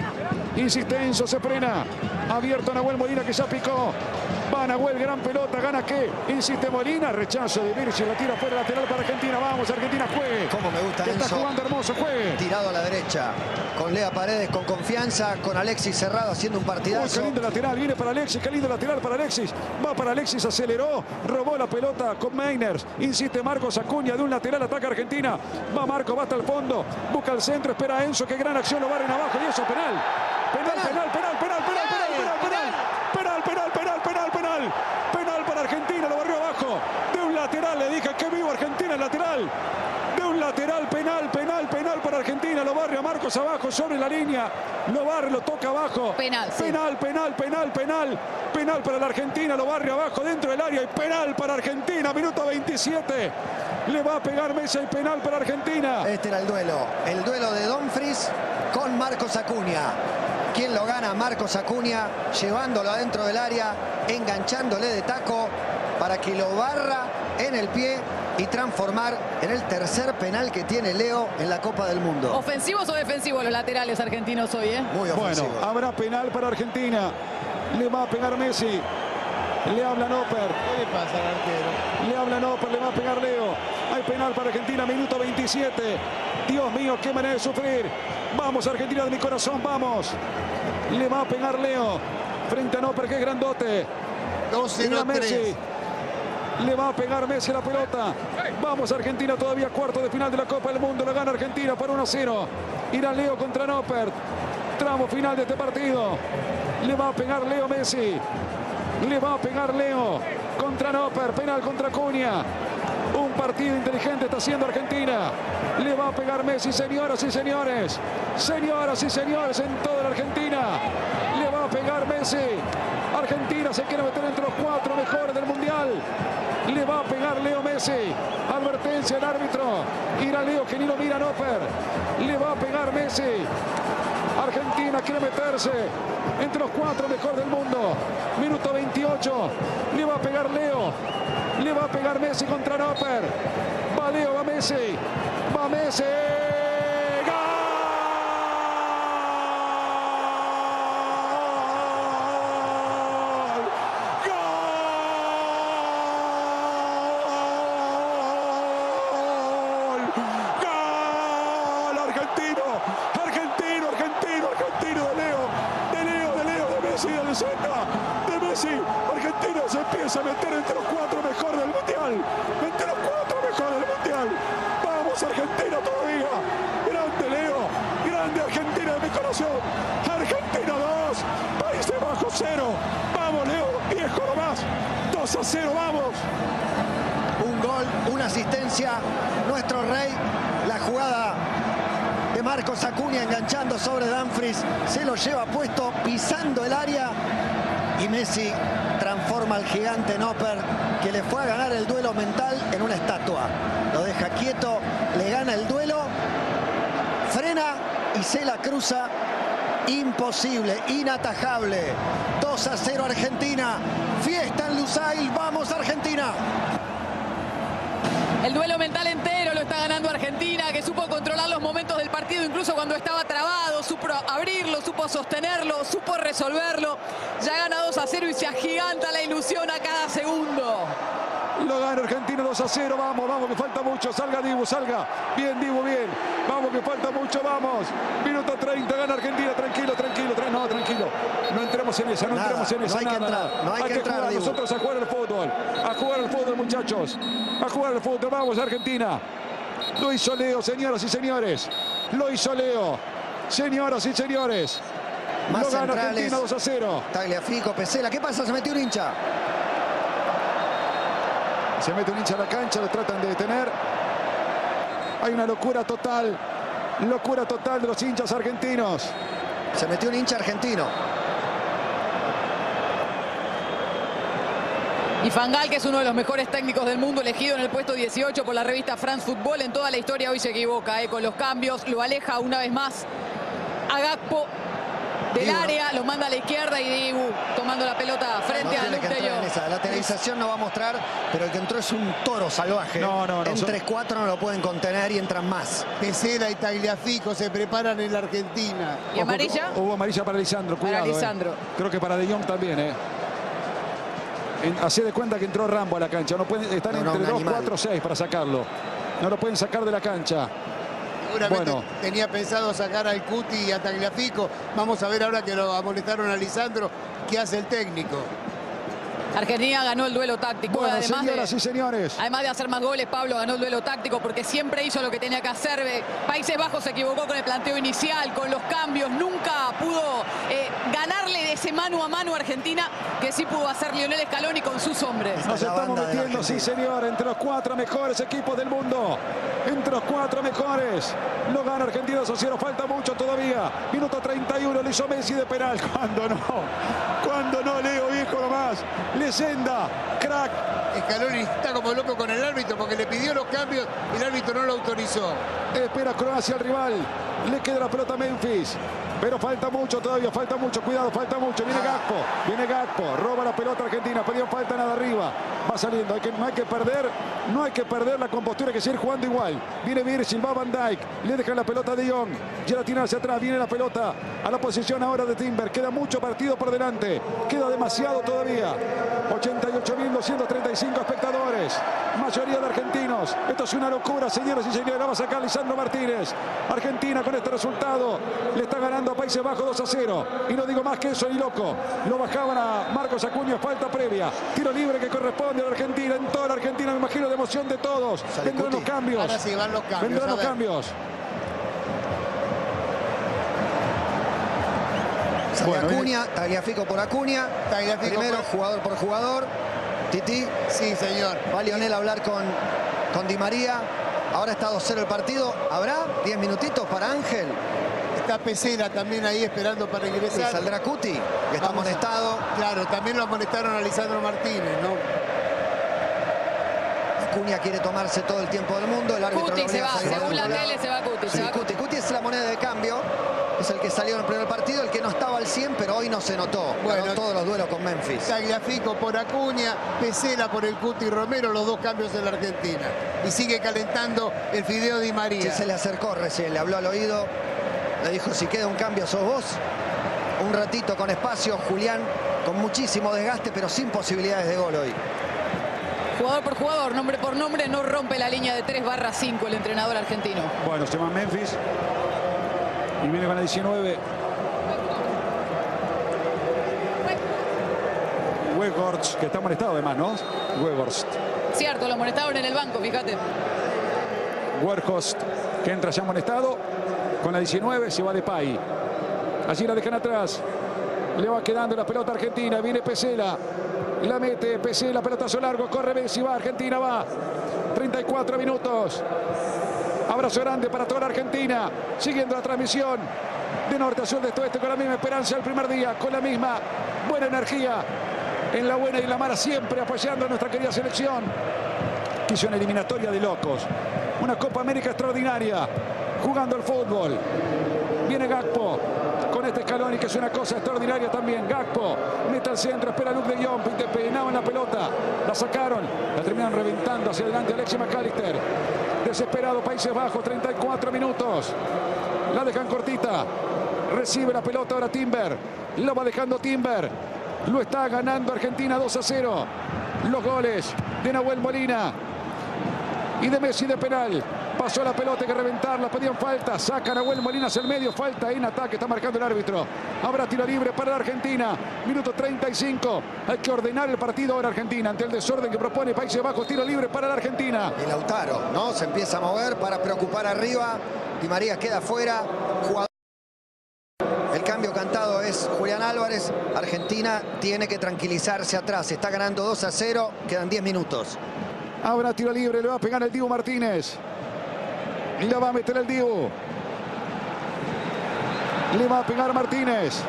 Speaker 1: Insiste Enzo. Se frena. Abierto Nahuel Molina que ya picó. Va Nahuel, gran pelota, gana qué. Insiste Molina, rechazo de Virgil, la tira fuera lateral para Argentina. Vamos, Argentina, juegue.
Speaker 3: Cómo me gusta
Speaker 1: Está
Speaker 3: Enzo.
Speaker 1: jugando hermoso, juegue.
Speaker 3: Tirado a la derecha, con Lea Paredes, con confianza, con Alexis Cerrado haciendo un
Speaker 1: Uy,
Speaker 3: partidazo.
Speaker 1: qué lindo lateral, viene para Alexis, qué lindo lateral para Alexis. Va para Alexis, aceleró, robó la pelota con Meiners. Insiste Marcos Acuña de un lateral, ataca Argentina. Va Marco, va hasta el fondo, busca el centro, espera a Enzo, qué gran acción, lo barren abajo y eso, penal. Penal, penal, penal, penal, penal, penal, penal, penal. Penal, penal, penal, penal, penal. Penal para Argentina, lo barrió abajo. De un lateral, le dije que vivo Argentina el lateral. De un lateral, penal, penal, penal para Argentina. Lo barre a Marcos abajo, sobre la línea. Lo barre, lo toca abajo.
Speaker 2: Penal, sí.
Speaker 1: Penal, penal, penal, penal. Penal para la Argentina, lo barre abajo dentro del área. Y penal para Argentina, minuto veintisiete. Le va a pegar Messi y penal para Argentina.
Speaker 3: Este era el duelo. El duelo de Dumfries con Marcos Acuña. ¿Quién lo gana? Marcos Acuña, llevándolo adentro del área, enganchándole de taco para que lo barra en el pie y transformar en el tercer penal que tiene Leo en la Copa del Mundo.
Speaker 2: ¿Ofensivos o defensivos los laterales argentinos hoy, eh?
Speaker 3: Muy ofensivo.
Speaker 1: Bueno, habrá penal para Argentina. Le va a pegar Messi. Le habla Noper.
Speaker 5: ¿Qué le pasa al arquero?
Speaker 1: Le habla Noper, le va a pegar Leo. Hay penal para Argentina, minuto veintisiete. Dios mío, qué manera de sufrir. Vamos, Argentina de mi corazón, vamos. Le va a pegar Leo. Frente a Noper, que es grandote.
Speaker 5: doce
Speaker 1: Mira
Speaker 5: no
Speaker 1: Messi.
Speaker 5: tres.
Speaker 1: Le va a pegar Messi a la pelota. Vamos, Argentina, todavía cuarto de final de la Copa del Mundo. La gana Argentina por uno a cero. Irá Leo contra Noper. Tramo final de este partido. Le va a pegar Leo Messi. Le va a pegar Leo contra Noper. Penal contra Acuña. Un partido inteligente está haciendo Argentina. Le va a pegar Messi, señoras y señores. Señoras y señores, en toda la Argentina. Le va a pegar Messi. Argentina se quiere meter entre los cuatro mejores del Mundial. Le va a pegar Leo Messi. Advertencia al árbitro. Irá Leo que ni lo mira Noper. Le va a pegar Messi. Argentina quiere meterse entre los cuatro mejores del mundo. Minuto veintiocho. Le va a pegar Leo. Le va a pegar Messi contra Noper. Va Leo, va Messi. Va Messi. De Messi, Argentina se empieza a meter entre los cuatro mejores del mundial, entre los cuatro mejores del mundial. Vamos Argentina todavía, grande Leo, grande Argentina de mi corazón. Argentina dos, Países Bajos cero. Vamos Leo, viejo nomás, dos a cero, vamos.
Speaker 3: Un gol, una asistencia, nuestro rey, la jugada de Marcos Acuña enganchando sobre Dumfries, se lo lleva puesto pisando el área y Messi transforma al gigante Noper, que le fue a ganar el duelo mental, en una estatua. Lo deja quieto, le gana el duelo, frena y se la cruza. Imposible, inatajable. dos a cero Argentina, fiesta en Lusail, vamos Argentina.
Speaker 2: El duelo mental entero lo está ganando Argentina, que supo controlar los momentos del partido, incluso cuando estaba trabado, supo abrirlo, supo sostenerlo, supo resolverlo. Ya gana dos a cero y se agiganta la ilusión a cada segundo.
Speaker 1: Lo gana Argentina dos a cero, vamos, vamos, que falta mucho. Salga Dibu, salga. Bien, Dibu, bien. Vamos, que falta mucho, vamos. Minuto treinta, gana Argentina, tranquilo, tranquilo. Tra no, tranquilo. No entremos en esa, no
Speaker 3: Nada,
Speaker 1: entremos en esa.
Speaker 3: no hay
Speaker 1: nada,
Speaker 3: que entrar,
Speaker 1: nada.
Speaker 3: no hay
Speaker 1: hay
Speaker 3: que
Speaker 1: que
Speaker 3: entrar,
Speaker 1: jugar
Speaker 3: Dibu.
Speaker 1: nosotros a jugar al fútbol. A jugar al fútbol, muchachos. A jugar al fútbol, vamos, Argentina. Lo hizo Leo, señoras y señores. Lo hizo Leo. Señoras y señores.
Speaker 3: Más
Speaker 1: Lo gana
Speaker 3: centrales.
Speaker 1: Argentina dos a cero.
Speaker 3: Tagliafico, Pesela, ¿qué pasa? Se metió un hincha.
Speaker 1: Se mete un hincha a la cancha, lo tratan de detener. Hay una locura total. Locura total de los hinchas argentinos.
Speaker 3: Se metió un hincha argentino.
Speaker 2: Y Van Gaal, que es uno de los mejores técnicos del mundo, elegido en el puesto dieciocho por la revista France Football, en toda la historia hoy se equivoca eh, con los cambios. Lo aleja una vez más a Gakpo del
Speaker 3: Dibu,
Speaker 2: área, lo manda a la izquierda y Dibu tomando la pelota frente
Speaker 3: No
Speaker 2: a
Speaker 3: tiene
Speaker 2: Luke
Speaker 3: que
Speaker 2: de
Speaker 3: entrar en
Speaker 2: Jong.
Speaker 3: esa. La televisación no va a mostrar, pero el que entró es un toro salvaje.
Speaker 1: No, no, no,
Speaker 3: En
Speaker 1: son-
Speaker 3: tres cuatro no lo pueden contener y entran más.
Speaker 5: Pesela y Tagliafico se preparan en la Argentina.
Speaker 2: ¿Y amarilla?
Speaker 1: Hubo amarilla para Lisandro,
Speaker 2: Para
Speaker 1: cuidado.
Speaker 2: Lisandro.
Speaker 1: eh. Creo que para De Jong también, ¿eh? En, hacé de cuenta que entró Rambo a la cancha. No pueden, están
Speaker 3: No, no,
Speaker 1: entre
Speaker 3: un
Speaker 1: dos,
Speaker 3: animal.
Speaker 1: cuatro, seis para sacarlo. No lo pueden sacar de la cancha.
Speaker 5: Seguramente
Speaker 1: Bueno.
Speaker 5: tenía pensado sacar al Cuti y a Tagliafico. Vamos a ver ahora que lo amonestaron a Lisandro, qué hace el técnico.
Speaker 2: Argentina ganó el duelo táctico.
Speaker 1: Bueno,
Speaker 2: además,
Speaker 1: señoras
Speaker 2: de,
Speaker 1: y señores.
Speaker 2: además de hacer más goles, Pablo ganó el duelo táctico porque siempre hizo lo que tenía que hacer. Países Bajos se equivocó con el planteo inicial, con los cambios. Nunca pudo eh, ganarle de ese mano a mano a Argentina, que sí pudo hacer Lionel Scaloni con sus hombres.
Speaker 1: Nos
Speaker 3: la
Speaker 1: estamos
Speaker 3: banda de la
Speaker 1: metiendo, sí
Speaker 3: Argentina.
Speaker 1: señor, entre los cuatro mejores equipos del mundo. Entre los cuatro mejores. Lo gana Argentina dos a cero, falta mucho todavía. Minuto treinta y uno, le hizo Messi de penal. ¿Cuándo no? ¿Cuándo no, Leo, viejo nomás? Leyenda, crack.
Speaker 5: Scaloni está como loco con el árbitro porque le pidió los cambios y el árbitro no lo autorizó.
Speaker 1: Espera Croacia al rival. Le queda la pelota a Memphis. Pero falta mucho todavía, falta mucho, cuidado, falta mucho. Viene Gakpo, viene Gakpo, roba la pelota Argentina, perdió falta nada arriba. Va saliendo, hay que, no hay que perder, no hay que perder la compostura, hay que seguir jugando igual. Viene Virgil, va Van Dijk, le deja la pelota a De Jong, ya la tiene hacia atrás, viene la pelota a la posición ahora de Timber. Queda mucho partido por delante, queda demasiado todavía. ochenta y ocho mil doscientos treinta y cinco espectadores, mayoría de argentinos. Esto es una locura, señoras y señores. La va a sacar Lisandro Martínez. Argentina con este resultado le está ganando a Países Bajos dos a cero. Y no digo más que eso, ni loco. Lo bajaban a Marcos Acuña, falta previa. Tiro libre que corresponde a la Argentina. En toda la Argentina, me imagino, de emoción de todos.
Speaker 3: Sale
Speaker 1: Vendrán los
Speaker 3: Cuti.
Speaker 1: cambios.
Speaker 5: Ahora sí van los cambios.
Speaker 1: Vendrán
Speaker 5: a
Speaker 1: los
Speaker 5: ver.
Speaker 1: cambios.
Speaker 3: Sale
Speaker 1: Bueno,
Speaker 3: Acuña, Tagliafico por Acuña.
Speaker 5: Tagliafico
Speaker 3: Primero,
Speaker 5: por-
Speaker 3: jugador por jugador. Titi,
Speaker 5: Sí, señor.
Speaker 3: va Lionel a hablar con, con Di María. Ahora está dos cero el partido. ¿Habrá diez minutitos para Ángel?
Speaker 5: Está Pesela también ahí esperando para
Speaker 3: Y
Speaker 5: ingresar.
Speaker 3: saldrá Cuti, que está
Speaker 5: Vamos a-
Speaker 3: amonestado.
Speaker 5: Claro, también lo amonestaron a Lisandro Martínez, ¿no?
Speaker 3: Acuña quiere tomarse todo el tiempo del mundo. El árbitro
Speaker 2: Cuti
Speaker 3: lo
Speaker 2: se
Speaker 3: obliga
Speaker 2: va,
Speaker 3: a salir
Speaker 2: según
Speaker 3: al
Speaker 2: la
Speaker 3: otro lado.
Speaker 2: tele se va Cuti.
Speaker 3: Sí,
Speaker 2: se va
Speaker 3: Cuti. Cuti es la moneda de cambio. Es el que salió en el primer partido, el que no estaba al cien, pero hoy no se notó.
Speaker 5: Bueno,
Speaker 3: Ganó todos los duelos con Memphis.
Speaker 5: Tagliafico por Acuña, Pesela por el Cuti Romero, los dos cambios en la Argentina. Y sigue calentando el Fideo Di María.
Speaker 3: Sí, se le acercó recién, le habló al oído. Le dijo, si queda un cambio sos vos. Un ratito con espacio, Julián con muchísimo desgaste, pero sin posibilidades de gol hoy.
Speaker 2: Jugador por jugador, nombre por nombre, no rompe la línea de tres barra cinco el entrenador argentino.
Speaker 1: Bueno, se llama Memphis. Y viene con la diecinueve. Weghorst, que está molestado además, ¿no? Weghorst.
Speaker 2: Cierto, lo amonestaron en el banco, fíjate.
Speaker 1: Weghorst, que entra ya amonestado. Con la diecinueve se va Depay. Allí la dejan atrás. Le va quedando la pelota argentina. Viene Pesela. La mete Pesela, pelotazo largo. Corre Messi, va Argentina, va. treinta y cuatro minutos. Abrazo grande para toda la Argentina. Siguiendo la transmisión de norte a sur, de este oeste, con la misma esperanza del primer día, con la misma buena energía. En la buena y en la mala, siempre apoyando a nuestra querida selección. Quiso una eliminatoria de locos. Una Copa América extraordinaria. Jugando el fútbol. Viene Gakpo con este Scaloni, que es una cosa extraordinaria también. Gakpo mete al centro, espera Luke de Jong, peinado en la pelota. La sacaron, la terminan reventando hacia adelante Alexis McAllister. Desesperado Países Bajos, treinta y cuatro minutos. La dejan cortita. Recibe la pelota ahora Timber. Lo va dejando Timber. Lo está ganando Argentina dos a cero. Los goles de Nahuel Molina y de Messi de penal. Pasó la pelota, hay que reventarla, pedían falta. Saca Nahuel Molina hacia el medio, falta en ataque, está marcando el árbitro. Habrá tiro libre para la Argentina. Minuto treinta y cinco. Hay que ordenar el partido ahora Argentina ante el desorden que propone Países Bajos. Tiro libre para la Argentina.
Speaker 3: Y Lautaro, ¿no? Se empieza a mover para preocupar arriba. Di María queda fuera. Jugador. El cambio cantado es Julián Álvarez. Argentina tiene que tranquilizarse atrás. Está ganando dos a cero. Quedan diez minutos.
Speaker 1: Habrá tiro libre, le va a pegar el Dibu Martínez. Y la va a meter el Dibu. Le va a pegar Martínez.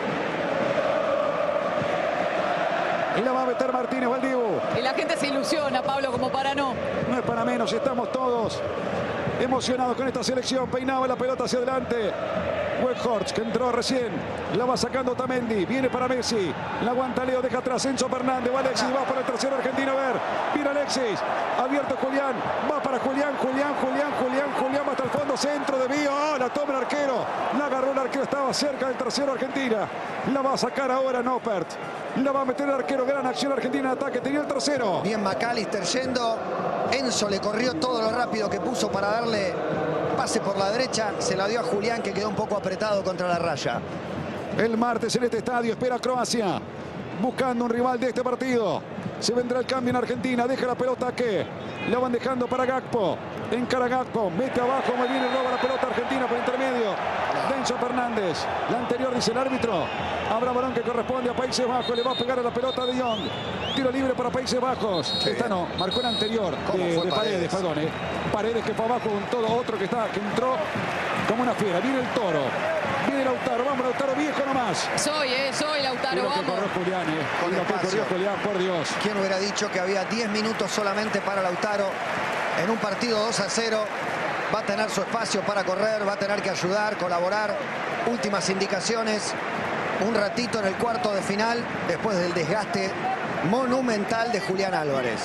Speaker 1: Y la va a meter Martínez, va el Dibu.
Speaker 2: Y la gente se ilusiona, Pablo, como para no.
Speaker 1: No es para menos, estamos todos emocionados con esta selección. Peinaba la pelota hacia adelante. Weghorst, que entró recién. La va sacando Otamendi. Viene para Messi. La aguanta Leo, deja atrás Enzo Fernández. Va Alexis, va por el tercero argentino. A ver, viene Alexis. Abierto Julián. Va para Julián, Julián, Julián, Julián, Julián. Va hasta el fondo, centro de Vío. Oh, la toma el arquero. La agarró el arquero, estaba cerca del tercero Argentina. La va a sacar ahora Noppert. La va a meter el arquero. Gran acción Argentina en ataque. Tenía el tercero.
Speaker 3: Bien McAllister yendo. Enzo le corrió todo lo rápido que puso para darle pase por la derecha. Se la dio a Julián, que quedó un poco apretado contra la raya.
Speaker 1: El martes en este estadio espera Croacia, buscando un rival de este partido. Se vendrá el cambio en Argentina. Deja la pelota a que la van dejando para Gakpo. Encara Gakpo, mete abajo, muy bien, roba la pelota Argentina por intermedio de Enzo Fernández. La anterior, dice el árbitro. Habrá balón que corresponde a Países Bajos. Le va a pegar a la pelota de Jong. Tiro libre para Países Bajos.
Speaker 3: Qué
Speaker 1: Esta
Speaker 3: bien.
Speaker 1: no, marcó el anterior
Speaker 3: ¿Cómo
Speaker 1: de,
Speaker 3: fue
Speaker 1: de Paredes,
Speaker 3: Paredes?
Speaker 1: perdón. Eh. Paredes que fue abajo con todo otro que, está, que entró como una fiera. Viene el Toro. Viene Lautaro. Vamos, Lautaro viejo nomás.
Speaker 2: Soy, eh, soy Lautaro,
Speaker 1: Mira lo que
Speaker 2: vamos.
Speaker 1: corrió Julián, eh.
Speaker 3: Con
Speaker 1: Mira lo que
Speaker 3: espacio.
Speaker 1: corrió Julián, por Dios.
Speaker 3: ¿Quién hubiera dicho que había diez minutos solamente para Lautaro en un partido dos a cero? Va a tener su espacio para correr, va a tener que ayudar, colaborar. Últimas indicaciones. Un ratito en el cuarto de final, después del desgaste monumental de Julián Álvarez.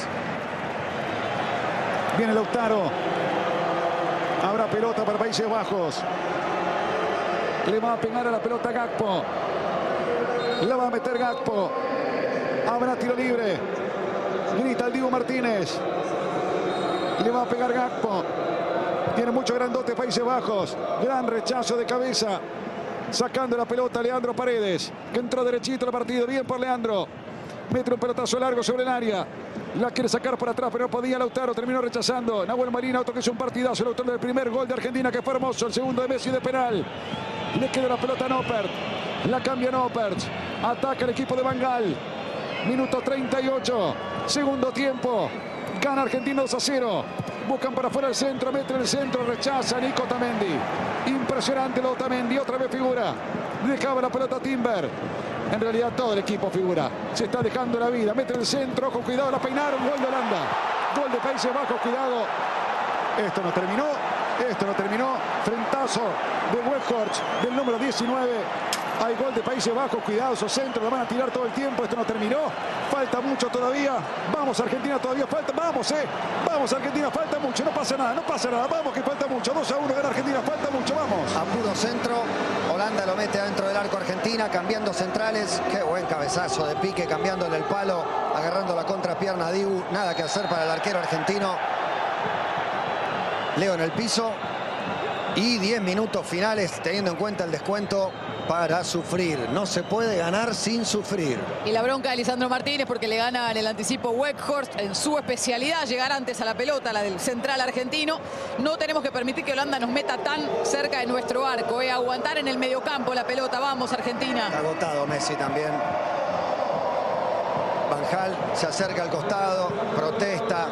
Speaker 1: Viene Lautaro. Habrá pelota para Países Bajos. Le va a pegar a la pelota Gakpo. La va a meter Gakpo. Habrá tiro libre. Grita el Dibu Martínez. Le va a pegar Gakpo. Tiene mucho grandote Países Bajos. Gran rechazo de cabeza. Sacando la pelota Leandro Paredes, que entró derechito al partido. Bien por Leandro. Mete un pelotazo largo sobre el área. La quiere sacar por atrás, pero no podía Lautaro. Terminó rechazando. Nahuel Molina, otro que es un partidazo. El autor del primer gol de Argentina, que fue hermoso. El segundo de Messi de penal. Le queda la pelota a Noppert. La cambia Noppert. Ataca el equipo de Van Gaal. Minuto treinta y ocho. Segundo tiempo. Gana Argentina dos a cero. Buscan para afuera el centro. Mete en el centro. Rechaza Nico Otamendi. Impresionante lo Otamendi. Otra vez figura. Dejaba la pelota a Timber. En realidad todo el equipo figura. Se está dejando la vida. Mete en el centro. Con cuidado la peinaron. Gol de Holanda. Gol de Países Bajos, cuidado. Esto no terminó, esto no terminó. Frentazo de Weghorst, del número diecinueve. Hay gol de Países Bajos, cuidado, esos centros lo van a tirar todo el tiempo. Esto no terminó, falta mucho todavía. Vamos Argentina, todavía falta, vamos, eh. Vamos Argentina, falta mucho, no pasa nada, no pasa nada. Vamos que falta mucho, dos a uno gana Argentina, falta mucho, vamos.
Speaker 3: A puro centro, Holanda lo mete adentro del arco Argentina, cambiando centrales. Qué buen cabezazo de Pique, cambiándole el palo, agarrando la contrapierna a Dibu. Nada que hacer para el arquero argentino. Leo en el piso. Y diez minutos finales, teniendo en cuenta el descuento, para sufrir. No se puede ganar sin sufrir.
Speaker 2: Y la bronca de Lisandro Martínez porque le gana en el anticipo Weghorst en su especialidad, llegar antes a la pelota, la del central argentino. No tenemos que permitir que Holanda nos meta tan cerca de nuestro arco, eh. Aguantar en el mediocampo la pelota. Vamos, Argentina.
Speaker 3: Agotado Messi también. Van Gaal se acerca al costado, protesta.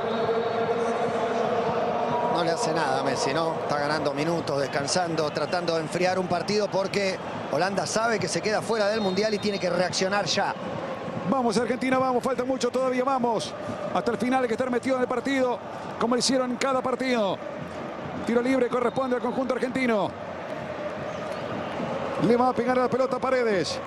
Speaker 3: No le hace nada a Messi, ¿no? Está ganando minutos, descansando, tratando de enfriar un partido porque Holanda sabe que se queda fuera del Mundial y tiene que reaccionar ya.
Speaker 1: Vamos Argentina, vamos, falta mucho todavía, vamos. Hasta el final hay que estar metido en el partido, como lo hicieron en cada partido. Tiro libre corresponde al conjunto argentino. Le va a pegar a la pelota a Paredes.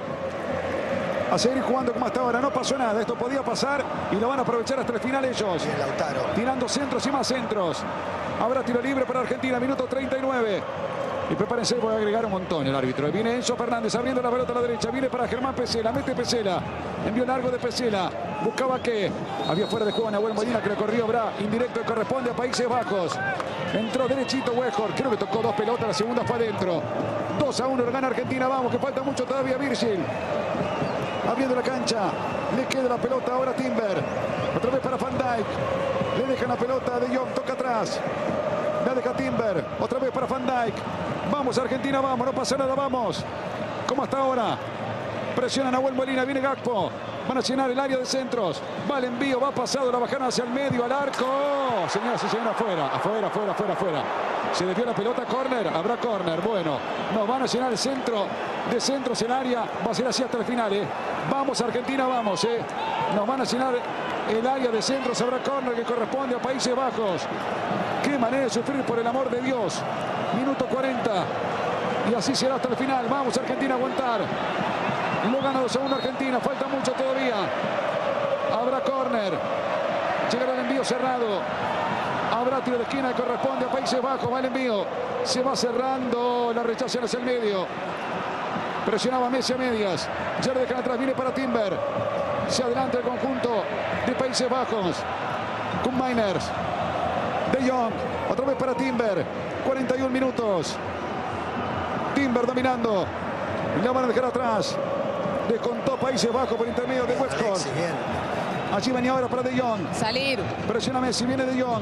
Speaker 1: A seguir jugando como hasta ahora, no pasó nada, esto podía pasar y lo van a aprovechar hasta el final ellos.
Speaker 3: Bien, Lautaro.
Speaker 1: Tirando centros y más centros. Habrá tiro libre para Argentina, minuto treinta y nueve. Y prepárense, voy a agregar un montón el árbitro. Viene Enzo Fernández abriendo la pelota a la derecha. Viene para Germán Pesela, mete Pesela. Envió largo de Pesela. Buscaba que había fuera de juego a Nahuel Molina que le corrió. Habrá indirecto, corresponde a Países Bajos. Entró derechito Weghorst. Creo que tocó dos pelotas, la segunda fue adentro. dos a uno, lo gana Argentina. Vamos, que falta mucho todavía. Virgil abriendo la cancha. Le queda la pelota ahora a Timber. Otra vez para Van Dijk. Le dejan la pelota a De Jong, toca atrás. La deja Timber, otra vez para Van Dijk. Vamos Argentina, vamos, no pasa nada, vamos. Como hasta ahora. Presiona Nahuel Molina, viene Gakpo. Van a llenar el área de centros. Va el envío, va pasado, la bajaron hacia el medio, al arco. Señoras y señores, afuera, afuera, afuera, afuera, afuera. Se desvió la pelota, córner, habrá córner. Bueno, nos van a llenar el centro de centros, el área. Va a ser así hasta el final, eh. Vamos Argentina, vamos, eh. Nos van a llenar el área de centros, habrá córner que corresponde a Países Bajos. Qué manera de sufrir, por el amor de Dios. Minuto cuarenta. Y así será hasta el final. Vamos Argentina a aguantar. Lo gana dos a uno Argentina. Falta mucho todavía. Habrá córner. Llegará el envío cerrado. Habrá tiro de esquina que corresponde a Países Bajos. Va el envío. Se va cerrando. La rechaza hacia el medio. Presionaba Messi a medias. Ya le dejan atrás. Viene para Timber. Se adelanta el conjunto de Países Bajos. Con Miners. De Jong. Otra vez para Timber. cuarenta y uno minutos. Timber dominando. La van a dejar atrás. Descontó Países Bajos por intermedio de Weghorst. Allí venía ahora para De Jong.
Speaker 2: Salir.
Speaker 1: Presiona Messi, viene De Jong.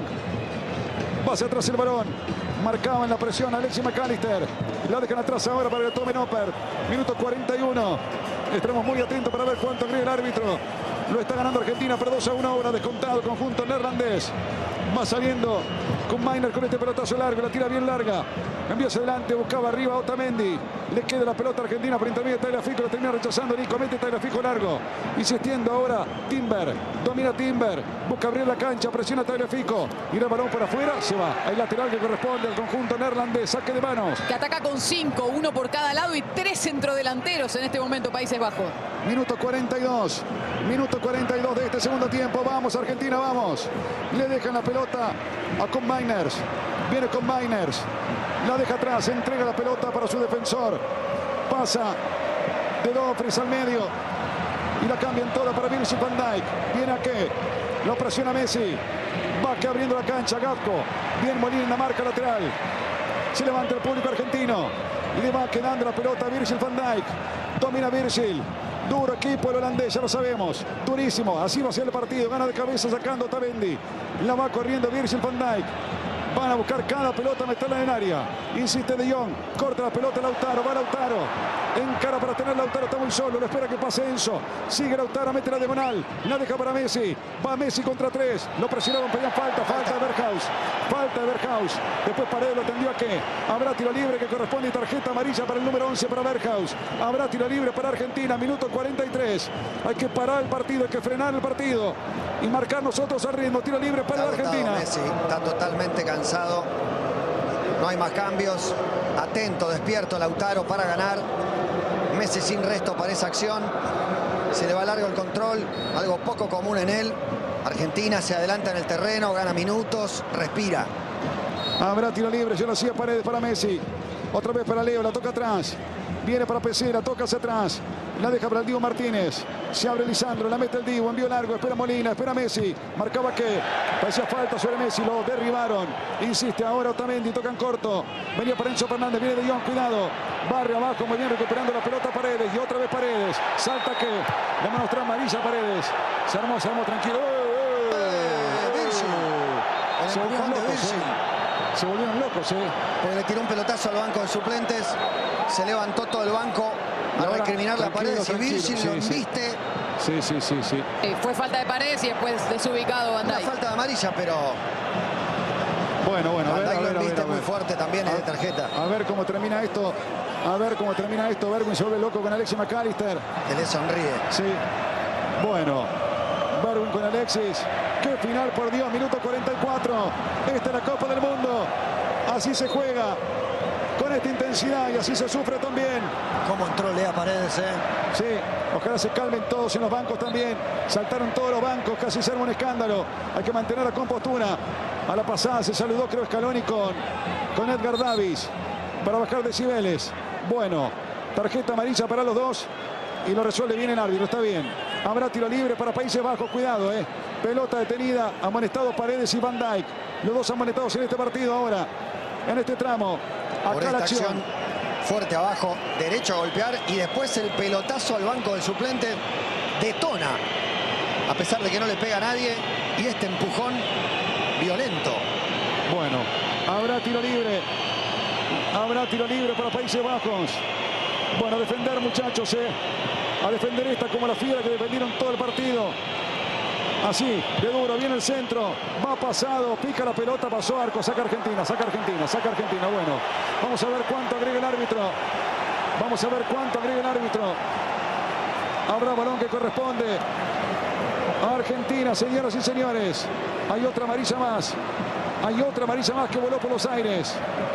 Speaker 1: Va hacia atrás el balón. Marcaba en la presión Alexis McAllister. La dejan atrás ahora para que tome Noppert. Minuto cuarenta y uno. Estaremos muy atentos para ver cuánto cree el árbitro. Lo está ganando Argentina por dos a uno ahora. Descontado el conjunto neerlandés. Va saliendo con Miner con este pelotazo largo. La tira bien larga. Envió hacia adelante. Buscaba arriba Otamendi. Le queda la pelota argentina por intermedio de Tagliafico. Lo termina rechazando Nico. Mete Tagliafico largo. Insistiendo ahora Timber. Domina Timber. Busca abrir la cancha. Presiona Tagliafico. Y el balón por afuera. Se va. Hay lateral que corresponde al conjunto neerlandés. Saque de manos.
Speaker 2: Que ataca con cinco. Uno por cada lado y tres centrodelanteros en este momento Países Bajos.
Speaker 1: Minuto cuarenta y dos. Minuto cuarenta y dos de este segundo tiempo. Vamos Argentina, vamos. Le dejan la pelota a Combiners. Viene Combiners. La deja atrás. Entrega la pelota para su defensor. Pasa de Dumfries al medio. Y la cambian toda para Virgil van Dijk. Viene a qué. Lo presiona Messi. Va que abriendo la cancha. Gakpo. Bien Molina en la marca lateral. Se levanta el público argentino. Le va quedando la pelota a Virgil van Dijk. Domina Virgil. Duro equipo el holandés, ya lo sabemos. Durísimo, así va a ser el partido. Gana de cabeza sacando a Otamendi. La va corriendo Virgil van Dijk. Van a buscar cada pelota, meterla en el área. Insiste De Jong. Corta la pelota Lautaro. Va Lautaro. Encara para tener Lautaro. Está muy solo. Lo espera que pase Enzo. Sigue Lautaro. Mete la diagonal. La deja para Messi. Va Messi contra tres. Lo presionaron. Pedían falta. Falta de Berghaus. Falta de Berghaus. Después Paredes lo atendió a qué. Habrá tiro libre que corresponde y tarjeta amarilla para el número once para Berghaus. Habrá tiro libre para Argentina. Minuto cuarenta y tres. Hay que parar el partido. Hay que frenar el partido. Y marcar nosotros al ritmo. Tiro libre para la Argentina.
Speaker 3: Messi está totalmente cansado. No hay más cambios. Atento, despierto Lautaro para ganar. Messi sin resto para esa acción. Se le va largo el control. Algo poco común en él. Argentina se adelanta en el terreno. Gana minutos. Respira.
Speaker 1: Habrá tiro libre. Ya lo hacía Paredes para Messi. Otra vez para Leo. La toca atrás. Viene para Pesera. Toca hacia atrás. La deja para el Dibu Martínez. Se abre Lisandro. La mete el Dibu. Envío largo. Espera Molina. Espera Messi. Marcaba que parecía falta sobre Messi. Lo derribaron. Insiste ahora Otamendi. Tocan corto. Venía para Enzo Fernández. Viene De Jong. Cuidado. Barre abajo. Muy bien recuperando la pelota Paredes. Y otra vez Paredes. Salta que le van a mostrar amarilla Paredes. Se armó. Se armó. Tranquilo. ¡Eh!
Speaker 3: Eh,
Speaker 1: Se volvieron locos. Eh. Se volvieron locos. Eh.
Speaker 3: Porque le tiró un pelotazo al banco de suplentes. Se levantó todo el banco a recriminar la Paredes y Virgil lo embiste.
Speaker 1: Sí, sí, sí, sí.
Speaker 2: Eh, fue falta de Paredes y después desubicado Van Dijk.
Speaker 3: Una falta de amarilla, pero
Speaker 1: bueno, bueno,
Speaker 3: Van
Speaker 1: a ver,
Speaker 3: Dijk
Speaker 1: a ver,
Speaker 3: lo
Speaker 1: a
Speaker 3: embiste
Speaker 1: ver, a
Speaker 3: muy
Speaker 1: ver.
Speaker 3: fuerte también, es de tarjeta.
Speaker 1: A ver cómo termina esto. A ver cómo termina esto. Bergwijn se vuelve loco con Alexis McAllister.
Speaker 3: Que le sonríe.
Speaker 1: Sí. Bueno. Bergwijn con Alexis. Qué final, por Dios. Minuto cuarenta y cuatro. Esta es la Copa del Mundo. Así se juega. Con esta intensidad y así se sufre también.
Speaker 3: Cómo entró Lea Paredes, ¿eh?
Speaker 1: Sí, ojalá se calmen todos en los bancos también. Saltaron todos los bancos, casi se arma un escándalo. Hay que mantener la compostura. A la pasada se saludó, creo, Scaloni con, con Edgar Davis para bajar decibeles. Bueno, tarjeta amarilla para los dos y lo resuelve bien el árbitro, está bien. Habrá tiro libre para Países Bajos, cuidado, eh. Pelota detenida, amonestados Paredes y Van Dijk. Los dos amonestados en este partido ahora, en este tramo.
Speaker 3: Por
Speaker 1: Acá
Speaker 3: esta
Speaker 1: la acción.
Speaker 3: acción, fuerte abajo, derecho a golpear y después el pelotazo al banco del suplente detona, a pesar de que no le pega a nadie, y este empujón violento.
Speaker 1: Bueno, habrá tiro libre. Habrá tiro libre para Países Bajos. Bueno, a defender, muchachos, eh. A defender esta como la fiera que defendieron todo el partido. Así, de duro, viene el centro, va pasado, pica la pelota, pasó arco, saca Argentina, saca Argentina, saca Argentina. Bueno, vamos a ver cuánto agrega el árbitro. Vamos a ver cuánto agrega el árbitro. Habrá balón que corresponde a Argentina, señoras y señores. Hay otra amarilla más. Hay otra amarilla más que voló por los aires.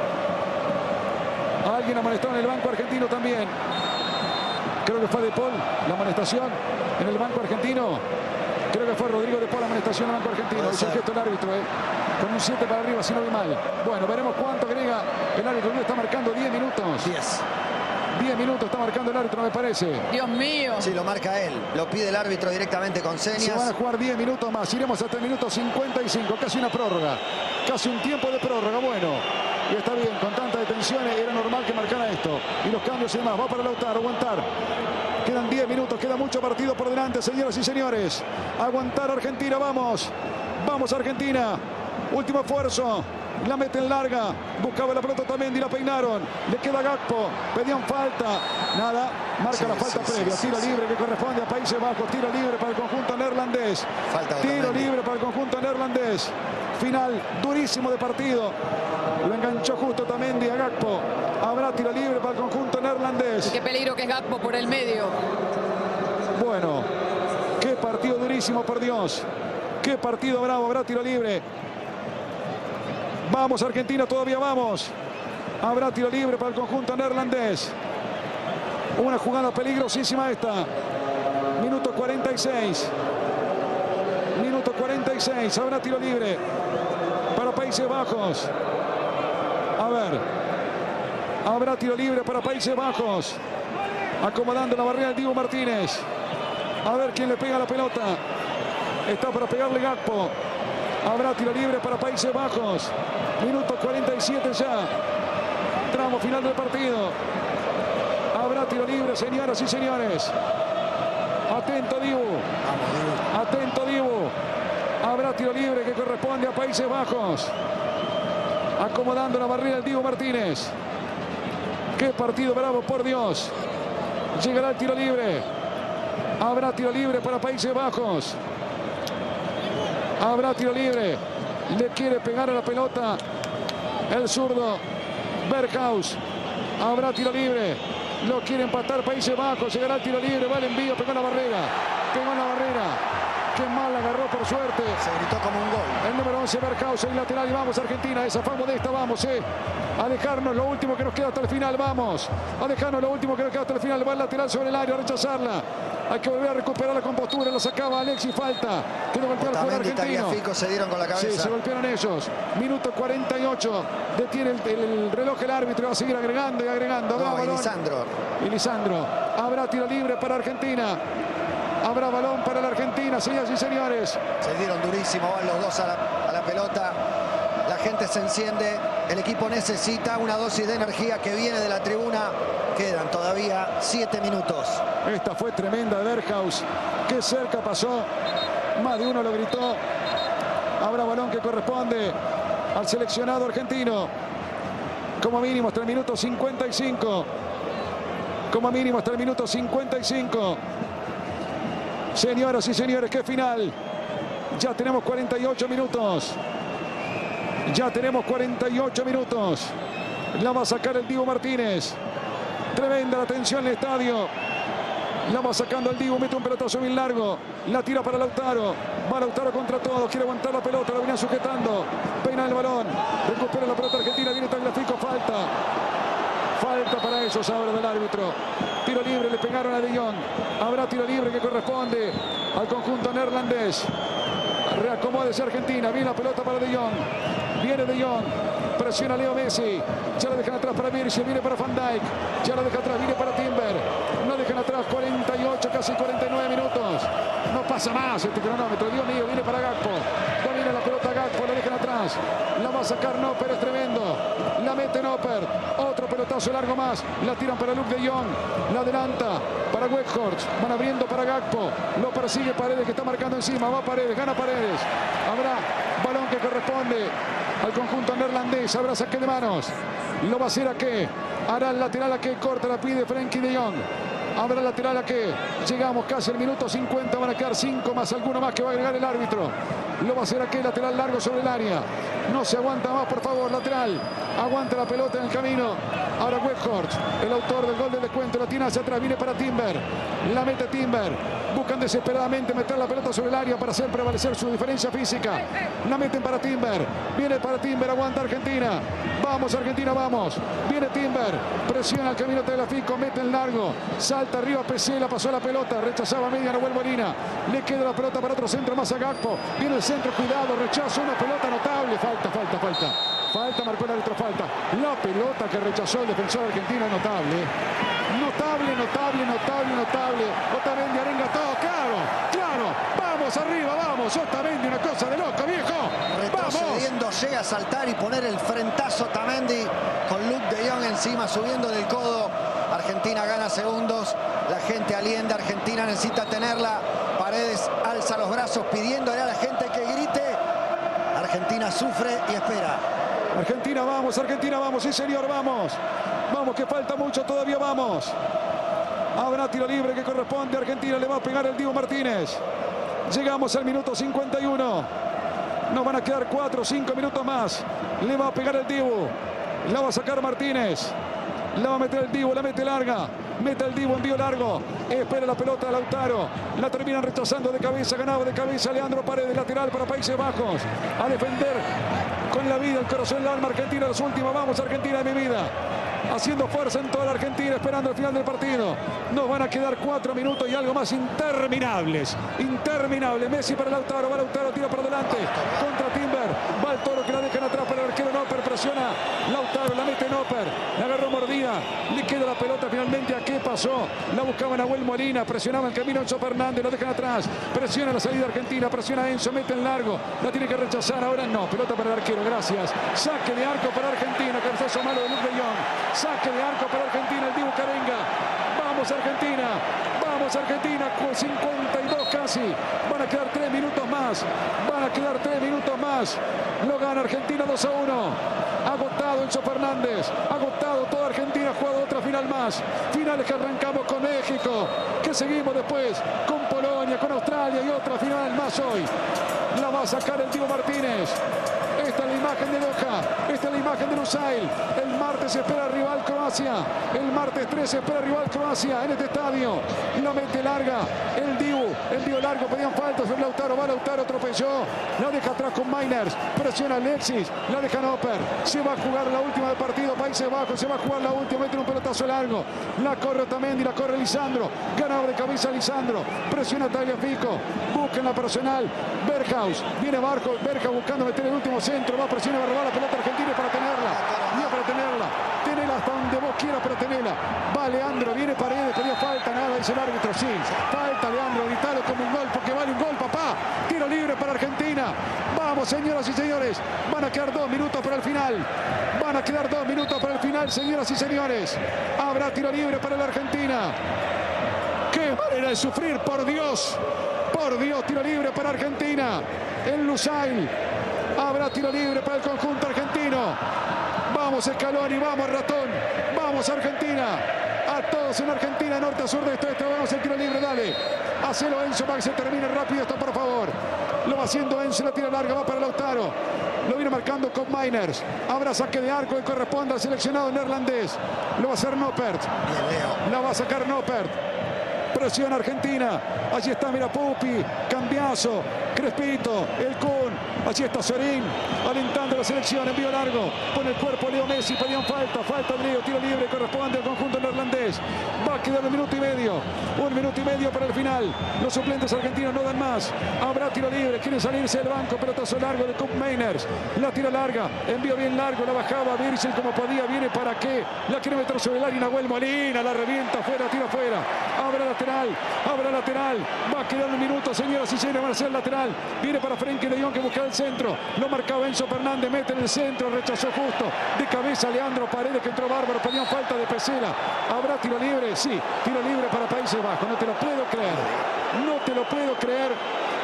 Speaker 1: Alguien amonestó en el banco argentino también. Creo que fue De Paul, la amonestación en el banco argentino. Creo que fue Rodrigo De Paul, la amonestación en el banco argentino. Dice el gesto el árbitro, eh. Con un siete para arriba, si no vi mal. Bueno, veremos cuánto agrega el árbitro. Está marcando diez minutos.
Speaker 3: diez.
Speaker 1: diez minutos está marcando el árbitro, me parece.
Speaker 2: Dios mío.
Speaker 3: Sí, lo marca él. Lo pide el árbitro directamente con señas.
Speaker 1: Se van a jugar diez minutos más. Iremos hasta el minuto cincuenta y cinco. Casi una prórroga. Casi un tiempo de prórroga. Bueno. Y está bien, con tantas detenciones era normal que marcara esto. Y los cambios y demás. Va para Lautaro, aguantar. Quedan diez minutos, queda mucho partido por delante, señoras y señores. Aguantar Argentina, vamos. Vamos Argentina. Último esfuerzo. La meten larga. Buscaba la pelota también y la peinaron. Le queda Gakpo. Pedían falta. Nada. Marca sí, la falta sí, previa. Sí, tiro sí, libre sí. que corresponde a Países Bajos. Tiro libre para el conjunto neerlandés.
Speaker 3: Falta
Speaker 1: tiro libre para el conjunto neerlandés. Final durísimo de partido. Lo enganchó justo Otamendi a Gakpo. Habrá tiro libre para el conjunto neerlandés.
Speaker 2: Y qué peligro que es Gakpo por el medio.
Speaker 1: Bueno, qué partido durísimo, por Dios. Qué partido bravo. Habrá tiro libre. Vamos Argentina, todavía vamos. Habrá tiro libre para el conjunto neerlandés. Una jugada peligrosísima esta. Minuto cuarenta y seis. Minuto cuarenta y seis. Habrá tiro libre para Países Bajos. A ver. Habrá tiro libre para Países Bajos. Acomodando la barrera del Dibu Martínez. A ver quién le pega la pelota. Está para pegarle Gakpo. Habrá tiro libre para Países Bajos. Minuto cuarenta y siete ya. Tramo final del partido. Habrá tiro libre, señoras y señores. Atento Dibu. Atento Dibu. Habrá tiro libre que corresponde a Países Bajos. Acomodando la barrera el Diego Martínez. Qué partido bravo, por Dios. Llegará el tiro libre. Habrá tiro libre para Países Bajos. Habrá tiro libre. Le quiere pegar a la pelota el zurdo Berghaus. Habrá tiro libre. Lo quiere empatar Países Bajos. Llegará el tiro libre. Va el envío. Pegó en la barrera. Pegó en la barrera. Qué mal agarró, por suerte.
Speaker 3: Se gritó como un gol.
Speaker 1: El número once, Berghaus, el lateral. Y vamos, Argentina. Esa fama de esta. Vamos, eh. A dejarnos lo último que nos queda hasta el final. Vamos. A dejarnos lo último que nos queda hasta el final. Va el lateral sobre el área. A rechazarla. Hay que volver a recuperar la compostura. La sacaba Alexis. Falta. Quiere golpear fuera argentino.
Speaker 3: Fico se dieron con la cabeza.
Speaker 1: Sí, se golpearon ellos. Minuto cuarenta y ocho. Detiene el, el, el reloj el árbitro. Va a seguir agregando y agregando.
Speaker 3: No, y Lisandro.
Speaker 1: Y Lisandro. Habrá tiro libre para Argentina. Habrá balón para la Argentina, señoras y señores.
Speaker 3: Se dieron durísimo, van los dos a la, a la pelota. La gente se enciende. El equipo necesita una dosis de energía que viene de la tribuna. Quedan todavía siete minutos.
Speaker 1: Esta fue tremenda de Berghaus. Qué cerca pasó. Más de uno lo gritó. Habrá balón que corresponde al seleccionado argentino. Como mínimo hasta el minuto cincuenta y cinco. Como mínimo hasta el minuto cincuenta y cinco. Señoras y señores, qué final. Ya tenemos cuarenta y ocho minutos. Ya tenemos cuarenta y ocho minutos. La va a sacar el Diego Martínez. Tremenda la tensión en el estadio. La va sacando el Diego. Mete un pelotazo bien largo. La tira para Lautaro. Va Lautaro contra todos. Quiere aguantar la pelota. La venía sujetando. Peina el balón. Recupera la pelota argentina. Viene Tagliafico. Falta. Falta para ellos ahora del árbitro. Tiro libre, le pegaron a De Jong. Habrá tiro libre que corresponde al conjunto neerlandés. Reacomódese Argentina. Viene la pelota para De Jong. Viene De Jong. Presiona Leo Messi. Ya la dejan atrás para Virgil. Viene para Van Dijk. Ya la deja atrás. Viene para Timber. No dejan atrás. cuarenta y ocho, casi cuarenta y nueve minutos. No pasa más este cronómetro. Dios mío. Viene para Gakpo. Domina la pelota Gakpo. La dejan atrás. La va a sacar Noper. Es tremendo. La mete Noper. Otro pelotazo largo más. La tiran para Luke De Jong. La adelanta para Weghorst. Van abriendo para Gakpo. Lo persigue Paredes, que está marcando encima. Va Paredes. Gana Paredes. Habrá balón que corresponde al conjunto neerlandés. Habrá saque de manos. Lo va a hacer a qué. Hará el lateral a qué. Corta, la pide Frenkie De Jong. Habrá el lateral a qué. Llegamos casi al minuto cincuenta. Van a quedar cinco más alguno más que va a agregar el árbitro. Lo va a hacer a qué. Lateral largo sobre el área. No se aguanta más, por favor. Lateral. Aguanta la pelota en el camino. Ahora Weghorst, el autor del gol del descuento. La tiene hacia atrás. Viene para Timber. La mete Timber. Buscan desesperadamente meter la pelota sobre el área para hacer prevalecer su diferencia física. La meten para Timber. Viene para Timber. Aguanta Argentina. Vamos, Argentina, vamos. Viene Timber. Presiona el camino de Tagliafico. Mete en largo. Salta arriba Pesela. Pasó la pelota. Rechazaba media Nahuel Molina. Le queda la pelota para otro centro más a Gakpo. Viene el centro. Cuidado. Rechazo. Una pelota notable. Falta, falta, falta. Falta, marcó el árbitro, falta. La pelota que rechazó el defensor argentino es notable. Notable, notable, notable, notable. Otamendi arenga todo, claro, claro. Vamos arriba, vamos. Otamendi, una cosa de loco, viejo.
Speaker 3: Retrocediendo, vamos. Llega a saltar y poner el frentazo Otamendi con Luke De Jong encima, subiendo del codo. Argentina gana segundos. La gente alienta. Argentina necesita tenerla. Paredes alza los brazos pidiéndole a la gente que grite. Argentina sufre y espera.
Speaker 1: Argentina, vamos, Argentina, vamos, sí señor, vamos. Vamos, que falta mucho, todavía vamos. Habrá tiro libre que corresponde. Argentina le va a pegar el Diego Martínez. Llegamos al minuto cincuenta y uno. Nos van a quedar cuatro o cinco minutos más. Le va a pegar el Diego. La va a sacar Martínez. La va a meter el Diego, la mete larga. Mete el Divo, envío largo. Espera la pelota de Lautaro. La terminan rechazando de cabeza. Ganaba de cabeza Leandro Paredes. Lateral para Países Bajos. A defender con la vida, el corazón, el alma. Argentina, los últimos. Vamos, Argentina, mi vida. Haciendo fuerza en toda la Argentina, esperando el final del partido. Nos van a quedar cuatro minutos y algo más interminables. Interminables. Messi para Lautaro. Va Lautaro, tira para adelante. Contra Timber. Va el Toro que la dejan atrás para el arquero Noper. Presiona Lautaro, la mete Noper. La agarró mordida. Le queda la pelota finalmente. ¿A qué pasó? La buscaba Nahuel Molina. Presionaba el camino Enzo Fernández. Lo dejan atrás. Presiona la salida argentina. Presiona Enzo. Mete en largo. La tiene que rechazar. Ahora no. Pelota para el arquero. Gracias. Saque de arco para Argentina. Cabezazo malo de Luke De Jong. Saque de arco para Argentina. El Dibu Carenga. Vamos, Argentina. Vamos, más Argentina, cincuenta y dos casi. Van a quedar tres minutos más. Van a quedar tres minutos más. Lo gana Argentina dos a uno. Agotado Enzo Fernández. Agotado toda Argentina. Ha jugado otra final más. Finales que arrancamos con México. Que seguimos después con Polonia, con Australia y otra final más hoy. La va a sacar el Dibu Martínez. Esta es la imagen de Doha. Esta es la imagen de Lusail. El martes se espera rival Croacia. El martes tres se espera rival Croacia en este estadio. La mete larga. El Dibu. Envío largo. Pedían falta sobre Lautaro. Va Lautaro. Tropezó. La deja atrás con Miners. Presiona Alexis. La deja Noper. Se va a jugar la última del partido. Países Bajos. Se va a jugar la última. Mete un pelotazo largo. La corre Otamendi. La corre Lisandro. Ganador de cabeza Lisandro. Presiona Tagliafico. Busca en la personal. Berghaus. Viene Barco. Berghaus buscando meter el último centro. Va a presionar, va a robar la pelota argentina para tenerla. Viene para tenerla. Tenela hasta donde vos quieras para tenerla. Va Leandro. Viene Paredes. Pedía falta. Nada. Dice el árbitro. Sí. Falta Leandro. Gritalo como un gol porque vale un gol, papá. Tiro libre para Argentina. Vamos, señoras y señores. Van a quedar dos minutos para el final. Van a quedar dos minutos para el final, señoras y señores. Habrá tiro libre para la Argentina. ¡Qué manera de sufrir! ¡Por Dios! ¡Por Dios! Tiro libre para Argentina. En Lusail. Habrá tiro libre para el conjunto argentino. Vamos Scaloni, vamos Ratón. Vamos Argentina. A todos en Argentina, norte a sur, de este a este. Vamos el tiro libre, dale. Hacelo Enzo para que se termine rápido esto, por favor. Lo va haciendo Enzo, la tira larga, va para Lautaro. Lo viene marcando con Miners. Habrá saque de arco que corresponde al seleccionado neerlandés. Lo va a hacer Noppert. La va a sacar Noppert. Presión Argentina. Allí está, mira, Pupi, Cambiaso, Crespito, el Kun. Allí está Sorín, alentando la selección. Envío largo. Pone el cuerpo Leo Messi. Pedían falta. Falta de Leo. Tiro libre. Corresponde al conjunto neerlandés. Va a quedar un minuto y medio. Un minuto y medio para el final. Los suplentes argentinos no dan más. Habrá tiro libre. Quieren salirse del banco. Pelotazo largo de Cup Mainers. La tira larga. Envío bien largo. La bajaba Virgil como podía. Viene para qué. La quiere meter sobre el área. Nahuel Molina. La revienta afuera. Tira afuera. Habrá lateral. Habrá lateral. Va a quedar un minuto, señoras y señores. Va a ser lateral. Viene para Frenkie de Jong que busca el centro. Lo marcaba Enzo Fernández. Mete en el centro. Rechazó justo. De cabeza Leandro Paredes que entró bárbaro. Pedían falta de Pesela. ¿Habrá tiro libre? Sí. Tiro libre para Países Bajos. No te lo puedo creer. No te lo puedo creer.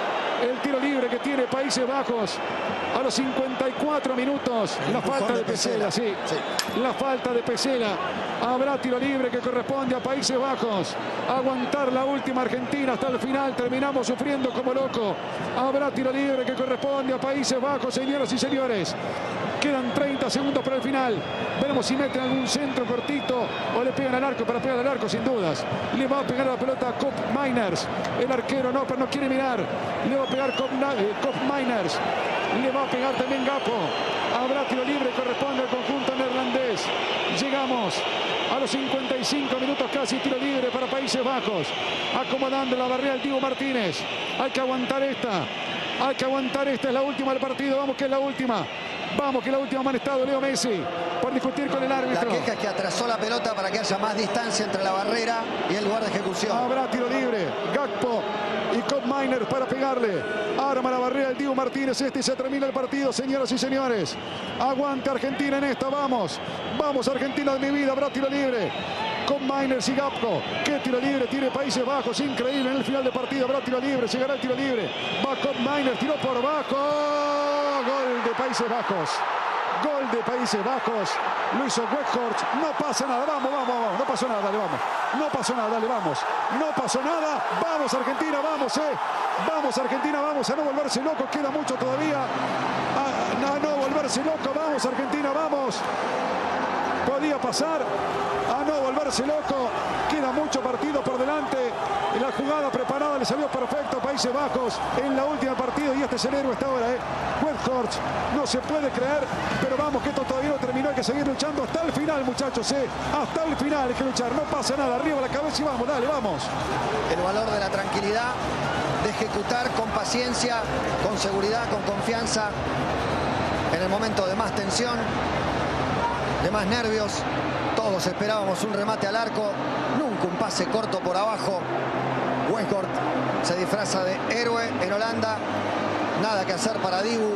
Speaker 1: El tiro libre que tiene Países Bajos a los cincuenta y cuatro minutos. La falta de Pesela, sí. sí. La falta de Pesela. Habrá tiro libre que corresponde a Países Bajos. Aguantar la última Argentina hasta el final. Terminamos sufriendo como loco. Habrá tiro libre que corresponde a Países Bajos, señoras y señores. Quedan treinta segundos para el final. Veremos si meten algún centro cortito o le pegan al arco. Para pegar al arco, sin dudas. Le va a pegar la pelota a Cop Miners. El arquero no, pero no quiere mirar. Le va a pegar Cop, eh, Cop Miners. Le va a pegar también Gapo. Habrá tiro libre, corresponde al conjunto neerlandés. Llegamos a los cincuenta y cinco minutos casi. Tiro libre para Países Bajos. Acomodando la barrera el Dibu Martínez. Hay que aguantar esta. Hay que aguantar esta. Es la última del partido. Vamos que es la última. Vamos que la última amonestado Leo Messi por discutir con el árbitro.
Speaker 3: La queja es que atrasó la pelota para que haya más distancia entre la barrera y el lugar de ejecución.
Speaker 1: Habrá tiro libre. Gakpo y Cop Miners para pegarle. Arma la barrera el Dibu Martínez. Este y se termina el partido, señoras y señores. Aguante Argentina en esta. Vamos. Vamos Argentina de mi vida. Habrá tiro libre. Con Miners y Gakpo. ¿Qué tiro libre tiene Países Bajos? Increíble en el final de partido. Habrá tiro libre. Llegará el tiro libre. Va con Miners. Tiró por bajo. Gol de Países Bajos. Gol de Países Bajos. Lo hizo Weghorst. No pasa nada. Vamos, vamos, vamos. No pasó nada. Dale, vamos. No pasó nada. Dale, vamos. No pasó nada. Vamos Argentina. Vamos, eh. Vamos Argentina. Vamos a no volverse loco. Queda mucho todavía. A, a no volverse loco. Vamos Argentina. Vamos. Podía pasar. A no volverse loco. Queda mucho partido por delante. La jugada preparada le salió perfecto a Países Bajos en la última partida y este es el héroe hasta ahora, ¿eh? Weghorst, no se puede creer, pero vamos que esto todavía no terminó, hay que seguir luchando hasta el final, muchachos, ¿eh? Hasta el final hay que luchar, no pasa nada, arriba la cabeza y vamos, dale, vamos.
Speaker 3: El valor de la tranquilidad, de ejecutar con paciencia, con seguridad, con confianza, en el momento de más tensión, de más nervios. Todos esperábamos un remate al arco, nunca un pase corto por abajo. Weghorst se disfraza de héroe en Holanda. Nada que hacer para Dibu.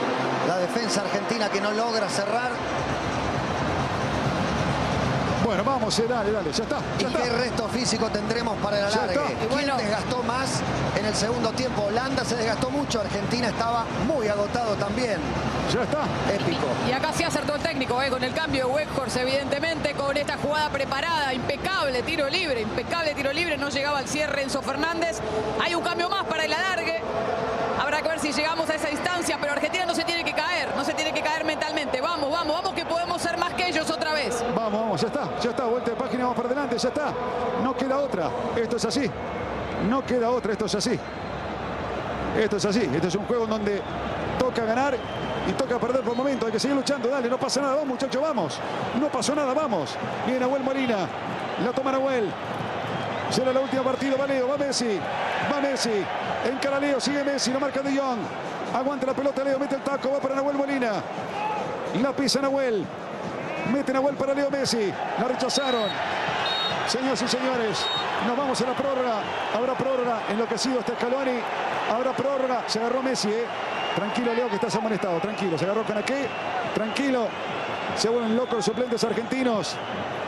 Speaker 3: La defensa argentina que no logra cerrar.
Speaker 1: Bueno, vamos. Vamos, eh, dale, dale, ya está. Ya
Speaker 3: ¿Y
Speaker 1: está.
Speaker 3: qué resto físico tendremos para el
Speaker 1: Ya
Speaker 3: alargue?
Speaker 1: está.
Speaker 3: ¿Quién
Speaker 2: Bueno.
Speaker 3: desgastó más en el segundo tiempo? Holanda se desgastó mucho, Argentina estaba muy agotado también.
Speaker 1: Ya está.
Speaker 3: Épico.
Speaker 2: Y acá sí acertó el técnico, ¿eh? Con el cambio de Weghorst, evidentemente, con esta jugada preparada, impecable tiro libre, impecable tiro libre, no llegaba al cierre Enzo Fernández. Hay un cambio más para el alargue. Habrá que ver si llegamos a esa instancia, pero Argentina no se tiene que caer, no se tiene que caer mentalmente. Vamos, vamos, vamos, que podemos ser más que ellos otra vez.
Speaker 1: Vamos, vamos, ya está, ya está, vuelta de página, vamos para adelante, ya está. No queda otra, esto es así. No queda otra, esto es así. Esto es así, esto es un juego en donde toca ganar y toca perder por momento. Hay que seguir luchando, dale, no pasa nada, vamos muchachos, vamos. No pasó nada, vamos. Viene Nahuel Molina, la toma Nahuel. Será la última partida, va Leo, va Messi, va Messi. Encara Leo, sigue Messi, lo marca De Jong. Aguanta la pelota Leo, mete el taco, va para Nahuel Molina. La pisa Nahuel. Mete Nahuel para Leo Messi. La rechazaron. Señoras y señores, nos vamos a la prórroga. Habrá prórroga, enloquecido este Scaloni. Habrá prórroga, se agarró Messi, ¿eh? Tranquilo, Leo, que estás amonestado, tranquilo. Se agarró Canaqué, tranquilo. Se vuelven locos los suplentes argentinos.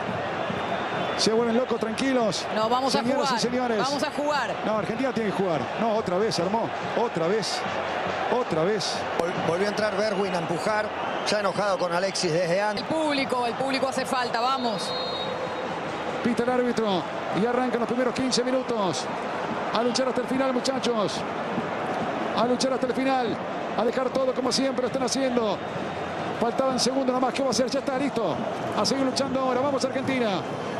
Speaker 1: Se vuelven locos, tranquilos.
Speaker 2: No, vamos a
Speaker 1: Señoras
Speaker 2: jugar.
Speaker 1: y señores.
Speaker 2: Vamos a jugar.
Speaker 1: No, Argentina tiene que jugar. No, otra vez, armó. Otra vez. Otra vez.
Speaker 3: Vol- Volvió a entrar Bergwijn a empujar, ya enojado con Alexis desde
Speaker 2: El
Speaker 3: antes.
Speaker 2: público, el público hace falta, vamos.
Speaker 1: Pita el árbitro y arrancan los primeros quince minutos. A luchar hasta el final, muchachos. A luchar hasta el final. A dejar todo como siempre lo están haciendo. Faltaban segundos nomás. ¿Qué va a hacer? Ya está listo. A seguir luchando ahora. Vamos, Argentina.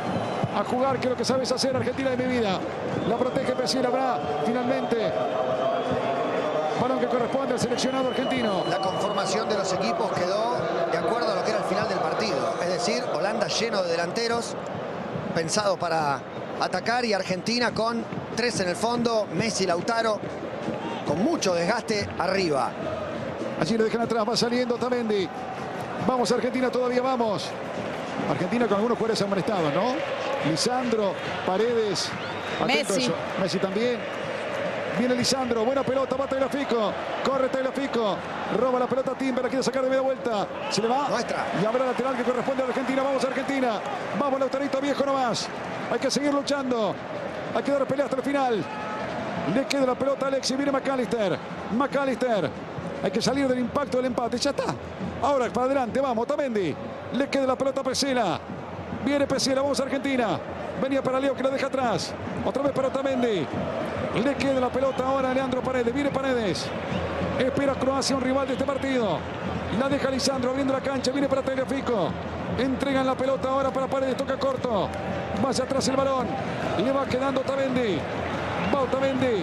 Speaker 1: A jugar, que es lo que sabes hacer, Argentina de mi vida. La protege Pessi, habrá finalmente. Balón que corresponde al seleccionado argentino.
Speaker 3: La conformación de los equipos quedó de acuerdo a lo que era el final del partido. Es decir, Holanda lleno de delanteros, pensado para atacar, y Argentina con tres en el fondo, Messi, Lautaro, con mucho desgaste arriba.
Speaker 1: Allí lo dejan atrás, va saliendo Otamendi. Vamos, Argentina, todavía vamos. Argentina con algunos jugadores amonestados, ¿no? Lisandro, Paredes. Atento
Speaker 2: Messi.
Speaker 1: a eso. Messi también. Viene Lisandro, buena pelota, va Tagliafico. Corre Tagliafico. Roba la pelota Timber, la quiere sacar de media vuelta. Se le va.
Speaker 3: Nuestra.
Speaker 1: Y habrá lateral que corresponde a Argentina. Vamos, Argentina. Vamos, Lautarito viejo nomás. Hay que seguir luchando. Hay que dar pelea hasta el final. Le queda la pelota a Alexis. Viene McAllister. McAllister. Hay que salir del impacto del empate. Ya está. Ahora para adelante. Vamos, Otamendi. Le queda la pelota a Pesela. Viene Pesela. Vamos, Argentina. Venía para Leo, que la deja atrás. Otra vez para Otamendi. Le queda la pelota ahora a Leandro Paredes. Viene Paredes. Espera Croacia, un rival de este partido. La deja Lisandro abriendo la cancha. Viene para Tagliafico. Entregan la pelota ahora para Paredes. Toca corto. Va hacia atrás el balón. Le va quedando Otamendi. Va Otamendi.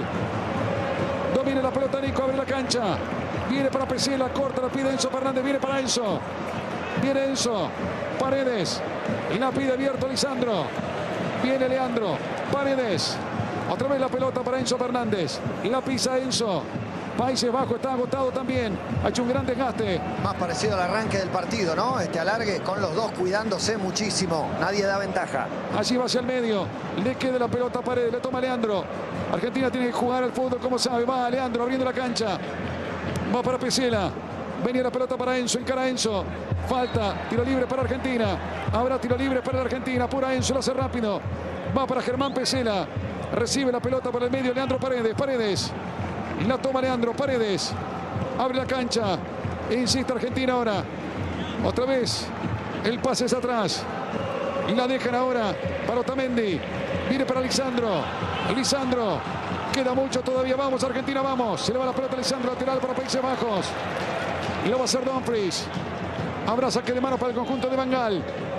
Speaker 1: Domina la pelota Nico. Abre la cancha. Viene para Pesela. Corta. La pide Enzo Fernández. Viene para Enzo. Viene Enzo. Paredes. Y la pide abierto Lisandro. Viene Leandro. Paredes. Otra vez la pelota para Enzo Fernández. La pisa Enzo. Países Bajos está agotado también. Ha hecho un gran desgaste.
Speaker 3: Más parecido al arranque del partido, ¿no? Este alargue con los dos cuidándose muchísimo. Nadie da ventaja.
Speaker 1: Allí va hacia el medio. Le queda la pelota a Paredes. Le toma Leandro. Argentina tiene que jugar al fútbol como sabe. Va Leandro abriendo la cancha. Va para Pesela. Venía la pelota para Enzo. Encara Enzo. Falta. Tiro libre para Argentina. Habrá tiro libre para la Argentina. Pura Enzo. Lo hace rápido. Va para Germán Pesela. Recibe la pelota por el medio Leandro Paredes. Paredes. La toma Leandro Paredes. Abre la cancha. Insiste Argentina ahora. Otra vez. El pase es atrás. Y la dejan ahora para Otamendi. Viene para Lisandro. Lisandro. Queda mucho todavía. Vamos, Argentina, vamos. Se le va la pelota a Lisandro. Lateral para Países Bajos. Y lo va a hacer Dumfries. Habrá saque de mano para el conjunto de Van Gaal.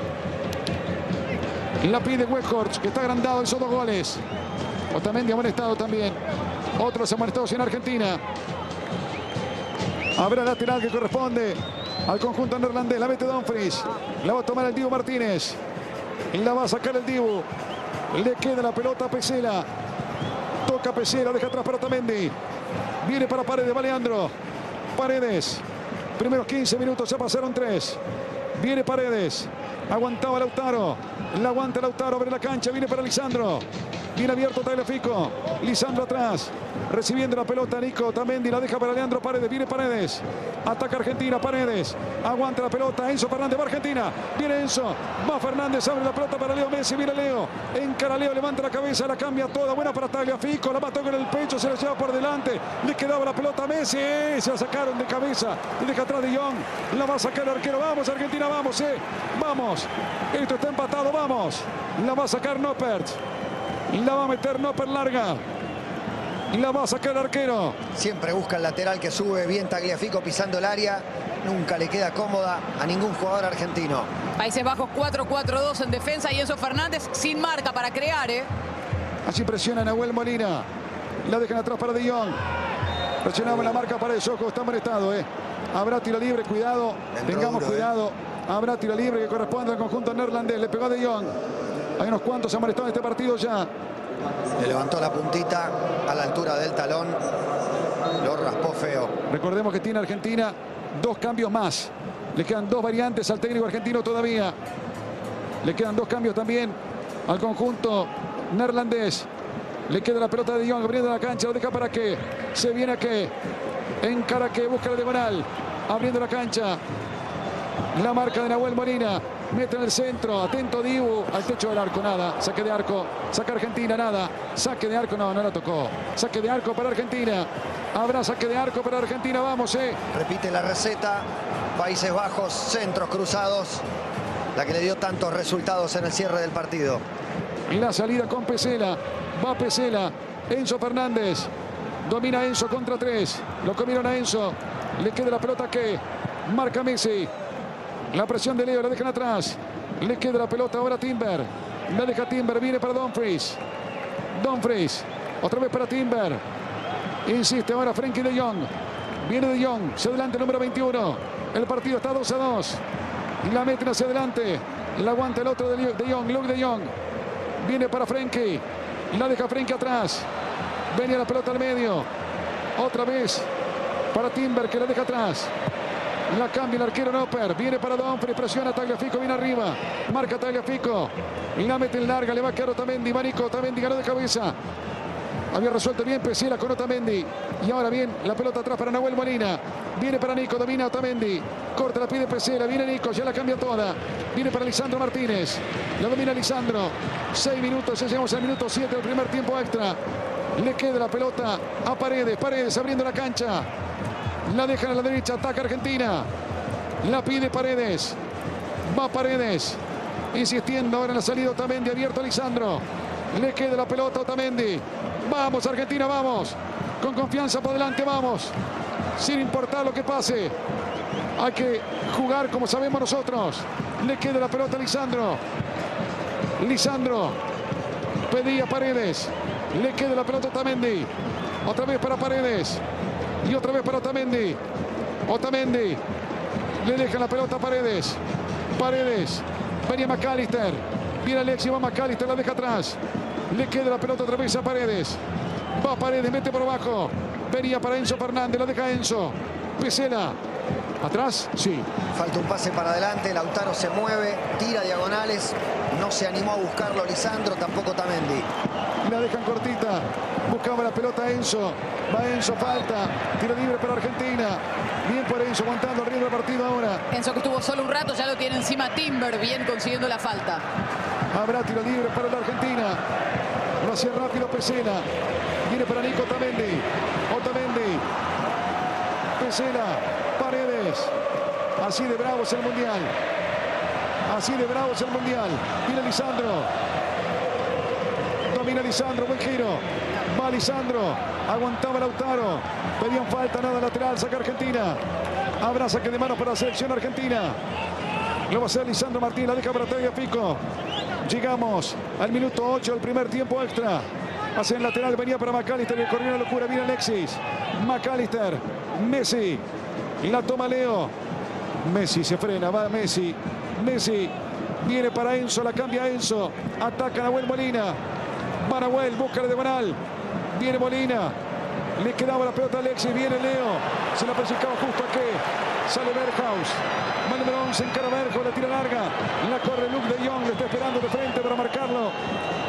Speaker 1: La pide Weghorst, que está agrandado en esos dos goles. Otamendi amonestado también. Otros amonestados en Argentina. Habrá lateral que corresponde al conjunto neerlandés. La mete Dumfries. La va a tomar el Dibu Martínez. Y la va a sacar el Dibu. Le queda la pelota a Pesela. Toca Pesela, deja atrás para Otamendi. Viene para Paredes, va Leandro. Paredes. Primeros quince minutos, ya pasaron tres. Viene Paredes. Aguantaba Lautaro. La aguanta Lautaro, abre la cancha, viene para Lisandro. Viene abierto Tagliafico. Lisandro atrás. Recibiendo la pelota Nico Otamendi. La deja para Leandro Paredes. Viene Paredes. Ataca Argentina. Paredes. Aguanta la pelota. Enzo Fernández va Argentina. Viene Enzo. Va Fernández. Abre la pelota para Leo Messi. Viene Leo. Encara Leo. Levanta la cabeza. La cambia toda. Buena para Tagliafico. La mató con el pecho. Se la lleva por delante. Le quedaba la pelota a Messi. Se la sacaron de cabeza. Y deja atrás de Jong. La va a sacar el arquero. Vamos Argentina. Vamos. Eh. Vamos. Esto está empatado. Vamos. La va a sacar Noppert. La va a meter Noppert larga. La va a sacar el arquero.
Speaker 3: Siempre busca el lateral que sube bien Tagliafico pisando el área. Nunca le queda cómoda a ningún jugador argentino.
Speaker 2: Países Bajos cuatro cuatro dos en defensa y Enzo Fernández sin marca para crear, ¿eh?
Speaker 1: Allí presiona Nahuel Molina. La dejan atrás para De Jong. Presionamos la marca para el Soco. Está molestado, ¿eh? Habrá tiro libre. Cuidado.
Speaker 3: Dentro
Speaker 1: Tengamos
Speaker 3: duro,
Speaker 1: cuidado.
Speaker 3: ¿eh?
Speaker 1: Habrá tiro libre que corresponde al conjunto neerlandés. Le pegó a De Jong. Hay unos cuantos se han molestado en este partido ya.
Speaker 3: Le levantó la puntita a la altura del talón. Lo raspó feo.
Speaker 1: Recordemos que tiene Argentina dos cambios más. Le quedan dos variantes al técnico argentino todavía. Le quedan dos cambios también al conjunto neerlandés. Le queda la pelota de De Jong abriendo la cancha. Lo deja para que se viene a que encara que busca la diagonal. Abriendo la cancha. La marca de Nahuel Molina. Mete en el centro, atento Dibu, al techo del arco, nada, saque de arco, saca Argentina, nada, saque de arco, no, no la tocó, saque de arco para Argentina, habrá saque de arco para Argentina, vamos, eh.
Speaker 3: Repite la receta, Países Bajos, centros cruzados, la que le dio tantos resultados en el cierre del partido.
Speaker 1: Y la salida con Pesela, va Pesela, Enzo Fernández, domina Enzo contra tres, lo comieron a Enzo, le queda la pelota que marca Messi. La presión de Leo, la dejan atrás. Le queda la pelota ahora a Timber. La deja Timber, viene para Dumfries. Dumfries, otra vez para Timber. Insiste ahora Frenkie de Jong. Viene de Jong, se adelanta el número veintiuno. El partido está dos a dos. La meten hacia adelante. La aguanta el otro de Jong, Luke de Jong. Viene para Frenkie. La deja Frenkie atrás. Venía la pelota al medio. Otra vez para Timber que la deja atrás. La cambia el arquero Noppert. Viene para Dumfries. Presiona Tagliafico. Viene arriba. Marca Tagliafico. La mete en larga. Le va a quedar Otamendi. Manico. Otamendi ganó de cabeza. Había resuelto bien Pesela con Otamendi. Y ahora bien. La pelota atrás para Nahuel Molina. Viene para Nico. Domina Otamendi. Corta la pide Pesela. Viene Nico. Ya la cambia toda. Viene para Lisandro Martínez. La domina Lisandro. Seis minutos. Ya llegamos al minuto siete del primer tiempo extra. Le queda la pelota a Paredes. Paredes abriendo la cancha. La dejan a la derecha, ataca Argentina. La pide Paredes. Va Paredes. Insistiendo ahora en la salida Otamendi, abierto a Lisandro. Le queda la pelota a Otamendi. Vamos Argentina, vamos. Con confianza por delante, vamos. Sin importar lo que pase. Hay que jugar como sabemos nosotros. Le queda la pelota a Lisandro. Lisandro. Pedía Paredes. Le queda la pelota a Otamendi. Otra vez para Paredes. Y otra vez para Otamendi. Otamendi. Le deja la pelota a Paredes. Paredes. Venía McAllister. Viene Alexis, va McAllister, la deja atrás. Le queda la pelota otra vez a Paredes. Va Paredes, mete por abajo. Venía para Enzo Fernández, la deja Enzo. Pesela. ¿Atrás? Sí.
Speaker 3: Falta un pase para adelante. Lautaro se mueve, tira diagonales. No se animó a buscarlo Lisandro, tampoco Otamendi.
Speaker 1: La dejan cortita. Buscaba la pelota Enzo. Va Enzo, falta. Tiro libre para Argentina. Bien por Enzo, aguantando el ritmo del partido ahora.
Speaker 2: Enzo que estuvo solo un rato, ya lo tiene encima Timber, bien consiguiendo la falta.
Speaker 1: Habrá tiro libre para la Argentina. Lo hacía rápido Pesela. Viene para Nico Otamendi. Otamendi. Pesela. Paredes. Así de bravo es el Mundial. Así de bravo es el Mundial. Viene Lisandro. Domina Lisandro, buen giro. Va Lisandro. Aguantaba Lautaro. Pedían falta, nada lateral. Saca Argentina. Habrá saque de manos para la selección argentina. Lo va a hacer Lisandro Martínez. La deja para Tagliafico. Llegamos al minuto ocho del primer tiempo extra. Hacia el lateral. Venía para McAllister. Le corrió una locura. Viene Alexis. McAllister. Messi. La toma Leo. Messi se frena. Va Messi. Messi. Viene para Enzo. La cambia Enzo. Ataca Nahuel Molina. Va Nahuel. Busca la diagonal. Viene Molina. Le quedaba la pelota a Alexis. Viene Leo. Se la perjudicaba justo a que sale Berghaus. Va el número once. Encara Berghaus. La tira larga. La corre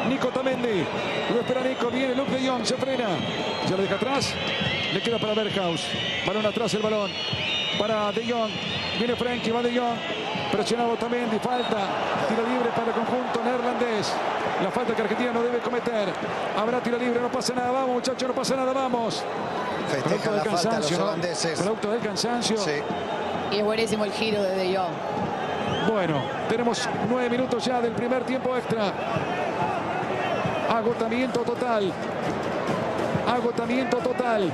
Speaker 1: Nico Tamendi. Lo espera Nico. Viene Luke de Jong. Se frena. Ya lo deja atrás. Le queda para Berghaus. Balón atrás el balón. Para De Jong. Viene Frenkie. Va De Jong. Presionado Tamendi. Falta. Tiro libre para el conjunto neerlandés. La falta que Argentina no debe cometer. Habrá tiro libre. No pasa nada. Vamos, muchachos. No pasa nada. Vamos.
Speaker 3: Festejan la falta los holandeses.
Speaker 1: Producto del cansancio.
Speaker 3: Sí.
Speaker 2: Y es buenísimo el giro de De Jong.
Speaker 1: Bueno, tenemos nueve minutos ya del primer tiempo extra. Agotamiento total. Agotamiento total.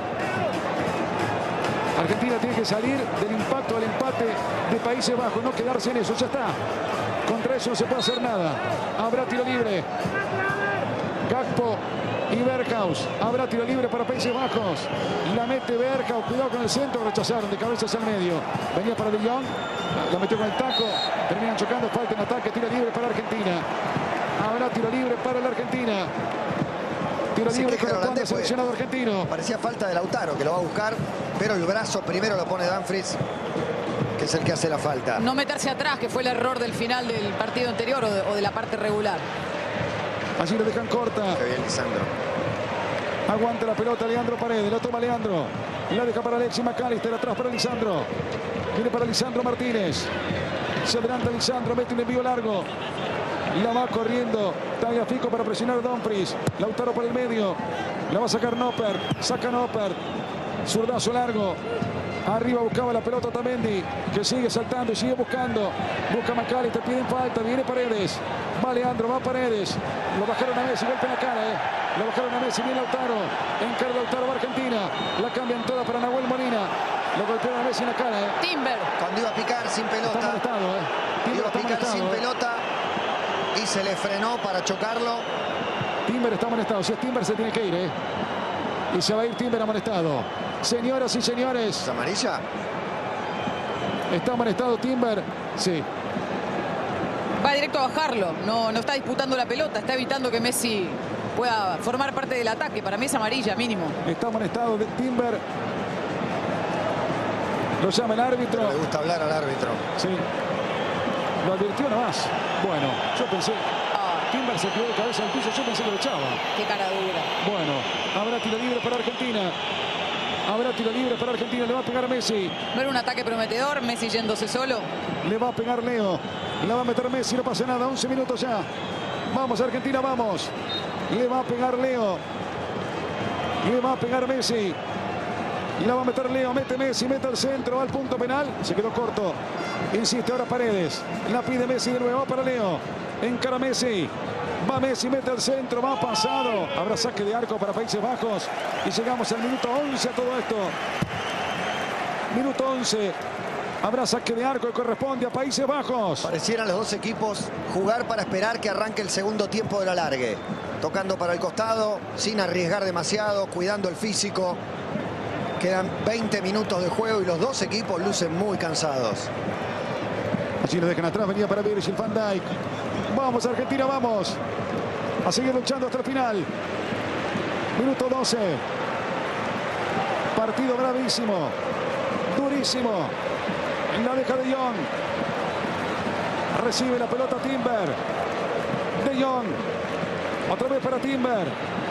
Speaker 1: Argentina tiene que salir del impacto del empate de Países Bajos. No quedarse en eso. Ya está. Contra eso no se puede hacer nada. Habrá tiro libre. Gakpo y Berghaus. Habrá tiro libre para Países Bajos. La mete Berghaus. Cuidado con el centro. Rechazaron de cabeza hacia el medio. Venía para De Jong. La metió con el taco. Terminan chocando. Falta en ataque. Tiro libre para Argentina. Habrá tiro libre para la Argentina. Tiro libre para el seleccionado argentino.
Speaker 3: Parecía falta de Lautaro, que lo va a buscar. Pero el brazo primero lo pone Dumfries, que es el que hace la falta.
Speaker 2: No meterse atrás, que fue el error del final del partido anterior o de, o de la parte regular.
Speaker 1: Allí lo dejan corta.
Speaker 3: Qué bien, Lisandro.
Speaker 1: Aguanta la pelota Leandro Paredes. Lo toma Leandro. La deja para Alexis McAllister. Atrás para Lisandro. Viene para Lisandro Martínez. Se adelanta Lisandro. Mete un envío largo. La va corriendo Tagliafico para presionar a Dumfries. Lautaro por el medio. La va a sacar Noppert. Saca Noppert. Zurdazo largo. Arriba buscaba la pelota Tamendi, que sigue saltando y sigue buscando. Busca McAllister, piden falta. Viene Paredes. Va Leandro, va Paredes. Lo bajaron a Messi, golpe en la cara. Eh. Lo bajaron a Messi, viene Lautaro. Encara Lautaro, va Argentina. La cambian toda para Nahuel Molina. Lo golpearon a Messi en la cara. Eh.
Speaker 2: Timber.
Speaker 3: Cuando iba a picar sin pelota.
Speaker 1: Está molestado, eh. Timber
Speaker 3: Iba a picar
Speaker 1: molestado,
Speaker 3: sin
Speaker 1: eh.
Speaker 3: pelota y se le frenó para chocarlo.
Speaker 1: Timber está amonestado. Si es Timber se tiene que ir, eh. Y se va a ir Timber amonestado. Señoras y señores.
Speaker 3: ¿Es amarilla?
Speaker 1: Está amonestado Timber. Sí.
Speaker 2: Va directo a bajarlo. No, no está disputando la pelota. Está evitando que Messi pueda formar parte del ataque. Para mí es amarilla, mínimo.
Speaker 1: Está amonestado de Timber. Lo llama el árbitro.
Speaker 3: Pero le gusta hablar al árbitro.
Speaker 1: Sí. Lo advirtió nomás. Bueno, yo pensé... Timber se quedó de cabeza al piso. Yo pensé que lo echaba.
Speaker 2: Qué cara dura.
Speaker 1: Bueno, habrá tiro libre para Argentina. Habrá tiro libre para Argentina. Le va a pegar Messi.
Speaker 2: No era un ataque prometedor. Messi yéndose solo.
Speaker 1: Le va a pegar Leo. La va a meter Messi. No pasa nada. once minutos ya. Vamos, Argentina, vamos. Le va a pegar Leo. Le va a pegar Messi. Y la va a meter Leo. Mete Messi. Mete al centro. Va al punto penal. Se quedó corto. Insiste ahora Paredes. La pide Messi de nuevo. Va para Leo. Encara Messi. Va Messi, mete al centro, va pasado. Habrá saque de arco para Países Bajos. Y llegamos al minuto once a todo esto. Minuto once. Habrá saque de arco que corresponde a Países Bajos.
Speaker 3: Parecieran los dos equipos jugar para esperar que arranque el segundo tiempo del alargue. Tocando para el costado, sin arriesgar demasiado, cuidando el físico. Quedan veinte minutos de juego y los dos equipos lucen muy cansados.
Speaker 1: Allí lo dejan atrás, venía para Virgil van Dijk. Vamos, Argentina, vamos. A seguir luchando hasta el final. Minuto doce. Partido bravísimo. Durísimo. La deja De Jong. Recibe la pelota Timber. De Jong. Otra vez para Timber.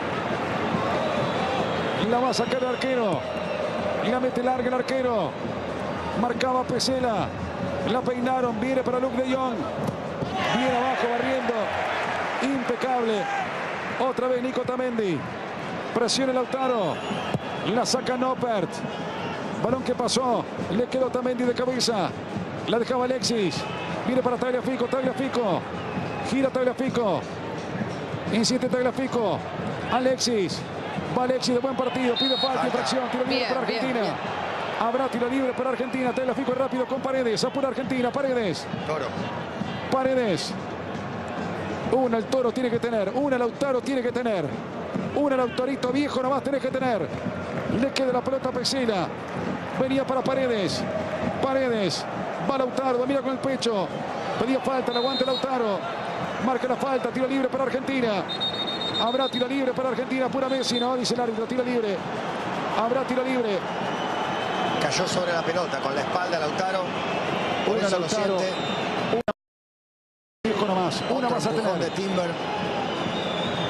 Speaker 1: La va a sacar el arquero. La mete larga el arquero. Marcaba Pesela. La peinaron. Viene para Luke De Jong. Viene abajo barriendo. Impecable. Otra vez Nico Tamendi. Presiona el Lautaro. La saca Noppert. Balón que pasó. Le quedó Tamendi de cabeza. La dejaba Alexis. Viene para Tagliafico. Tagliafico. Gira Tagliafico. Insiste Tagliafico. Alexis. Va Alexis de buen partido. Pide falta, infracción. Tiro libre para Argentina. Bien, bien. Habrá tiro libre para Argentina. Tagliafico rápido con Paredes. Apura Argentina. Paredes.
Speaker 3: Toro.
Speaker 1: Paredes. Una el Toro tiene que tener. Una Lautaro tiene que tener. Una Lautarito viejo nomás tenés que tener. Le queda la pelota a Pesela. Venía para Paredes. Paredes. Va Lautaro. Domina con el pecho. Pedía falta. Le aguanta Lautaro. Marca la falta. Tiro libre para Argentina. Habrá tiro libre para Argentina. Pura Messi. No, dice el árbitro. Tiro libre. Habrá tiro libre.
Speaker 3: Cayó sobre la pelota con la espalda Lautaro. Por
Speaker 1: Una
Speaker 3: eso
Speaker 1: Lautaro.
Speaker 3: lo siente.
Speaker 1: Una viejo nomás. Una
Speaker 3: Otro
Speaker 1: más a
Speaker 3: empujón
Speaker 1: tener.
Speaker 3: de Timber.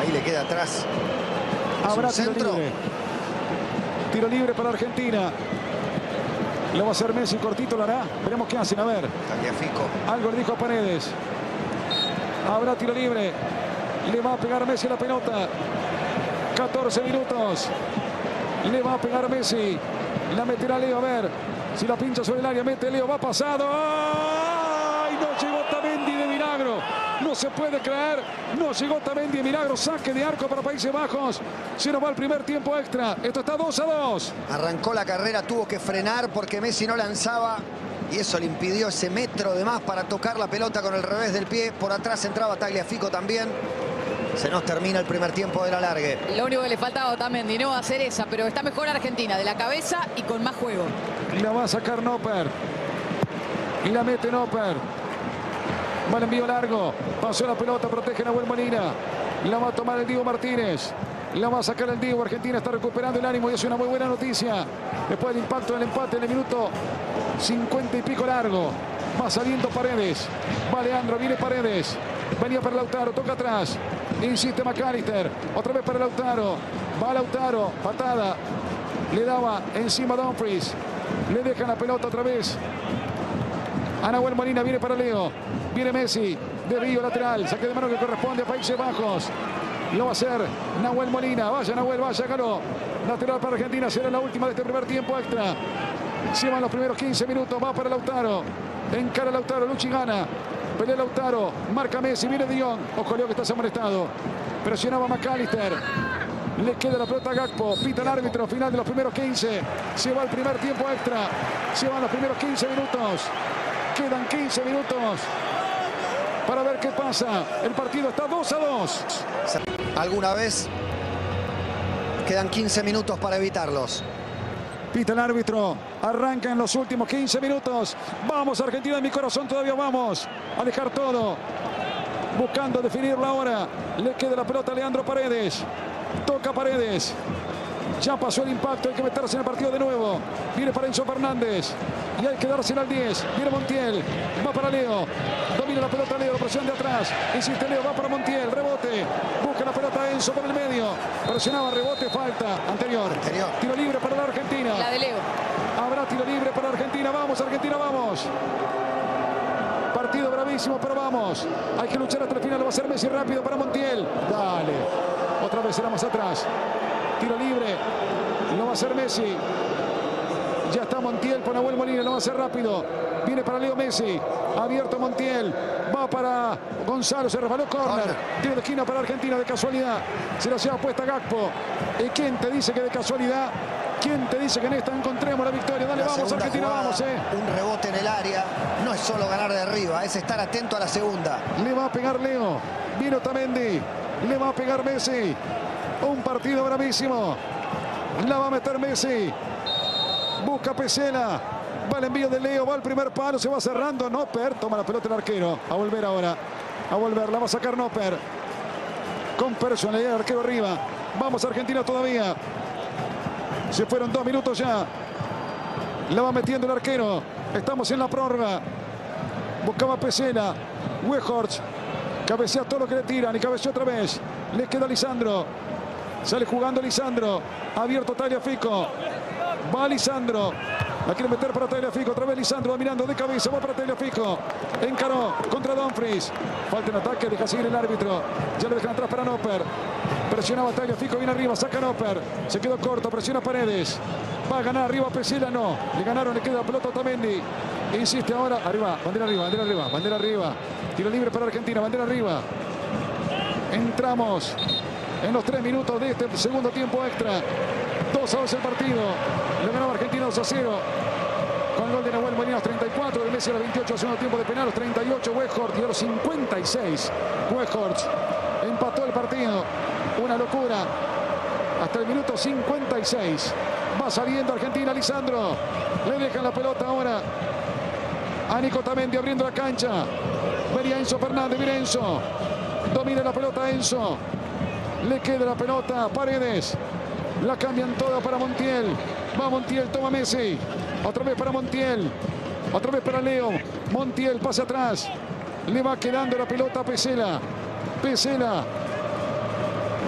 Speaker 3: Ahí le queda atrás.
Speaker 1: Habrá tiro libre. Tiro libre para Argentina. Lo va a hacer Messi, cortito lo hará. Veremos qué hacen, a ver.
Speaker 3: Tagliafico.
Speaker 1: Algo le dijo a Paredes. Habrá tiro libre. Le va a pegar Messi la pelota. catorce minutos. Le va a pegar Messi. La meterá Leo, a ver. Si la pincha sobre el área, mete Leo, va pasado. ¡Ay! No llegó Otamendi de milagro. No se puede creer. No llegó Otamendi de milagro. Saque de arco para Países Bajos. Se nos va el primer tiempo extra. Esto está dos a dos.
Speaker 3: Arrancó la carrera, tuvo que frenar porque Messi no lanzaba. Y eso le impidió ese metro de más para tocar la pelota con el revés del pie. Por atrás entraba Tagliafico también. Se nos termina el primer tiempo del alargue.
Speaker 2: Lo único que le faltaba a Otamendi, no hacer esa, pero está mejor Argentina, de la cabeza y con más juego.
Speaker 1: La va a sacar Noper. Y la mete Noper. Va el envío largo. Pasó la pelota, protege Nahuel Molina. La va a tomar el Diego Martínez. La va a sacar el Diego. Argentina está recuperando el ánimo y es una muy buena noticia. Después del impacto del empate en el minuto cincuenta y pico largo. Va saliendo Paredes. Va Leandro, viene Paredes. Venía para Lautaro, toca atrás. Insiste McAllister. Otra vez para Lautaro. Va Lautaro, patada. Le daba encima Dumfries. Le dejan la pelota otra vez. A Nahuel Molina, viene para Leo. Viene Messi. Desvío lateral. Saque de mano que corresponde a Países Bajos. Lo va a hacer Nahuel Molina. Vaya Nahuel, vaya, ganó. Lateral para Argentina. Será la última de este primer tiempo extra. Se van los primeros quince minutos. Va para Lautaro. Encara Lautaro. Luchi gana. Pelea Lautaro. Marca Messi. Viene De Jong. Ojo, Leo, que está amonestado. Presionaba McAllister. Le queda la pelota a Gakpo. Pita el árbitro. Final de los primeros quince. Se va el primer tiempo extra. Se van los primeros quince minutos. Quedan quince minutos para ver qué pasa. El partido está dos a dos.
Speaker 3: ¿Alguna vez? Quedan quince minutos para evitarlos.
Speaker 1: Pita el árbitro. Arranca en los últimos quince minutos. Vamos, Argentina, en mi corazón todavía vamos a dejar todo. Buscando definir la hora. Le queda la pelota a Leandro Paredes. Toca Paredes. Ya pasó el impacto, hay que meterse en el partido de nuevo. Viene para Enzo Fernández. Y hay que dársela al diez. Viene Montiel. Va para Leo. Domina la pelota Leo. Presión de atrás. Insiste Leo. Va para Montiel. Rebote. Busca la pelota Enzo por el medio. Presionaba. Rebote. Falta. Anterior.
Speaker 3: Anterior.
Speaker 1: Tiro libre para la Argentina.
Speaker 2: La de Leo.
Speaker 1: Habrá tiro libre para Argentina. Vamos, Argentina, vamos. Partido bravísimo, pero vamos. Hay que luchar hasta el final. Lo va a hacer Messi rápido para Montiel. Dale. Otra vez será más atrás. Tiro libre. Lo va a hacer Messi. Ya está Montiel por Nahuel Molina. Lo va a hacer rápido. Viene para Leo Messi. Abierto Montiel. Va para Gonzalo. Se resbaló. Corner. Tiro de esquina para Argentina de casualidad. Se la lleva puesta Gakpo. ¿Y quién te dice que de casualidad? ¿Quién te dice que en esta encontremos la victoria? Dale,
Speaker 3: La
Speaker 1: vamos, Argentina,
Speaker 3: jugada,
Speaker 1: vamos, eh.
Speaker 3: Un rebote en el área. No es solo ganar de arriba, es estar atento a la segunda.
Speaker 1: Le va a pegar Leo. Viene Otamendi. Le va a pegar Messi. Un partido bravísimo. La va a meter Messi. Busca Pesela. Va el envío de Leo. Va el primer palo. Se va cerrando. Noper. Toma la pelota el arquero. A volver ahora. A volver. La va a sacar Noper. Con personalidad el arquero arriba. Vamos, Argentina todavía. Se fueron dos minutos ya. La va metiendo el arquero. Estamos en la prórroga. Buscaba Pesela. Weghorst. Cabecea todo lo que le tiran. Y cabeceó otra vez. Le queda Lisandro. Sale jugando Lisandro. Abierto Tagliafico. Va Lisandro. La quiere meter para Tagliafico. Otra vez Lisandro dominando de cabeza. Va para Tagliafico. Encaró contra Dumfries. Falta en ataque. Deja seguir el árbitro. Ya lo dejan atrás para Noper. Presionaba Tagliafico. Viene arriba. Saca Noper. Se quedó corto. Presiona Paredes. Va a ganar arriba Pesela. No. Le ganaron. Le queda la pelota a Otamendi. Insiste ahora. Arriba. Bandera arriba. Bandera arriba. Bandera arriba. Tiro libre para Argentina. Bandera arriba. Entramos en los tres minutos de este segundo tiempo extra. dos a dos el partido. Lo ganaba Argentina dos a cero. Con el gol de Nahuel Molina a los treinta y cuatro. De Messi a los veintiocho. Segundo tiempo de penal. A los treinta y ocho. Weghorst. Y a los cincuenta y seis. Weghorst empató el partido. Una locura. Hasta el minuto cincuenta y seis. Va saliendo Argentina. Lisandro. Le dejan la pelota ahora a Nico Otamendi abriendo la cancha. Venía Enzo Fernández. Viene Enzo. Domina la pelota Enzo. Le queda la pelota a Paredes. La cambian toda para Montiel. Va Montiel, toma Messi. Otra vez para Montiel. Otra vez para Leo. Montiel pasa atrás. Le va quedando la pelota a Pesela. Pesela.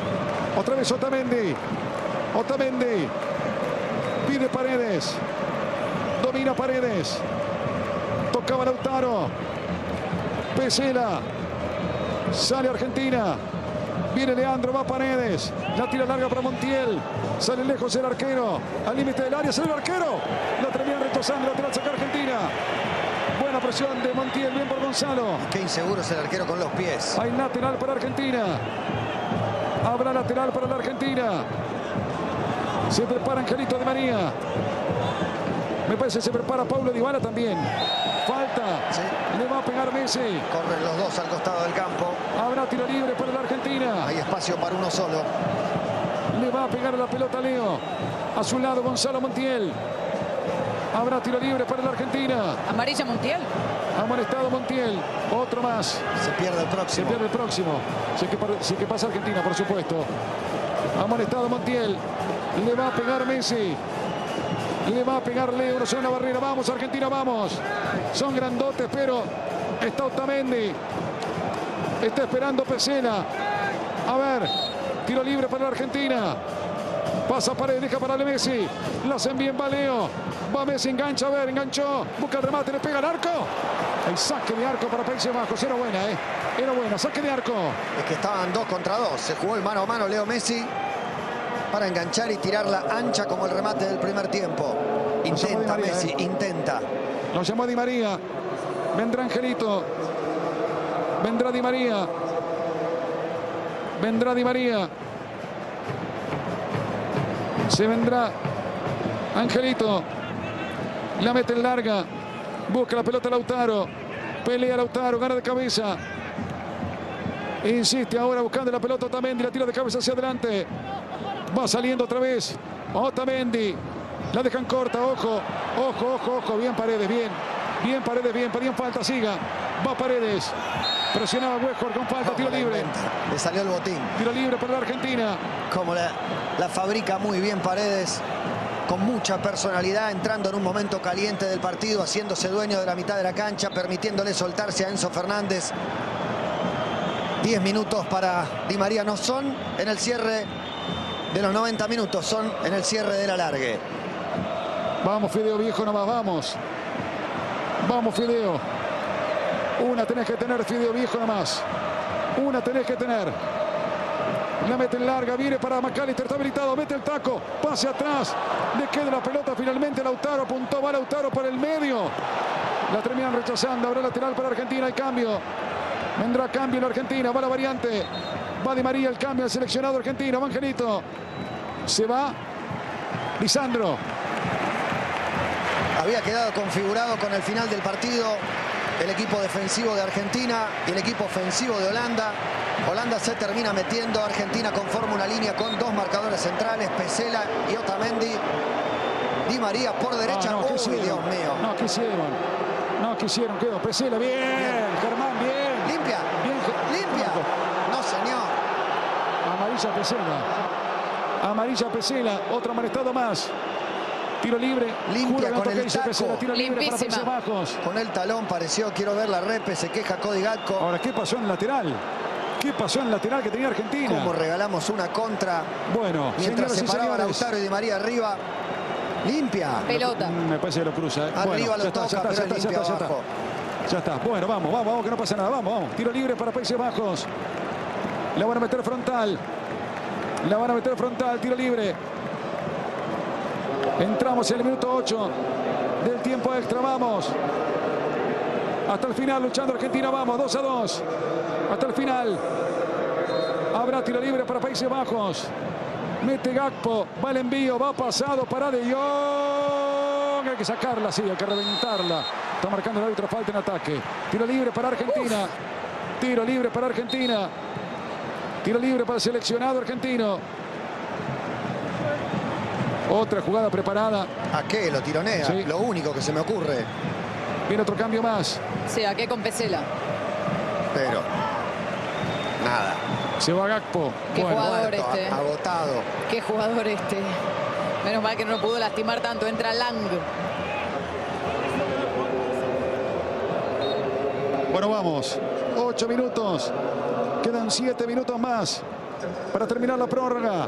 Speaker 1: Otra vez Otamendi. Otamendi. Pide Paredes. Domina Paredes. Tocaba Lautaro. Pesela. Sale Argentina. Viene Leandro, va Paredes. La tira larga para Montiel. Sale lejos el arquero. Al límite del área, sale el arquero. La termina rechazando, lateral saca Argentina. Buena presión de Montiel, bien por Gonzalo.
Speaker 3: Qué inseguro es el arquero con los pies.
Speaker 1: Hay lateral para Argentina. Habrá lateral para la Argentina. Se prepara Angelito Di María. Me parece que se prepara Paulo Dybala también. Falta.
Speaker 3: Sí.
Speaker 1: Le va a pegar Messi.
Speaker 3: Corren los dos al costado del campo.
Speaker 1: Habrá tiro libre para la Argentina.
Speaker 3: Hay espacio para uno solo.
Speaker 1: Le va a pegar la pelota a Leo. A su lado Gonzalo Montiel. Habrá tiro libre para la Argentina.
Speaker 2: Amarilla Montiel.
Speaker 1: Amonestado Montiel. Otro más.
Speaker 3: Se pierde el
Speaker 1: Se
Speaker 3: próximo.
Speaker 1: pierde el próximo. Sí que, sí que pasa Argentina, por supuesto. Amonestado Montiel. Le va a pegar Messi. Le va a pegar Leo. Uno solo en la barrera. Vamos, Argentina, vamos. Son grandotes, pero está Otamendi. Está esperando Pesela. A ver. Tiro libre para la Argentina. Pasa Paredes, deja para Messi. La hacen bien, va Leo. Va Messi, engancha, a ver, enganchó. Busca el remate, le pega al arco. Hay saque de arco para Países Bajos. Era buena, ¿eh? Era buena, saque de arco.
Speaker 3: Es que estaban dos contra dos. Se jugó el mano a mano Leo Messi para enganchar y tirarla ancha como el remate del primer tiempo. Intenta
Speaker 1: María,
Speaker 3: Messi,
Speaker 1: ¿eh?
Speaker 3: intenta.
Speaker 1: Lo llamó Di María. Vendrá Angelito. Vendrá Di María. Vendrá Di María. Se vendrá Angelito. La mete en larga. Busca la pelota Lautaro. Pelea Lautaro. Gana de cabeza. Insiste ahora buscando la pelota Otamendi. La tira de cabeza hacia adelante. Va saliendo otra vez. Otamendi. La dejan corta. Ojo. Ojo, ojo, ojo. Bien Paredes. Bien. Bien Paredes. Bien. Pedían falta. Siga. Va Paredes. Presionaba Huescor con falta. Tiro libre.
Speaker 3: Le salió el botín.
Speaker 1: Tiro libre para la Argentina.
Speaker 3: Como la, la fabrica muy bien Paredes. Con mucha personalidad, entrando en un momento caliente del partido, haciéndose dueño de la mitad de la cancha, permitiéndole soltarse a Enzo Fernández. diez minutos para Di María. No son en el cierre de los noventa minutos, son en el cierre del alargue.
Speaker 1: Vamos, Fideo, viejo, nomás, vamos. Vamos, Fideo. Una tenés que tener, Fideo, viejo, nomás. Una tenés que tener. La mete en larga, viene para McAllister, está habilitado, mete el taco, pase atrás, le queda la pelota finalmente Lautaro, apuntó, va Lautaro por el medio. La terminan rechazando, habrá lateral para Argentina, hay cambio. Vendrá cambio en Argentina, va la variante. Va Di María, el cambio, el seleccionado argentino, va Angelito. Se va Lisandro.
Speaker 3: Había quedado configurado con el final del partido el equipo defensivo de Argentina y el equipo ofensivo de Holanda. Holanda se termina metiendo, Argentina conforma una línea con dos marcadores centrales, Pesela y Otamendi. Di María por derecha.
Speaker 1: Ah, no,
Speaker 3: Uy,
Speaker 1: hicieron?
Speaker 3: Dios mío.
Speaker 1: No, ¿qué hicieron? No, ¿qué hicieron? Quedó Pesela, bien. bien. Germán, bien.
Speaker 3: Limpia,
Speaker 1: bien.
Speaker 3: limpia. No, señor.
Speaker 1: Amarilla Pesela. Amarilla Pesela, otro amonestado más. Tiro libre.
Speaker 3: Limpia con el taco.
Speaker 1: Pesela, tiro libre para Países Bajos.
Speaker 3: Con el talón pareció, quiero ver la repe, se queja Cody Gakpo.
Speaker 1: Ahora, ¿qué pasó en el lateral? ¿Qué pasó en el lateral que tenía Argentina?
Speaker 3: Cómo regalamos una contra.
Speaker 1: Bueno,
Speaker 3: mientras se paraba
Speaker 1: señores.
Speaker 3: Lautaro y Di María arriba. Limpia.
Speaker 2: Pelota.
Speaker 1: Me parece que lo cruza. ¿eh?
Speaker 3: Arriba
Speaker 1: bueno,
Speaker 3: lo
Speaker 1: ya
Speaker 3: toca,
Speaker 1: está, ya
Speaker 3: pero
Speaker 1: está,
Speaker 3: es
Speaker 1: ya
Speaker 3: limpio
Speaker 1: está, ya está,
Speaker 3: abajo.
Speaker 1: Ya está. Bueno, vamos, vamos, vamos, que no pasa nada. Vamos, vamos. Tiro libre para Países Bajos. La van a meter frontal. La van a meter frontal. Tiro libre. Entramos en el minuto ocho del tiempo extra. Vamos. Hasta el final luchando Argentina. Vamos, dos a dos. Hasta el final. Habrá tiro libre para Países Bajos. Mete Gakpo. Va el envío. Va pasado para De Jong. Hay que sacarla, sí, hay que reventarla. Está marcando el árbitro, falta en ataque. Tiro libre para Argentina. Uf. Tiro libre para Argentina. Tiro libre para el seleccionado argentino. Otra jugada preparada.
Speaker 3: ¿A qué? Lo tironea. Sí. Lo único que se me ocurre.
Speaker 1: Viene otro cambio más.
Speaker 2: Sí, ¿a qué con Pesela?
Speaker 3: Pero nada.
Speaker 1: Se va Gakpo.
Speaker 2: Qué
Speaker 1: bueno,
Speaker 2: jugador
Speaker 3: muerto,
Speaker 2: este.
Speaker 3: Agotado.
Speaker 2: Qué jugador este. Menos mal que no pudo lastimar tanto. Entra Lang.
Speaker 1: Bueno, vamos. Ocho minutos. Quedan siete minutos más. para terminar la prórroga.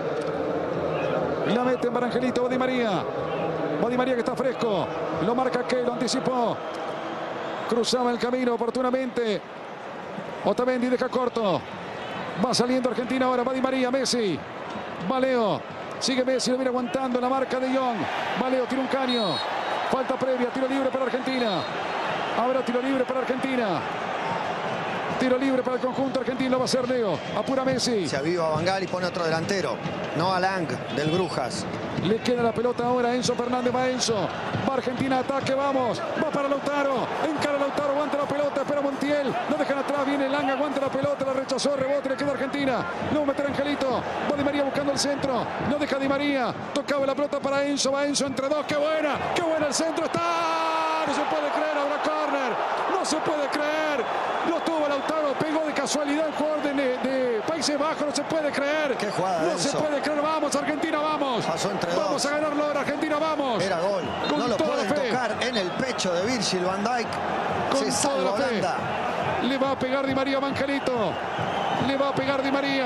Speaker 1: La mete para Angelito, va Di María. Va Di María que está fresco. Lo marca que lo anticipó. Cruzaba el camino oportunamente. Otamendi deja corto. Va saliendo Argentina ahora. Va Di María, Messi. Va Leo. Sigue Messi, lo viene aguantando la marca de Young. Va Leo, tira un caño. Falta previa, tiro libre para Argentina. Habrá tiro libre para Argentina. Tiro libre para el conjunto argentino, va a ser Leo. Apura Messi.
Speaker 3: Se aviva Van Gaal y pone otro delantero. No a Lang, del Brujas.
Speaker 1: Le queda la pelota ahora Enzo Fernández, va Enzo. Va Argentina, ataque, vamos. Va para Lautaro. Encara Lautaro, aguanta la pelota, espera Montiel. Lo dejan atrás, viene Lang, aguanta la pelota, la rechazó, rebote, le queda Argentina. Lo va a meter Angelito. Va Di María buscando el centro. No deja Di María. Tocaba la pelota para Enzo, va Enzo entre dos. ¡Qué buena! ¡Qué buena el centro! ¡Está! No se puede creer, ahora córner. No se puede creer. Lo tuvo Lautaro, pegó de casualidad el jugador de, de Países Bajos, no se puede creer.
Speaker 3: Qué jugada,
Speaker 1: no
Speaker 3: Enzo.
Speaker 1: se puede creer, vamos Argentina, vamos.
Speaker 3: Pasó entre
Speaker 1: vamos
Speaker 3: dos.
Speaker 1: a ganarlo ahora, Argentina, vamos.
Speaker 3: Era gol.
Speaker 1: Con
Speaker 3: no lo
Speaker 1: toda
Speaker 3: pueden
Speaker 1: la fe.
Speaker 3: tocar en el pecho de Virgil van Dijk.
Speaker 1: Con
Speaker 3: Se
Speaker 1: toda
Speaker 3: salva
Speaker 1: la fe.
Speaker 3: Holanda.
Speaker 1: Le va a pegar Di María a Angelito. Le va a pegar Di María.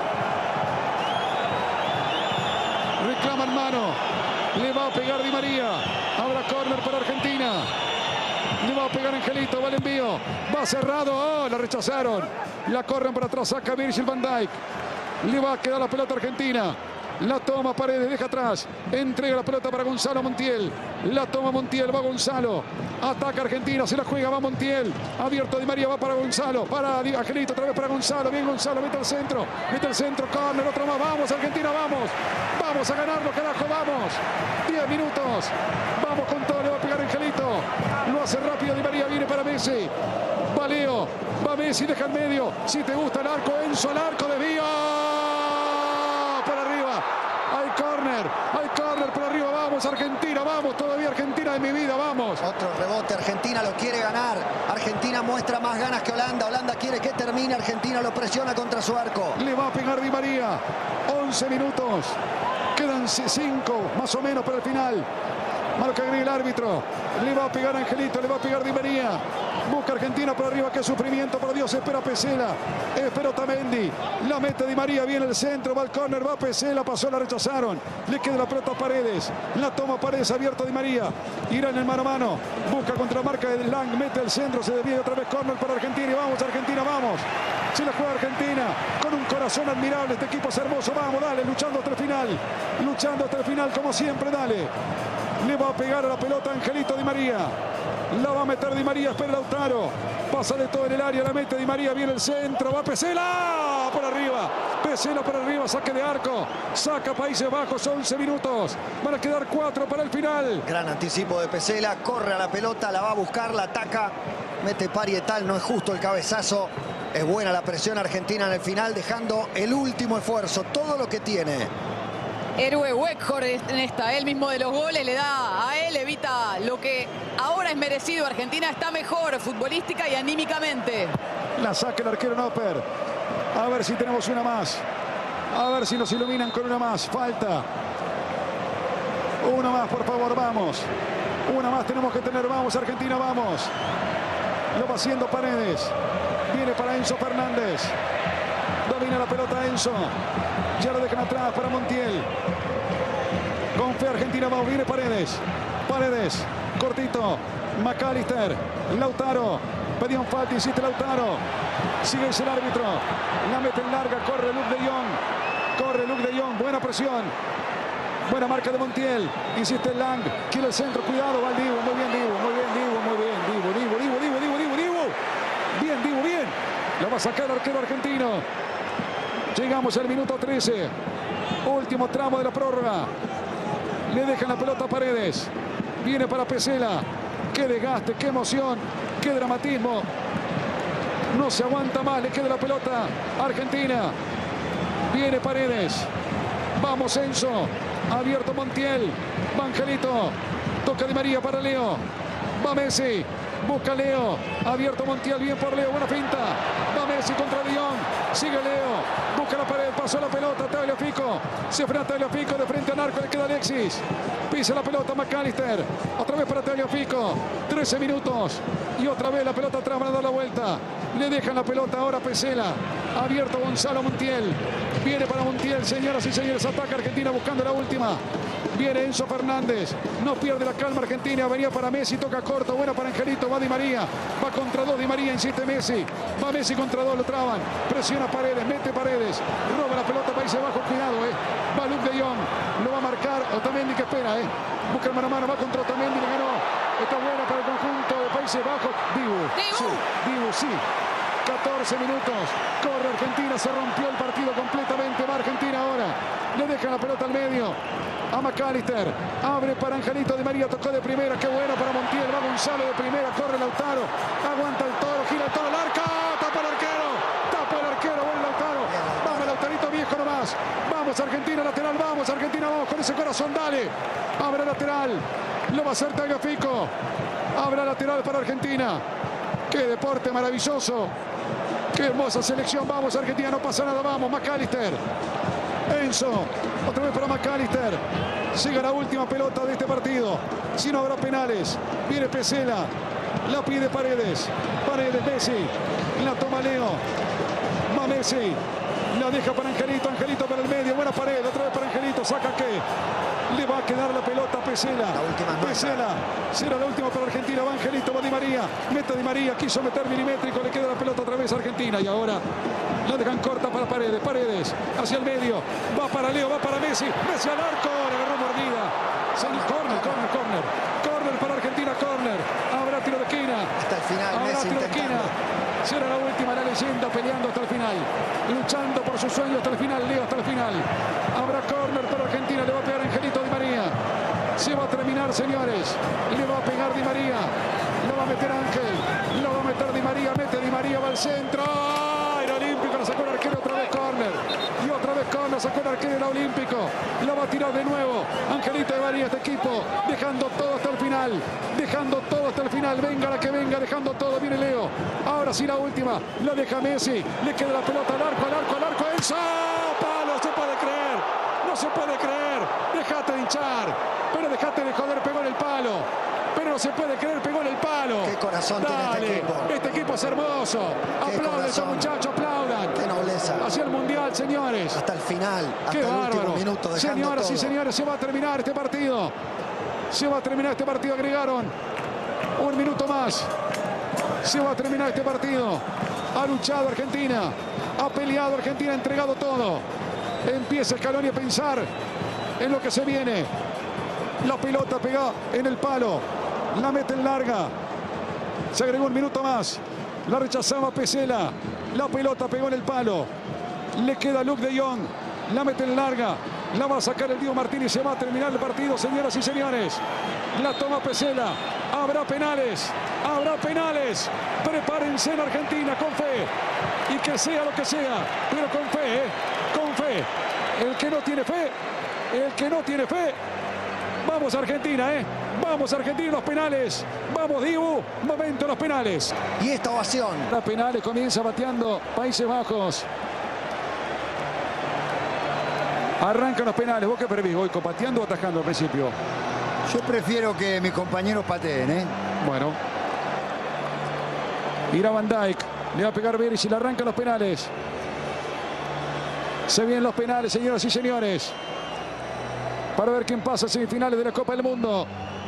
Speaker 1: Reclaman mano. Le va a pegar Di María. Habrá córner para Argentina. Le va a pegar Angelito, va el envío. Va cerrado, oh, la rechazaron. La corren para atrás, saca Virgil van Dijk. Le va a quedar la pelota Argentina. La toma Paredes, deja atrás. Entrega la pelota para Gonzalo Montiel. La toma Montiel, va Gonzalo. Ataca Argentina, se la juega, va Montiel. Abierto Di María, va para Gonzalo. Para Angelito, otra vez para Gonzalo. Bien Gonzalo, mete al centro. Mete al centro, córner, otro más. Vamos Argentina, vamos. Vamos a ganarlo, carajo, vamos. diez minutos. Vamos con todo, le va a pegar Angelito. Lo hace rápido Di María, viene para Messi. Va Leo, va Messi, deja en medio. Si te gusta el arco, Enzo al arco, desvío. Por arriba. Hay córner, hay córner por arriba. Vamos Argentina, vamos. Todavía Argentina de mi vida, vamos.
Speaker 3: Otro rebote, Argentina lo quiere ganar. Argentina muestra más ganas que Holanda. Holanda quiere que termine, Argentina lo presiona contra su arco.
Speaker 1: Le va a pegar Di María. once minutos. Quedan cinco más o menos para el final. Marca gris el árbitro. Le va a pegar Angelito, le va a pegar Di María. Busca Argentina por arriba, qué sufrimiento, por Dios, espera Pesela. Espera Otamendi. La mete Di María, viene el centro, va al córner, va Pesela, pasó, la rechazaron. Le queda la pelota a Paredes. La toma Paredes, abierto Di María. Irá en el mano a mano. Busca contra la marca de Lang, mete el centro, se desvía otra vez córner para Argentina. Y vamos, Argentina, vamos. Se la juega Argentina con un corazón admirable. Este equipo es hermoso. Vamos, dale, luchando hasta el final. Luchando hasta el final, como siempre, dale. Le va a pegar a la pelota Angelito Di María. La va a meter Di María, espera Lautaro. Pasa de todo en el área, la mete Di María, viene el centro, va Pesela por arriba. Pesela por arriba, saque de arco. Saca Países Bajos, once minutos. Van a quedar cuatro para el final.
Speaker 3: Gran anticipo de Pesela, corre a la pelota, la va a buscar, la ataca. Mete Parietal, no es justo el cabezazo. Es buena la presión argentina en el final, dejando el último esfuerzo, todo lo que tiene.
Speaker 2: Héroe Weghorst en esta, él mismo de los goles, le da a él, evita lo que ahora es merecido. Argentina está mejor futbolística y anímicamente.
Speaker 1: La saca el arquero Nopper. A ver si tenemos una más. A ver si nos iluminan con una más. Falta. Una más, por favor, vamos. Una más tenemos que tener, vamos Argentina, vamos. Lo va haciendo Paredes. Viene para Enzo Fernández. Domina la pelota Enzo. Ya lo dejan atrás para Montiel. Con fe Argentina, vamos, viene Paredes. Paredes, cortito. McAllister, Lautaro. Pedía un falta, insiste Lautaro. Sigue el árbitro. La mete en larga, corre Luuk de Jong. Corre Luuk de Jong, buena presión. Buena marca de Montiel. Insiste Lang. Quiere el centro, cuidado, va el Dibu. Muy bien, Dibu, muy bien, Dibu, muy bien. Dibu, Dibu, Dibu, Dibu, Dibu, Dibu, Dibu. Bien, Dibu, bien. Lo va a sacar el arquero argentino. Llegamos al minuto trece. Último tramo de la prórroga. Le dejan la pelota a Paredes. Viene para Pesela. Qué desgaste, qué emoción, qué dramatismo. No se aguanta más. Le queda la pelota a Argentina. Viene Paredes. Vamos Enzo. Abierto Montiel. Va Angelito. Toca Di María para Leo. Va Messi. Busca Leo. Abierto Montiel. Bien por Leo. Buena finta. Va Messi contra De Jong. Sigue Leo. Busca la pared. Pasó la pelota. Tagliafico. Se frena Tagliafico. De frente al arco. Le queda Alexis. Pisa la pelota McAllister. Otra vez para Tagliafico. trece minutos. Y otra vez la pelota atrás para dar la vuelta. Le dejan la pelota ahora a Pesela. Abierto Gonzalo Montiel. Viene para Montiel, señoras y señores. Ataca Argentina buscando la última. Viene Enzo Fernández. No pierde la calma Argentina. Venía para Messi. Toca corto. Buena para Angelito. Va Di María. Va contra dos. Di María. Insiste Messi. Va Messi contra dos. Lo traban. Presiona Paredes. Mete Paredes. Roba la pelota. Países Bajos. Cuidado, eh. Va Luke de Jong. Lo va a marcar. Otamendi que espera, eh. Busca el mano a mano. Va contra Otamendi. Le ganó. Está buena para el conjunto de Países Bajos. Dibu. Sí. Dibu, sí. catorce minutos. Corre Argentina. Se rompió el partido completamente. Va Argentina ahora. Le deja la pelota al medio. A McAllister. Abre para Angelito. Di María tocó de primera. Qué bueno para Montiel. Va Gonzalo de primera. Corre Lautaro. Aguanta el toro. Gira el toro. El arca. Tapa el arquero. Tapa el arquero. Bueno Lautaro. Vamos Lautarito viejo nomás. Vamos Argentina lateral. Vamos Argentina. Vamos con ese corazón. Dale. Abre lateral. Lo va a hacer Tagliafico. Abre lateral para Argentina. Qué deporte maravilloso. Qué hermosa selección. Vamos Argentina. No pasa nada. Vamos McAllister. Enzo, otra vez para McAllister. Sigue la última pelota de este partido. Si no habrá penales. Viene Pesela. La pide Paredes. Paredes, Messi. La toma Leo. Va Messi. La deja para Angelito. Angelito para el medio. Buena pared. Otra vez para Angelito. Saca qué. Le va a quedar la pelota a Pesela.
Speaker 3: La última
Speaker 1: Pesela. Será la última para Argentina. Va Angelito. Va Di María. Mete a Di María. Quiso meter milimétrico. Le queda la pelota otra vez a Argentina. Y ahora la dejan corta para Paredes. Paredes hacia el medio. Va para Leo. Va para Messi. Messi al arco. Le agarró mordida. Corner, corner, corner. Corner para Argentina. Corner. Habrá tiro de esquina.
Speaker 3: Hasta el final.
Speaker 1: Habrá
Speaker 3: Messi
Speaker 1: tiro de esquina. Será la última. La leyenda peleando hasta el final. Luchando por su sueño hasta el final. Leo hasta el final. Habrá corner para Argentina. Le va a pegar Angelito Di María. Se va a terminar, señores. Le va a pegar Di María. Lo va a meter Ángel. Lo va a meter Di María. Mete Di María. Va al centro. ¡Ay! El Olímpico lo sacó el arquero. Otra vez corner. Y otra vez corner. Sacó el arquero del Olímpico. Lo va a tirar de nuevo. Angelito Di María. Este equipo dejando todo hasta el final. Dejando todo hasta el final. Venga la que venga. Dejando todo. Viene Leo. Ahora sí la última. La deja Messi. Le queda la pelota al arco. Al arco. Al arco. Enzo. Palo. Se puede creer. No se puede creer. Dejate de hinchar. Pero dejate de joder. Pegó en el palo. Pero no se puede creer. Pegó en el palo.
Speaker 3: Qué corazón
Speaker 1: Dale.
Speaker 3: tiene este equipo.
Speaker 1: Este equipo es hermoso. Aplaudan esos muchachos. Aplaudan.
Speaker 3: Qué nobleza.
Speaker 1: Hacia el mundial, señores.
Speaker 3: Hasta el final. Hasta
Speaker 1: Qué
Speaker 3: el
Speaker 1: bárbaro.
Speaker 3: último minuto. Dejando
Speaker 1: Señoras
Speaker 3: todo.
Speaker 1: y señores, se va a terminar este partido. Se va a terminar este partido. Agregaron un minuto más. Se va a terminar este partido. Ha luchado Argentina. Ha peleado Argentina. Ha entregado todo. Empieza Scaloni a pensar en lo que se viene. La pelota pega en el palo. La mete en larga. Se agregó un minuto más. La rechazaba Pesela. La pelota pegó en el palo. Le queda Luke de Jong. La mete en larga. La va a sacar el Diego Martínez. Se va a terminar el partido, señoras y señores. La toma Pesela. Habrá penales. Habrá penales. Prepárense en Argentina con fe. Y que sea lo que sea. Pero con fe, ¿eh? Con fe. El que no tiene fe. El que no tiene fe. Vamos Argentina, ¿eh? Vamos Argentina, los penales. Vamos Dibu, momento los penales.
Speaker 3: Y esta ovación.
Speaker 1: Los penales comienza bateando Países Bajos. Arrancan los penales. ¿Vos qué preferís, Goico? ¿Pateando o atajando al principio?
Speaker 5: Yo prefiero que mis compañeros pateen, ¿eh?
Speaker 1: Bueno. Irá Van Dijk. Le va a pegar Beris y le arrancan los penales. Se vienen los penales, señoras y señores. Para ver quién pasa a semifinales de la Copa del Mundo.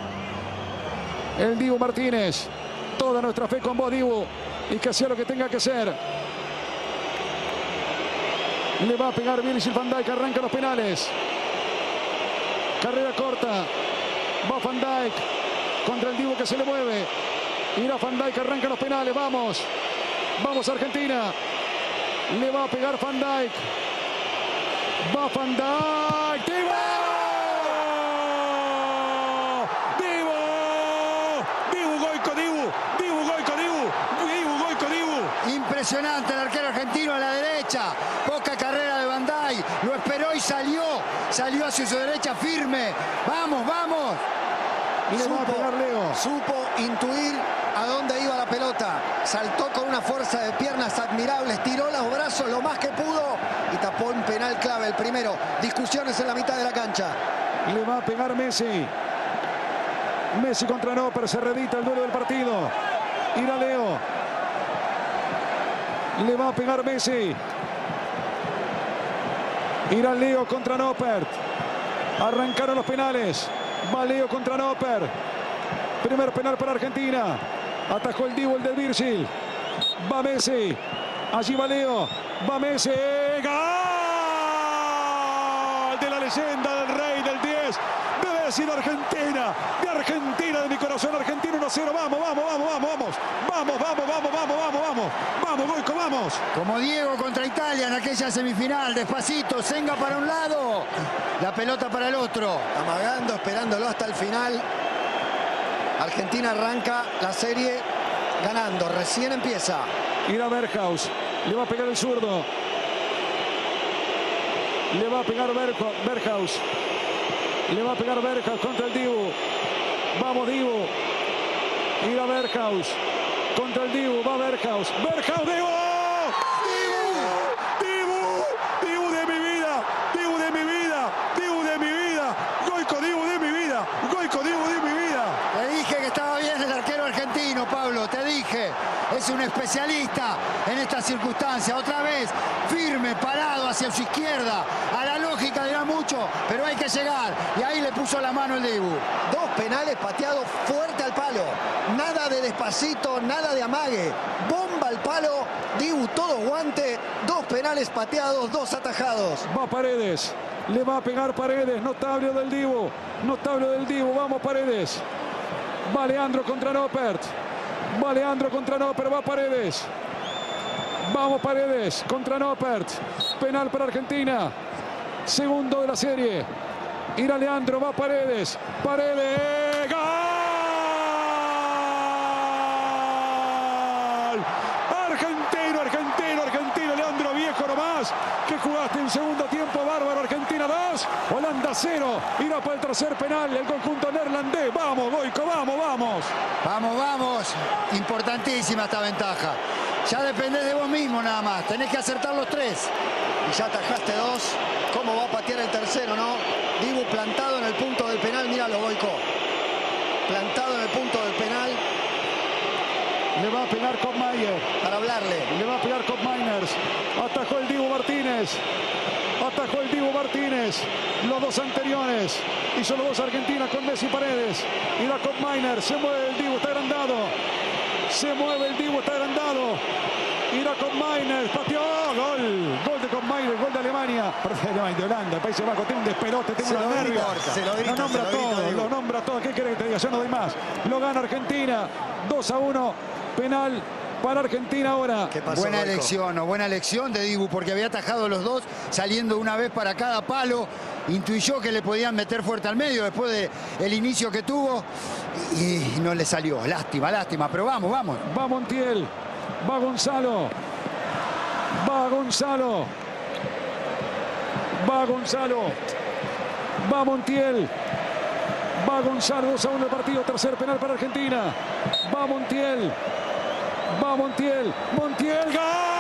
Speaker 1: El Dibu Martínez. Toda nuestra fe con vos, Dibu. Y que sea lo que tenga que ser. Le va a pegar Virgil van Dijk. Arranca los penales. Carrera corta. Va Van Dijk contra el Dibu que se le mueve. Irá Van Dijk. Arranca los penales. Vamos. Vamos Argentina. Le va a pegar Van Dijk. Va Van Dijk. ¡Dibu!
Speaker 5: Impresionante el arquero argentino a la derecha. Poca carrera de Van Dijk. Lo esperó y salió. Salió hacia su derecha firme. Vamos, vamos.
Speaker 1: Y le va a pegar Leo.
Speaker 3: Supo intuir a dónde iba la pelota. Saltó con una fuerza de piernas admirable. Estiró los brazos lo más que pudo. Y tapó un penal clave, el primero. Discusiones en la mitad de la cancha.
Speaker 1: Le va a pegar Messi. Messi contra Noper. Se reedita el duelo del partido. Irá Leo. Le va a pegar Messi. Irá Leo contra Noper. Arrancaron los penales. Va Leo contra Noper. Primer penal para Argentina. Atajó el Dibu, el del Virgil. Va Messi. Allí va Leo. Va Messi. ¡Gol! De la leyenda, del rey, del diez. Debe haber sido Argentina. De Argentina, de mi corazón. Argentina uno cero. Vamos, vamos, vamos, vamos, vamos. Vamos, vamos, vamos, vamos, vamos, vamos. Vamos, Goico, vamos.
Speaker 5: Como Diego contra Italia en aquella semifinal. Despacito, Senga para un lado. La pelota para el otro.
Speaker 3: Amagando, esperándolo hasta el final. Argentina arranca la serie ganando. Recién empieza.
Speaker 1: Irá Berghaus. Le va a pegar el zurdo. Le va a pegar Berghaus. Le va a pegar Berghaus contra el Dibu. Vamos, Dibu. Irá Berghaus. Contra el Dibu. Va Berghaus. Berghaus, Dibu. Dibu. Dibu de mi vida. Dibu de mi vida. Dibu de mi vida. Goico, Dibu de mi vida. Goico, Dibu de mi vida.
Speaker 5: Te dije que estaba bien el arquero argentino, Pablo. Te dije. Es un especialista en estas circunstancias. Otra vez, firme, parado hacia su izquierda. A la lógica dirá mucho, pero hay que llegar. Y ahí le puso la mano el Dibu.
Speaker 3: Dos penales pateados fuerte al palo. Nada de despacito, nada de amague. Bomba al palo. Dibu todo guante. Dos penales pateados, dos atajados.
Speaker 1: Va Paredes. Le va a pegar Paredes. Notable del Dibu. Notable del Dibu. Vamos Paredes. Va Leandro contra Noppert. Va Leandro contra Noppert. Va Paredes. Vamos Paredes contra Noppert. Penal para Argentina. Segundo de la serie. Irá Leandro. Va Paredes. Paredes. ¡Gol! Argentino, argentino, argentino. Leandro Viejo nomás. Que jugaste en segundo tiempo. Bárbaro. Argentina dos. Holanda cero. Irá para el tercer penal. El conjunto neerlandés. Vamos, Goico. Vamos, vamos.
Speaker 5: Vamos, vamos. Importantísima esta ventaja. Ya dependés de vos mismo nada más. Tenés que acertar los tres.
Speaker 3: Y ya atajaste dos. ¿Cómo va a patear el tercero, no? Dibu plantado en el punto del penal. Míralo, Goico. Plantado en el punto del penal.
Speaker 1: Le va a pegar Koppmayer.
Speaker 3: Para hablarle.
Speaker 1: Le va a pegar Koppmainers. Atajó el Dibu Martínez. Atajó el Dibu Martínez. Los dos anteriores. Hizo los dos Argentina con Messi Paredes. Y la Koppmainer. Se mueve el Dibu. Está agrandado. Se mueve el Dibu. Está agrandado. Irá Koppmainer. Pateó. Gol. Gol de Koppmainer. Gol de Alemania. Perdón, de Holanda. Países Bajos. Tiene un despelote. Tiene una verga. Lo nombra todo. Lo nombra todo. ¿Qué quiere que te diga? Yo no doy más. Lo gana Argentina. dos a uno. Penal para Argentina ahora.
Speaker 3: ¿Qué pasó,
Speaker 5: Buena
Speaker 3: Goico?
Speaker 5: elección, o buena elección de Dibu, porque había atajado los dos, saliendo una vez para cada palo. Intuyó que le podían meter fuerte al medio después del inicio que tuvo. Y no le salió. Lástima, lástima. Pero vamos, vamos.
Speaker 1: Va Montiel. Va Gonzalo. Va Gonzalo. Va Gonzalo. Va Montiel. Va Gonzalo. dos a uno el partido. Tercer penal para Argentina. Va Montiel. Va Montiel. Montiel. ¡Gol!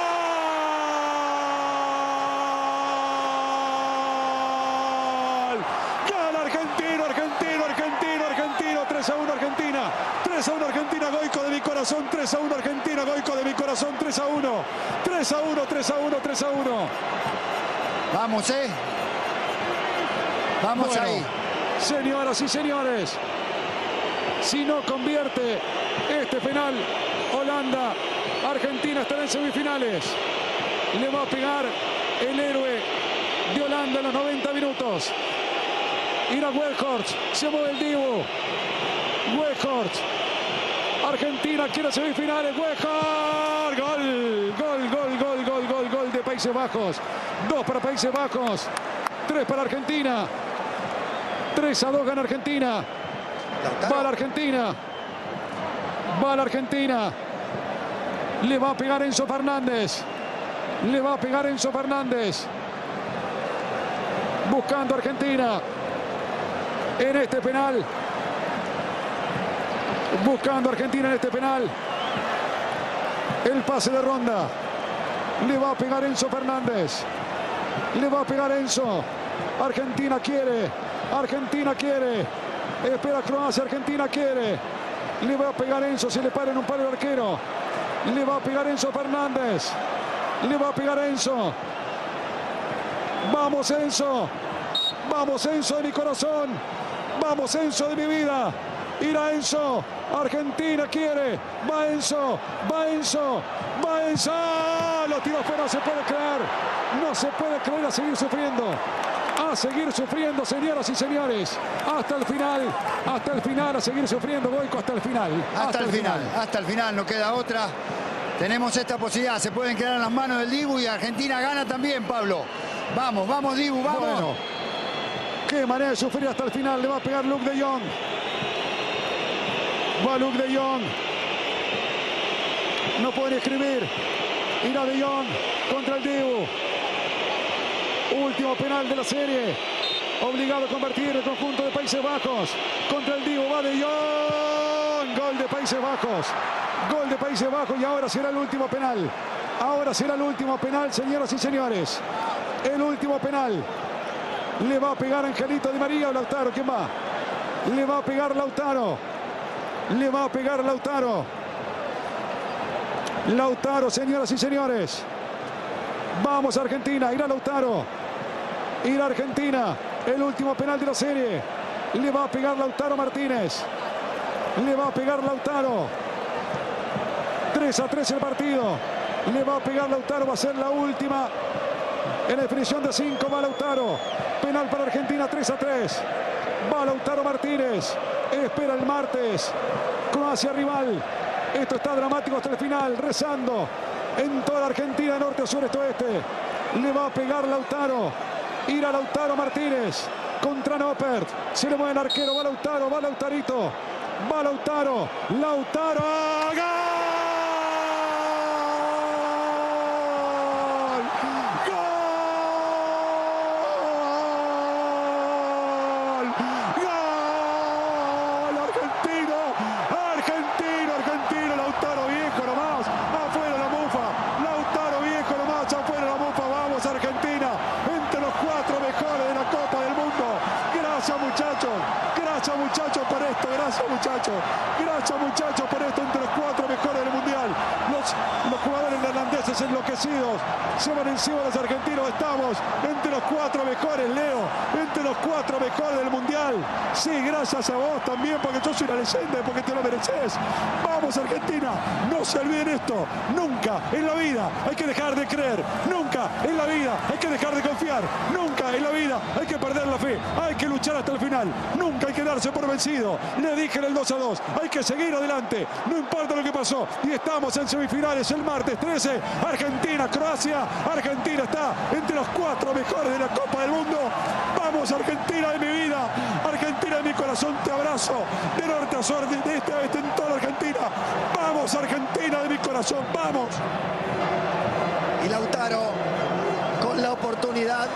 Speaker 1: ¡Gol argentino, argentino, argentino, argentino! tres a uno Argentina. tres a uno Argentina. Goico de mi corazón. tres a uno Argentina. Goico de mi corazón. tres a uno. tres a uno, tres a uno, tres a uno.
Speaker 5: Vamos, ¿eh? Vamos
Speaker 1: Bueno,
Speaker 5: ahí.
Speaker 1: señoras y señores, si no convierte este penal, Holanda, Argentina estará en semifinales. Le va a pegar el héroe de Holanda en los noventa minutos. Irá Weghorst, se mueve el Dibu. Weghorst. Argentina quiere semifinales. Weghorst. Gol, gol, gol, gol, gol, gol, gol de Países Bajos. Dos para Países Bajos. Tres para Argentina. tres a dos gana Argentina. Va la Argentina. Va la Argentina. Le va a pegar Enzo Fernández. Le va a pegar Enzo Fernández. Buscando Argentina. En este penal. Buscando Argentina en este penal. El pase de Ronda. Le va a pegar Enzo Fernández. Le va a pegar Enzo. Argentina quiere. Argentina quiere. Espera Croacia. Argentina quiere. Le va a pegar Enzo. Se le para en un palo el arquero. Le va a pegar Enzo Fernández. Le va a pegar Enzo. Vamos Enzo. Vamos Enzo de mi corazón. Vamos Enzo de mi vida. Irá Enzo. Argentina quiere. Va Enzo. Va Enzo. Va Enzo. Lo tiró fuera. No se puede creer. No se puede creer. A seguir sufriendo. A seguir sufriendo, señoras y señores. Hasta el final. Hasta el final. A seguir sufriendo, Goico, hasta el final.
Speaker 5: Hasta, hasta el final. final. Hasta el final. No queda otra. Tenemos esta posibilidad. Se pueden quedar en las manos del Dibu y Argentina gana también, Pablo. Vamos, vamos, Dibu, vamos. Bueno,
Speaker 1: qué manera de sufrir hasta el final. Le va a pegar Luke de Jong. Va Luke de Jong. No pueden escribir. Irá de Jong contra el Dibu. Último penal de la serie. Obligado a convertir el conjunto de Países Bajos. Contra el Dibu. Va de Jong. Gol de Países Bajos. Gol de Países Bajos y ahora será el último penal. Ahora será el último penal, señoras y señores. El último penal. Le va a pegar Angelito Di María o Lautaro. ¿Quién va? Le va a pegar Lautaro. Le va a pegar Lautaro. Lautaro, señoras y señores. Vamos Argentina. Irá Lautaro. Irá Argentina. El último penal de la serie. Le va a pegar Lautaro Martínez. Le va a pegar Lautaro. tres a tres el partido. Le va a pegar Lautaro. Va a ser la última. En definición de cinco va Lautaro. Penal para Argentina, tres a tres. Va Lautaro Martínez. Espera el martes. Croacia rival. Esto está dramático hasta el final. Rezando en toda la Argentina, norte, sur, este, oeste. Le va a pegar Lautaro. Irá Lautaro Martínez contra Noppert. Se le mueve el arquero. Va Lautaro. Va Lautarito. Va Lautaro. Lautaro. ¡Gol! Muchachos por esto, gracias muchachos, gracias muchachos por esto, entre los cuatro mejores del mundial. Los, los jugadores neerlandeses enloquecidos se van encima de los argentinos. Estamos entre los cuatro mejores, Leo, entre los cuatro mejores del mundial. Sí, gracias a vos también, porque yo soy una leyenda, porque te lo mereces. Vamos Argentina, no se olviden esto, nunca en la vida hay que dejar de creer, nunca en la vida hay que dejar de confiar, nunca en la vida hay que perder la fe, hay que luchar hasta el final, nunca hay que darse por vencido. Le dije en el dos a dos, hay que seguir adelante, no importa lo que pasó. Y estamos en semifinales el martes trece, Argentina, Croacia. Argentina está entre los cuatro mejores de la Copa del Mundo. Vamos Argentina de mi vida, Argentina de mi corazón, te abrazo de norte a sur, de este a oeste, en toda la Argentina. Vamos Argentina de mi corazón, vamos.
Speaker 3: Y Lautaro con la oportunidad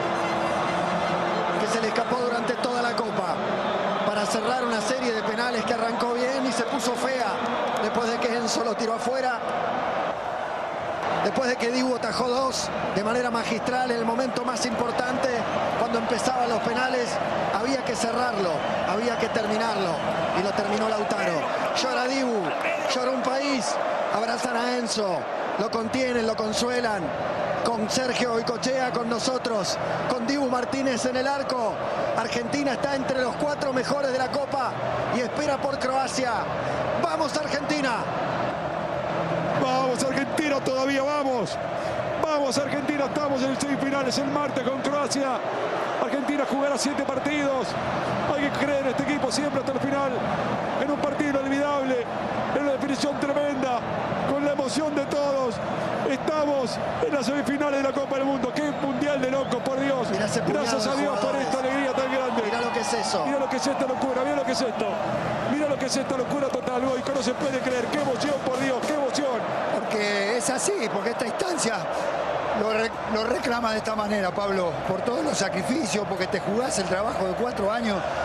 Speaker 3: que se le escapó durante toda la Copa para cerrar una serie de penales que arrancó bien y se puso fea después de que Enzo lo tiró afuera, después de que Dibu atajó dos de manera magistral en el momento más importante. Cuando empezaban los penales había que cerrarlo, había que terminarlo y lo terminó Lautaro. Llora Dibu, llora un país, abrazan a Enzo, lo contienen, lo consuelan. Con Sergio Goicoechea con nosotros, con Dibu Martínez en el arco. Argentina está entre los cuatro mejores de la Copa y espera por Croacia. ¡Vamos Argentina!
Speaker 1: ¡Vamos Argentina! Todavía vamos. ¡Vamos Argentina! Estamos en semifinales el martes con Croacia. Argentina jugará siete partidos. Hay que creer en este equipo siempre hasta el final. En un partido inolvidable, en una definición tremenda, con la emoción de todos. Estamos en las semifinales de la Copa del Mundo. ¡Qué mundial de locos, por Dios! Gracias a Dios por esta alegría tan grande.
Speaker 3: Mira lo que es eso.
Speaker 1: Mira lo que es esta locura, mira lo que es esto. Mira lo que es esta locura total, Goico. No se puede creer. ¡Qué emoción, por Dios! ¡Qué emoción!
Speaker 5: Porque es así, porque esta instancia lo, re, lo reclama de esta manera, Pablo. Por todos los sacrificios, porque te jugás el trabajo de cuatro años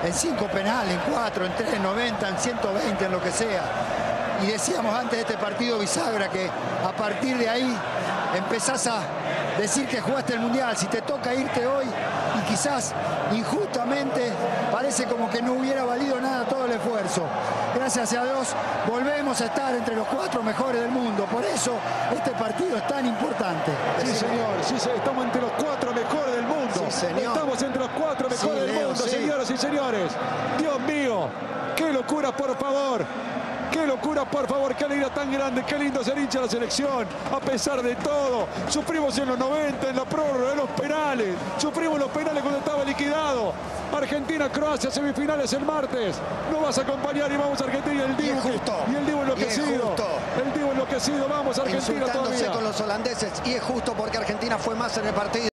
Speaker 5: en cinco penales, en cuatro, en tres, en noventa, en ciento veinte, en lo que sea. Y decíamos antes de este partido bisagra que a partir de ahí empezás a decir que jugaste el Mundial. Si te toca irte hoy y quizás injustamente parece como que no hubiera valido nada todo el esfuerzo. Gracias a Dios volvemos a estar entre los cuatro mejores del mundo. Por eso este partido es tan importante.
Speaker 1: Sí, señor. Sí, sí, estamos entre los cuatro mejores del mundo.
Speaker 3: Sí, señor.
Speaker 1: Estamos entre los cuatro mejores
Speaker 3: Sí,
Speaker 1: del
Speaker 3: Leo,
Speaker 1: mundo,
Speaker 3: sí.
Speaker 1: señoras y señores. Dios mío, qué locura, por favor. Qué locura, por favor, qué alegría tan grande, qué lindo ser hincha de la selección. A pesar de todo, sufrimos en los noventa, en la prórroga, en los penales. Sufrimos los penales cuando estaba liquidado. Argentina, Croacia, semifinales el martes. Nos vas a acompañar y vamos a Argentina y el
Speaker 3: Y
Speaker 1: Divo.
Speaker 3: es justo.
Speaker 1: Y el Divo
Speaker 3: Y es
Speaker 1: enloquecido.
Speaker 3: justo.
Speaker 1: El Divo enloquecido. Vamos a Argentina
Speaker 3: Insultándose
Speaker 1: todavía.
Speaker 3: con los holandeses. Y es justo porque Argentina fue más en el partido.